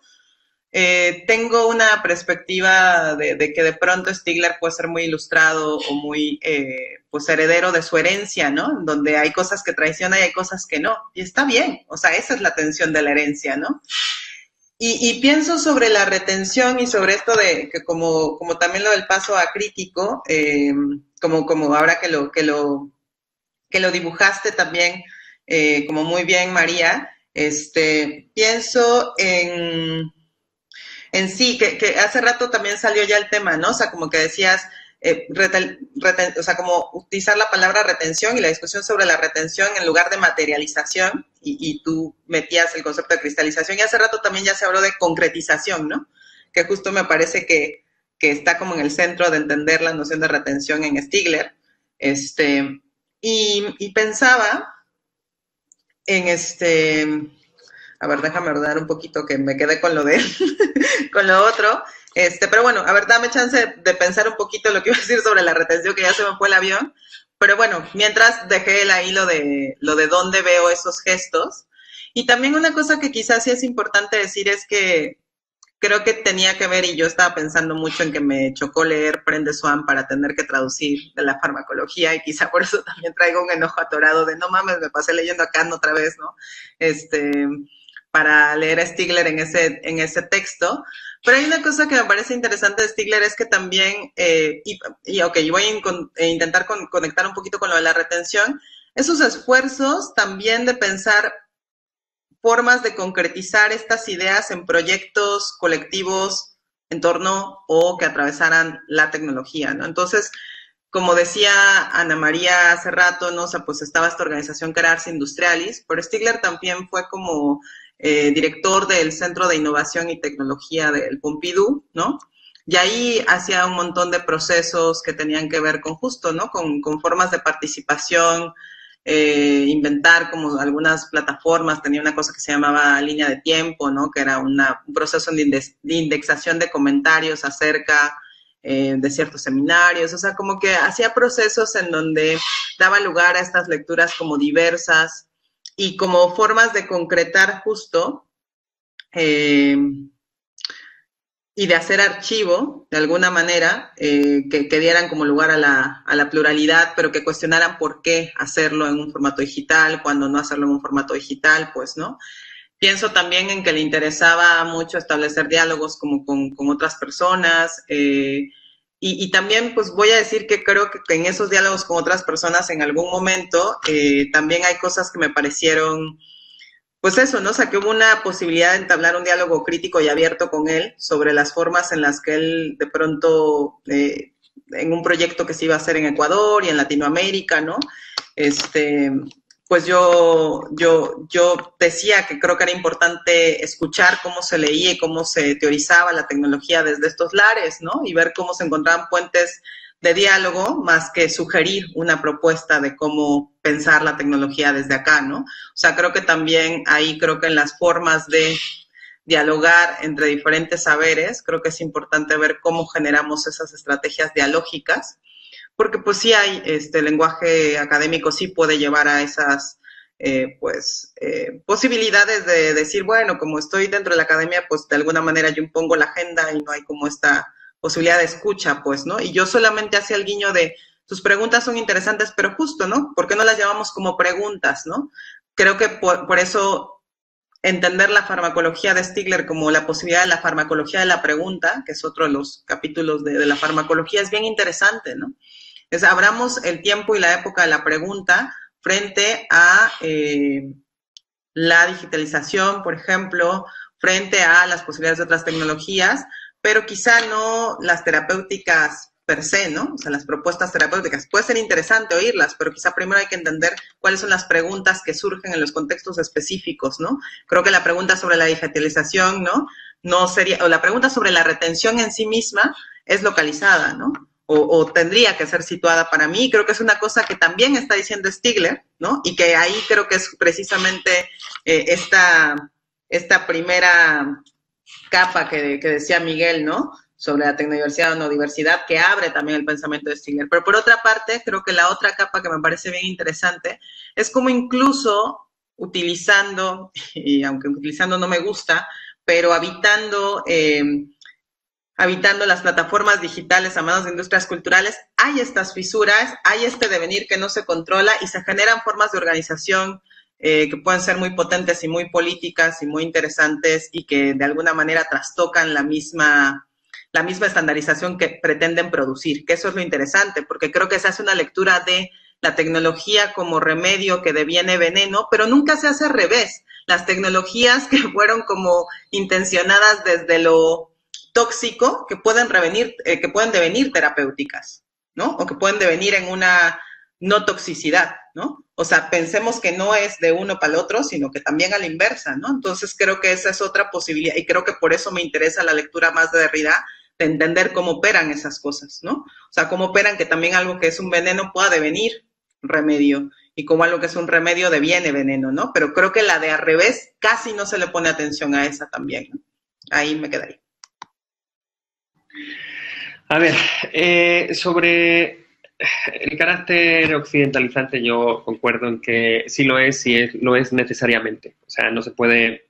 Speaker 2: eh, tengo una perspectiva de, de que de pronto Stigler puede ser muy ilustrado o muy, eh, pues, heredero de su herencia, ¿no? Donde hay cosas que traiciona y hay cosas que no, y está bien, o sea, esa es la tensión de la herencia, ¿no? Y, y pienso sobre la retención y sobre esto de que como, como también lo del paso a crítico, eh, como, como ahora que lo, que lo, que lo dibujaste también, eh, como muy bien, María, Este, pienso en, en sí, que, que hace rato también salió ya el tema, ¿no? O sea, como que decías, eh, reten, reten, o sea, como utilizar la palabra retención y la discusión sobre la retención en lugar de materialización, y, y tú metías el concepto de cristalización, y hace rato también ya se habló de concretización, ¿no? Que justo me parece que, que está como en el centro de entender la noción de retención en Stigler. Este, y, y pensaba en este, a ver, déjame ordenar un poquito que me quedé con lo de con lo otro, este, pero bueno, a ver, dame chance de, de pensar un poquito lo que iba a decir sobre la retención, que ya se me fue el avión, pero bueno, mientras dejé ahí lo de, lo de dónde veo esos gestos. Y también una cosa que quizás sí es importante decir es que creo que tenía que ver, y yo estaba pensando mucho en que me chocó leer Prende Swan para tener que traducir de la farmacología, y quizá por eso también traigo un enojo atorado de no mames, me pasé leyendo a Kant otra vez, ¿no? Este, para leer a Stigler en ese, en ese texto. Pero hay una cosa que me parece interesante de Stigler, es que también, eh, y, y ok, voy a intentar con, conectar un poquito con lo de la retención, esos esfuerzos también de pensar formas de concretizar estas ideas en proyectos colectivos en torno o que atravesaran la tecnología, ¿no? Entonces, como decía Ana María hace rato, ¿no? O sea, pues estaba esta organización que era Ars Industrialis, pero Stigler también fue como eh, director del Centro de Innovación y Tecnología del Pompidou, ¿no? Y ahí hacía un montón de procesos que tenían que ver con justo, ¿no? Con, con formas de participación, Eh, inventar como algunas plataformas, tenía una cosa que se llamaba línea de tiempo, ¿no? Que era una, un proceso de, index, de indexación de comentarios acerca eh, de ciertos seminarios, o sea, como que hacía procesos en donde daba lugar a estas lecturas como diversas y como formas de concretar justo eh, y de hacer archivo, de alguna manera, eh, que, que dieran como lugar a la, a la pluralidad, pero que cuestionaran por qué hacerlo en un formato digital, cuando no hacerlo en un formato digital, pues, ¿no? Pienso también en que le interesaba mucho establecer diálogos como con, con otras personas, eh, y, y también, pues, voy a decir que creo que en esos diálogos con otras personas, en algún momento, eh, también hay cosas que me parecieron... Pues eso, ¿no? O sea, que hubo una posibilidad de entablar un diálogo crítico y abierto con él sobre las formas en las que él de pronto, eh, en un proyecto que se iba a hacer en Ecuador y en Latinoamérica, ¿no? Este, pues yo, yo, yo decía que creo que era importante escuchar cómo se leía y cómo se teorizaba la tecnología desde estos lares, ¿no? Y ver cómo se encontraban puentes de diálogo, más que sugerir una propuesta de cómo pensar la tecnología desde acá, ¿no? O sea, creo que también ahí, creo que en las formas de dialogar entre diferentes saberes, creo que es importante ver cómo generamos esas estrategias dialógicas, porque pues sí hay, este lenguaje académico sí puede llevar a esas, eh, pues, eh, posibilidades de decir, bueno, como estoy dentro de la academia, pues de alguna manera yo impongo la agenda y no hay como esta posibilidad de escucha, pues, ¿no? Y yo solamente hacía el guiño de, tus preguntas son interesantes, pero justo, ¿no? ¿Por qué no las llamamos como preguntas, no? Creo que por, por eso entender la farmacología de Stigler como la posibilidad de la farmacología de la pregunta, que es otro de los capítulos de, de la farmacología, es bien interesante, ¿no? Es, abramos el tiempo y la época de la pregunta frente a eh, la digitalización, por ejemplo, frente a las posibilidades de otras tecnologías, pero quizá no las terapéuticas per se, ¿no? O sea, las propuestas terapéuticas. Puede ser interesante oírlas, pero quizá primero hay que entender cuáles son las preguntas que surgen en los contextos específicos, ¿no? Creo que la pregunta sobre la digitalización, ¿no? No sería, o la pregunta sobre la retención en sí misma es localizada, ¿no? O, o tendría que ser situada para mí. Creo que es una cosa que también está diciendo Stigler, ¿no? Y que ahí creo que es precisamente eh, esta, esta primera capa que, que decía Miguel, ¿no? Sobre la tecnodiversidad o no diversidad, que abre también el pensamiento de Stigler. Pero por otra parte, creo que la otra capa que me parece bien interesante es como incluso utilizando, y aunque utilizando no me gusta, pero habitando, eh, habitando las plataformas digitales a manos de industrias culturales, hay estas fisuras, hay este devenir que no se controla y se generan formas de organización Eh, que pueden ser muy potentes y muy políticas y muy interesantes y que de alguna manera trastocan la misma, la misma estandarización que pretenden producir, que eso es lo interesante, porque creo que se hace una lectura de la tecnología como remedio que deviene veneno, pero nunca se hace al revés. las tecnologías que fueron como intencionadas desde lo tóxico, que pueden, revenir, eh, que pueden devenir terapéuticas, ¿no? O que pueden devenir en una no toxicidad, ¿no? O sea, pensemos que no es de uno para el otro, sino que también a la inversa, ¿no? Entonces creo que esa es otra posibilidad y creo que por eso me interesa la lectura más de Derrida, de entender cómo operan esas cosas, ¿no? O sea, cómo operan que también algo que es un veneno pueda devenir remedio y como algo que es un remedio deviene veneno, ¿no? Pero creo que la de al revés casi no se le pone atención a esa también, ¿no? Ahí me quedaría.
Speaker 3: A ver, eh, sobre el carácter occidentalizante yo concuerdo en que sí lo es, sí es, lo es necesariamente. O sea, no se puede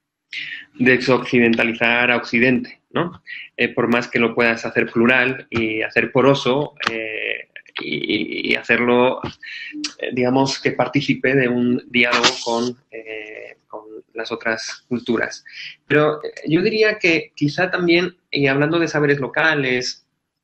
Speaker 3: desoccidentalizar a Occidente, ¿no? Eh, por más que lo puedas hacer plural y hacer poroso eh, y, y hacerlo, eh, digamos, que participe de un diálogo con, eh, con las otras culturas. Pero eh, yo diría que quizá también, y hablando de saberes locales,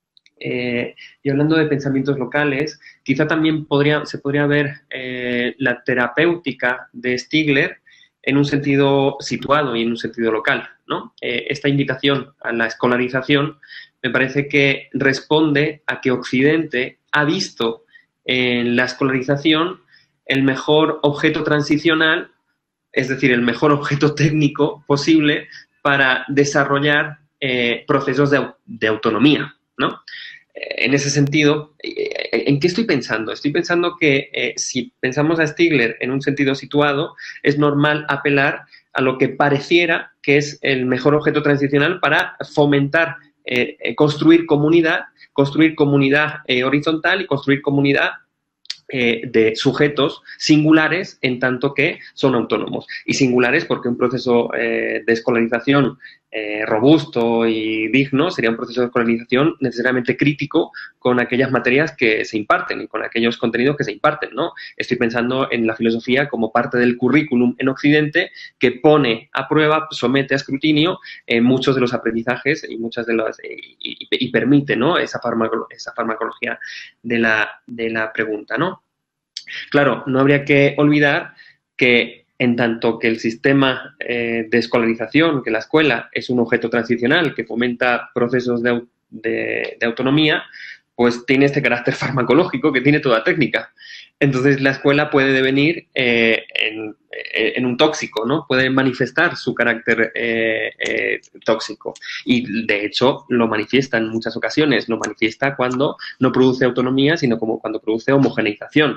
Speaker 3: Eh, y hablando de pensamientos locales, quizá también podría, se podría ver eh, la terapéutica de Stigler en un sentido situado y en un sentido local, ¿no? Eh, esta invitación a la escolarización me parece que responde a que Occidente ha visto en la escolarización el mejor objeto transicional, es decir, el mejor objeto técnico posible para desarrollar eh, procesos de, de autonomía, ¿no? En ese sentido, ¿en qué estoy pensando? Estoy pensando que eh, si pensamos a Stigler en un sentido situado, es normal apelar a lo que pareciera que es el mejor objeto transicional para fomentar, eh, construir comunidad, construir comunidad eh, horizontal y construir comunidad Eh, de sujetos singulares en tanto que son autónomos. Y singulares porque un proceso eh, de escolarización eh, robusto y digno sería un proceso de escolarización necesariamente crítico con aquellas materias que se imparten y con aquellos contenidos que se imparten, ¿no? Estoy pensando en la filosofía como parte del currículum en Occidente que pone a prueba, somete a escrutinio eh, muchos de los aprendizajes y muchas de las eh, y, y, y permite, ¿no? esa, farmaco, esa farmacología de la, de la pregunta, ¿no? Claro, no habría que olvidar que en tanto que el sistema eh, de escolarización, que la escuela es un objeto transicional que fomenta procesos de, de, de autonomía, pues tiene este carácter farmacológico que tiene toda técnica. Entonces la escuela puede devenir eh, en, en un tóxico, ¿no? Puede manifestar su carácter eh, eh, tóxico. Y de hecho lo manifiesta en muchas ocasiones. Lo manifiesta cuando no produce autonomía, sino como cuando produce homogeneización.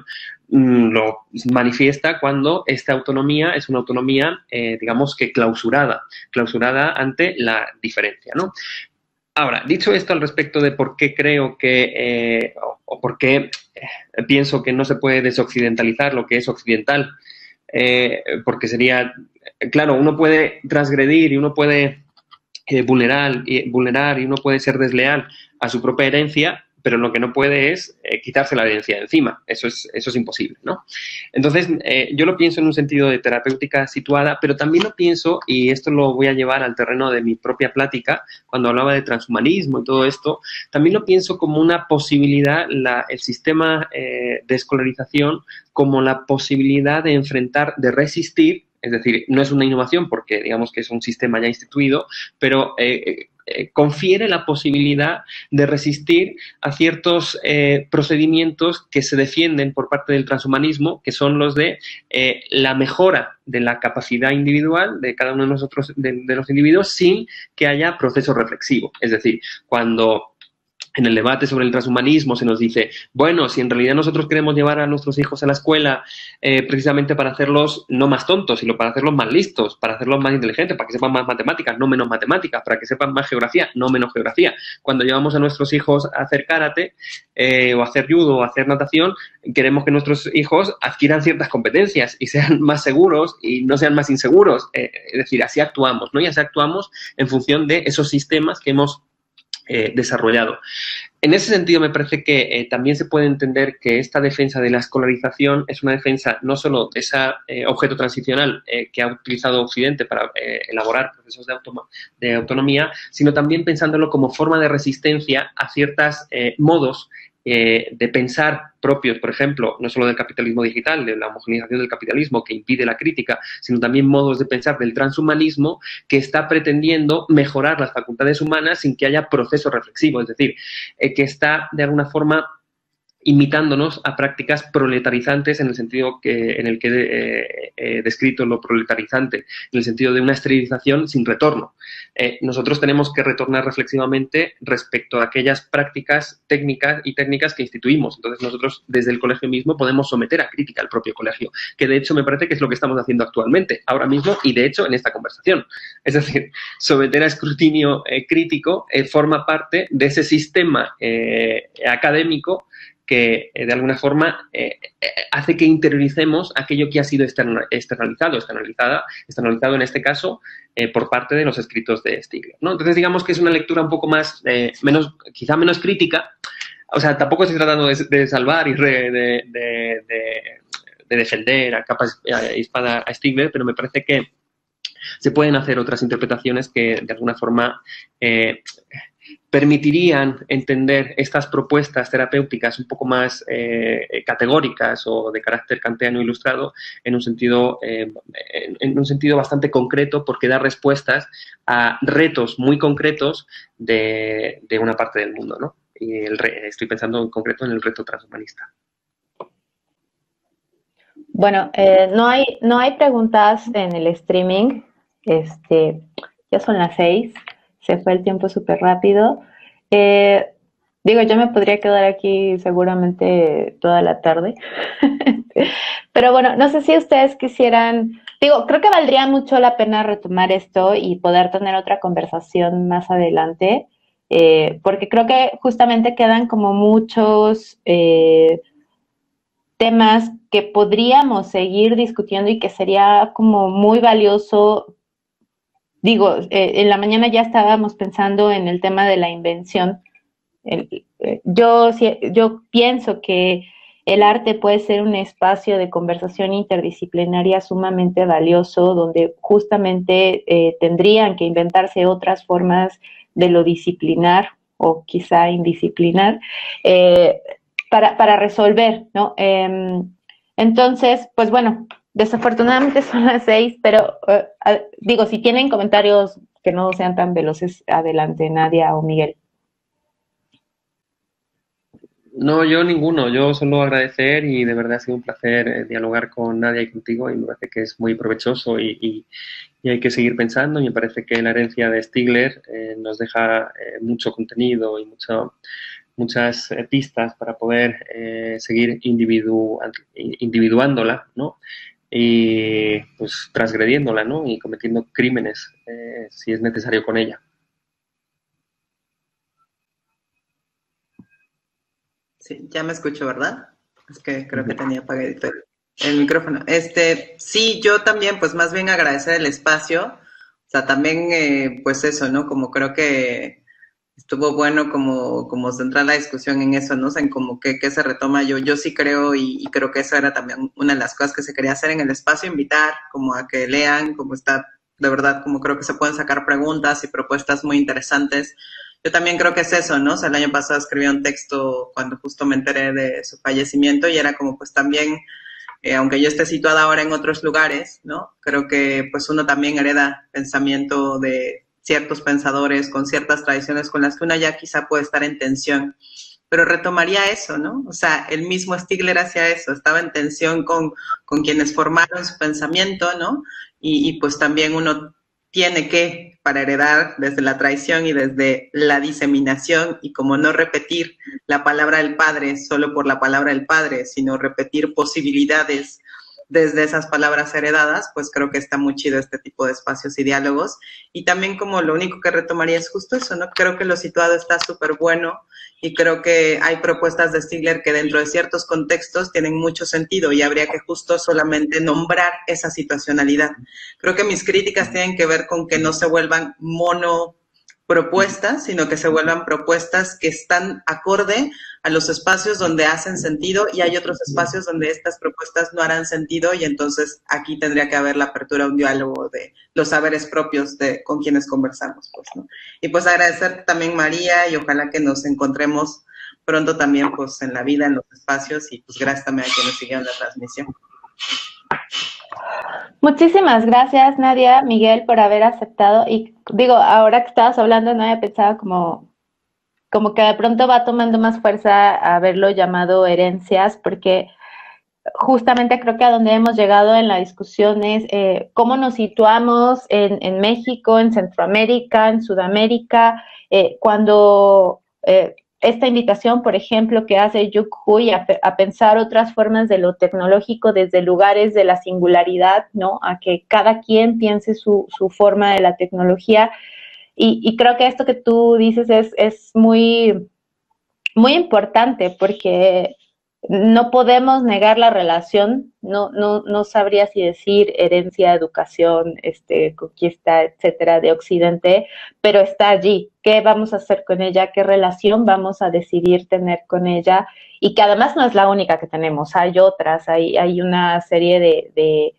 Speaker 3: Lo manifiesta cuando esta autonomía es una autonomía, eh, digamos que clausurada, clausurada ante la diferencia, ¿no? Ahora, dicho esto al respecto de por qué creo que, eh, o, o por qué eh, pienso que no se puede desoccidentalizar lo que es occidental, eh, porque sería, claro, uno puede transgredir y uno puede eh, vulnerar, y, vulnerar y uno puede ser desleal a su propia herencia, pero lo que no puede es eh, quitarse la herencia de encima. Eso es, eso es imposible, ¿no? Entonces, eh, yo lo pienso en un sentido de terapéutica situada, pero también lo pienso, y esto lo voy a llevar al terreno de mi propia plática, cuando hablaba de transhumanismo y todo esto, también lo pienso como una posibilidad, la, el sistema eh, de escolarización, como la posibilidad de enfrentar, de resistir, es decir, no es una innovación porque digamos que es un sistema ya instituido, pero eh, eh, confiere la posibilidad de resistir a ciertos eh, procedimientos que se defienden por parte del transhumanismo, que son los de eh, la mejora de la capacidad individual de cada uno de nosotros, de, de los individuos, sin que haya proceso reflexivo. Es decir, cuando en el debate sobre el transhumanismo se nos dice, bueno, si en realidad nosotros queremos llevar a nuestros hijos a la escuela eh, precisamente para hacerlos no más tontos, sino para hacerlos más listos, para hacerlos más inteligentes, para que sepan más matemáticas, no menos matemáticas, para que sepan más geografía, no menos geografía. Cuando llevamos a nuestros hijos a hacer karate eh, o a hacer judo o a hacer natación, queremos que nuestros hijos adquieran ciertas competencias y sean más seguros y no sean más inseguros. Eh, es decir, así actuamos, ¿no? Y así actuamos en función de esos sistemas que hemos Eh, desarrollado. En ese sentido, me parece que eh, también se puede entender que esta defensa de la escolarización es una defensa no solo de ese eh, objeto transicional eh, que ha utilizado Occidente para eh, elaborar procesos de, automa de autonomía, sino también pensándolo como forma de resistencia a ciertos eh, modos eh, de pensar propios, por ejemplo, no solo del capitalismo digital, de la homogeneización del capitalismo que impide la crítica, sino también modos de pensar del transhumanismo que está pretendiendo mejorar las facultades humanas sin que haya proceso reflexivo, es decir, eh, que está de alguna forma imitándonos a prácticas proletarizantes en el sentido que, en el que eh, he descrito lo proletarizante, en el sentido de una esterilización sin retorno. Eh, nosotros tenemos que retornar reflexivamente respecto a aquellas prácticas técnicas y técnicas que instituimos. Entonces nosotros desde el colegio mismo podemos someter a crítica al propio colegio, que de hecho me parece que es lo que estamos haciendo actualmente, ahora mismo y de hecho en esta conversación. Es decir, someter a escrutinio eh, crítico eh, forma parte de ese sistema eh, académico que eh, de alguna forma eh, eh, hace que interioricemos aquello que ha sido externa, externalizado, externalizada, externalizado en este caso eh, por parte de los escritos de Stigler, ¿no? Entonces digamos que es una lectura un poco más, eh, menos, quizá menos crítica, o sea, tampoco estoy tratando de, de salvar y re, de, de, de, de defender a capa y espada a Stigler, pero me parece que se pueden hacer otras interpretaciones que de alguna forma eh, permitirían entender estas propuestas terapéuticas un poco más eh, categóricas o de carácter kantiano ilustrado en un sentido eh, en, en un sentido bastante concreto, porque da respuestas a retos muy concretos de, de una parte del mundo, ¿no? Y el re, estoy pensando en concreto en el reto transhumanista.
Speaker 1: Bueno, eh, no hay no hay preguntas en el streaming. Este, ya son las seis. Se fue el tiempo súper rápido. Eh, digo, yo me podría quedar aquí seguramente toda la tarde. Pero bueno, no sé si ustedes quisieran... Digo, creo que valdría mucho la pena retomar esto y poder tener otra conversación más adelante, eh, porque creo que justamente quedan como muchos eh, temas que podríamos seguir discutiendo y que sería como muy valioso. Digo, eh, en la mañana ya estábamos pensando en el tema de la invención. El, eh, yo, yo pienso que el arte puede ser un espacio de conversación interdisciplinaria sumamente valioso, donde justamente eh, tendrían que inventarse otras formas de lo disciplinar o quizá indisciplinar eh, para, para resolver, ¿no? Eh, entonces, pues bueno, desafortunadamente son las seis, pero uh, digo, si tienen comentarios que no sean tan veloces, adelante, Nadia o Miguel.
Speaker 3: No, yo ninguno. Yo solo agradecer y de verdad ha sido un placer eh, dialogar con Nadia y contigo y me parece que es muy provechoso y, y, y hay que seguir pensando y me parece que la herencia de Stigler eh, nos deja eh, mucho contenido y mucho, muchas eh, pistas para poder eh, seguir individu, individuándola, ¿no? Y pues transgrediéndola, ¿no? Y cometiendo crímenes eh, si es necesario con ella.
Speaker 2: Sí, ya me escucho, ¿verdad? Es que creo que tenía apagadito el, el micrófono. Este, sí, yo también, pues más bien agradecer el espacio. O sea, también, eh, pues eso, ¿no? Como creo que estuvo bueno como, como centrar la discusión en eso, ¿no? O sea, en como que, que se retoma. Yo, yo sí creo y, y creo que eso era también una de las cosas que se quería hacer en el espacio, invitar como a que lean, como está, de verdad, como creo que se pueden sacar preguntas y propuestas muy interesantes. Yo también creo que es eso, ¿no? O sea, el año pasado escribí un texto cuando justo me enteré de su fallecimiento y era como pues también, eh, aunque yo esté situada ahora en otros lugares, ¿no? Creo que pues uno también hereda pensamiento de ciertos pensadores con ciertas tradiciones con las que uno ya quizá puede estar en tensión. Pero retomaría eso, ¿no? O sea, el mismo Stigler hacía eso, estaba en tensión con, con quienes formaron su pensamiento, ¿no? Y, y pues también uno tiene que, para heredar desde la tradición y desde la diseminación, y como no repetir la palabra del Padre solo por la palabra del Padre, sino repetir posibilidades desde esas palabras heredadas, pues creo que está muy chido este tipo de espacios y diálogos. Y también como lo único que retomaría es justo eso, ¿no? Creo que lo situado está súper bueno y creo que hay propuestas de Stigler que dentro de ciertos contextos tienen mucho sentido y habría que justo solamente nombrar esa situacionalidad. Creo que mis críticas tienen que ver con que no se vuelvan mono propuestas, sino que se vuelvan propuestas que están acorde a los espacios donde hacen sentido y hay otros espacios donde estas propuestas no harán sentido y entonces aquí tendría que haber la apertura a un diálogo de los saberes propios de con quienes conversamos, pues, ¿no? Y pues agradecer también, María, y ojalá que nos encontremos pronto también pues en la vida, en los espacios, y pues gracias también a quienes siguieron la transmisión.
Speaker 1: Muchísimas gracias, Nadia, Miguel, por haber aceptado. Y digo, ahora que estabas hablando, no había pensado como, como que de pronto va tomando más fuerza haberlo llamado herencias, porque justamente creo que a donde hemos llegado en la discusión es eh, cómo nos situamos en, en México, en Centroamérica, en Sudamérica, eh, cuando eh, esta invitación, por ejemplo, que hace Yuk Hui a, a pensar otras formas de lo tecnológico desde lugares de la singularidad, ¿no? A que cada quien piense su, su forma de la tecnología. Y, y creo que esto que tú dices es, es muy, muy importante porque no podemos negar la relación, no, no, no sabría si decir herencia, educación, este, conquista, etcétera, de Occidente, pero está allí. ¿Qué vamos a hacer con ella? ¿Qué relación vamos a decidir tener con ella? Y que además no es la única que tenemos, hay otras, hay, hay una serie de, de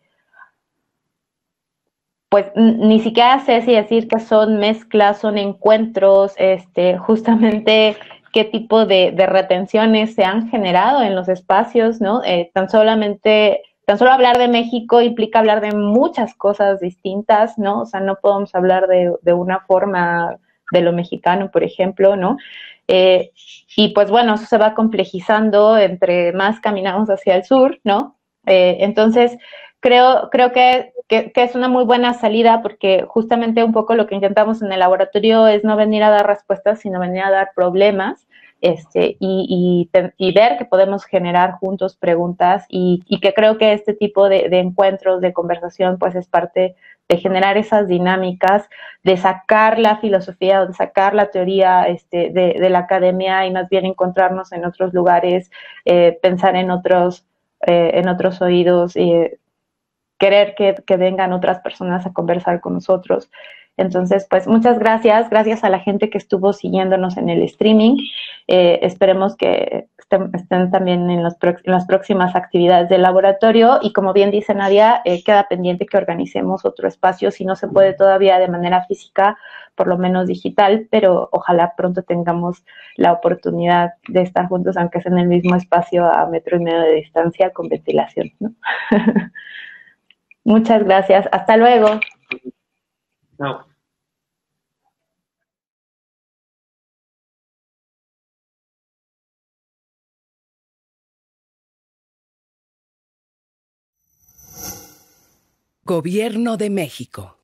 Speaker 1: pues ni siquiera sé si decir que son mezclas, son encuentros, este, justamente qué tipo de, de retenciones se han generado en los espacios, ¿no? Eh, tan solamente, tan solo hablar de México implica hablar de muchas cosas distintas, ¿no? O sea, no podemos hablar de, de una forma de lo mexicano, por ejemplo, ¿no? Eh, y pues bueno, eso se va complejizando entre más caminamos hacia el sur, ¿no? Eh, entonces, creo, creo que, que, que es una muy buena salida porque justamente un poco lo que intentamos en el laboratorio es no venir a dar respuestas, sino venir a dar problemas este, y, y, y ver que podemos generar juntos preguntas y, y que creo que este tipo de, de encuentros, de conversación, pues es parte de generar esas dinámicas, de sacar la filosofía o de sacar la teoría este, de, de la academia y más bien encontrarnos en otros lugares, eh, pensar en otros, eh, en otros oídos, eh, querer que, que vengan otras personas a conversar con nosotros. Entonces, pues muchas gracias, gracias a la gente que estuvo siguiéndonos en el streaming. Eh, esperemos que estén, estén también en, los en, las próximas actividades del laboratorio y como bien dice Nadia, eh, queda pendiente que organicemos otro espacio, si no se puede todavía de manera física, por lo menos digital, pero ojalá pronto tengamos la oportunidad de estar juntos, aunque sea en el mismo espacio a metro y medio de distancia con ventilación, ¿no? Muchas gracias. Hasta luego.
Speaker 3: No.
Speaker 5: Gobierno de México.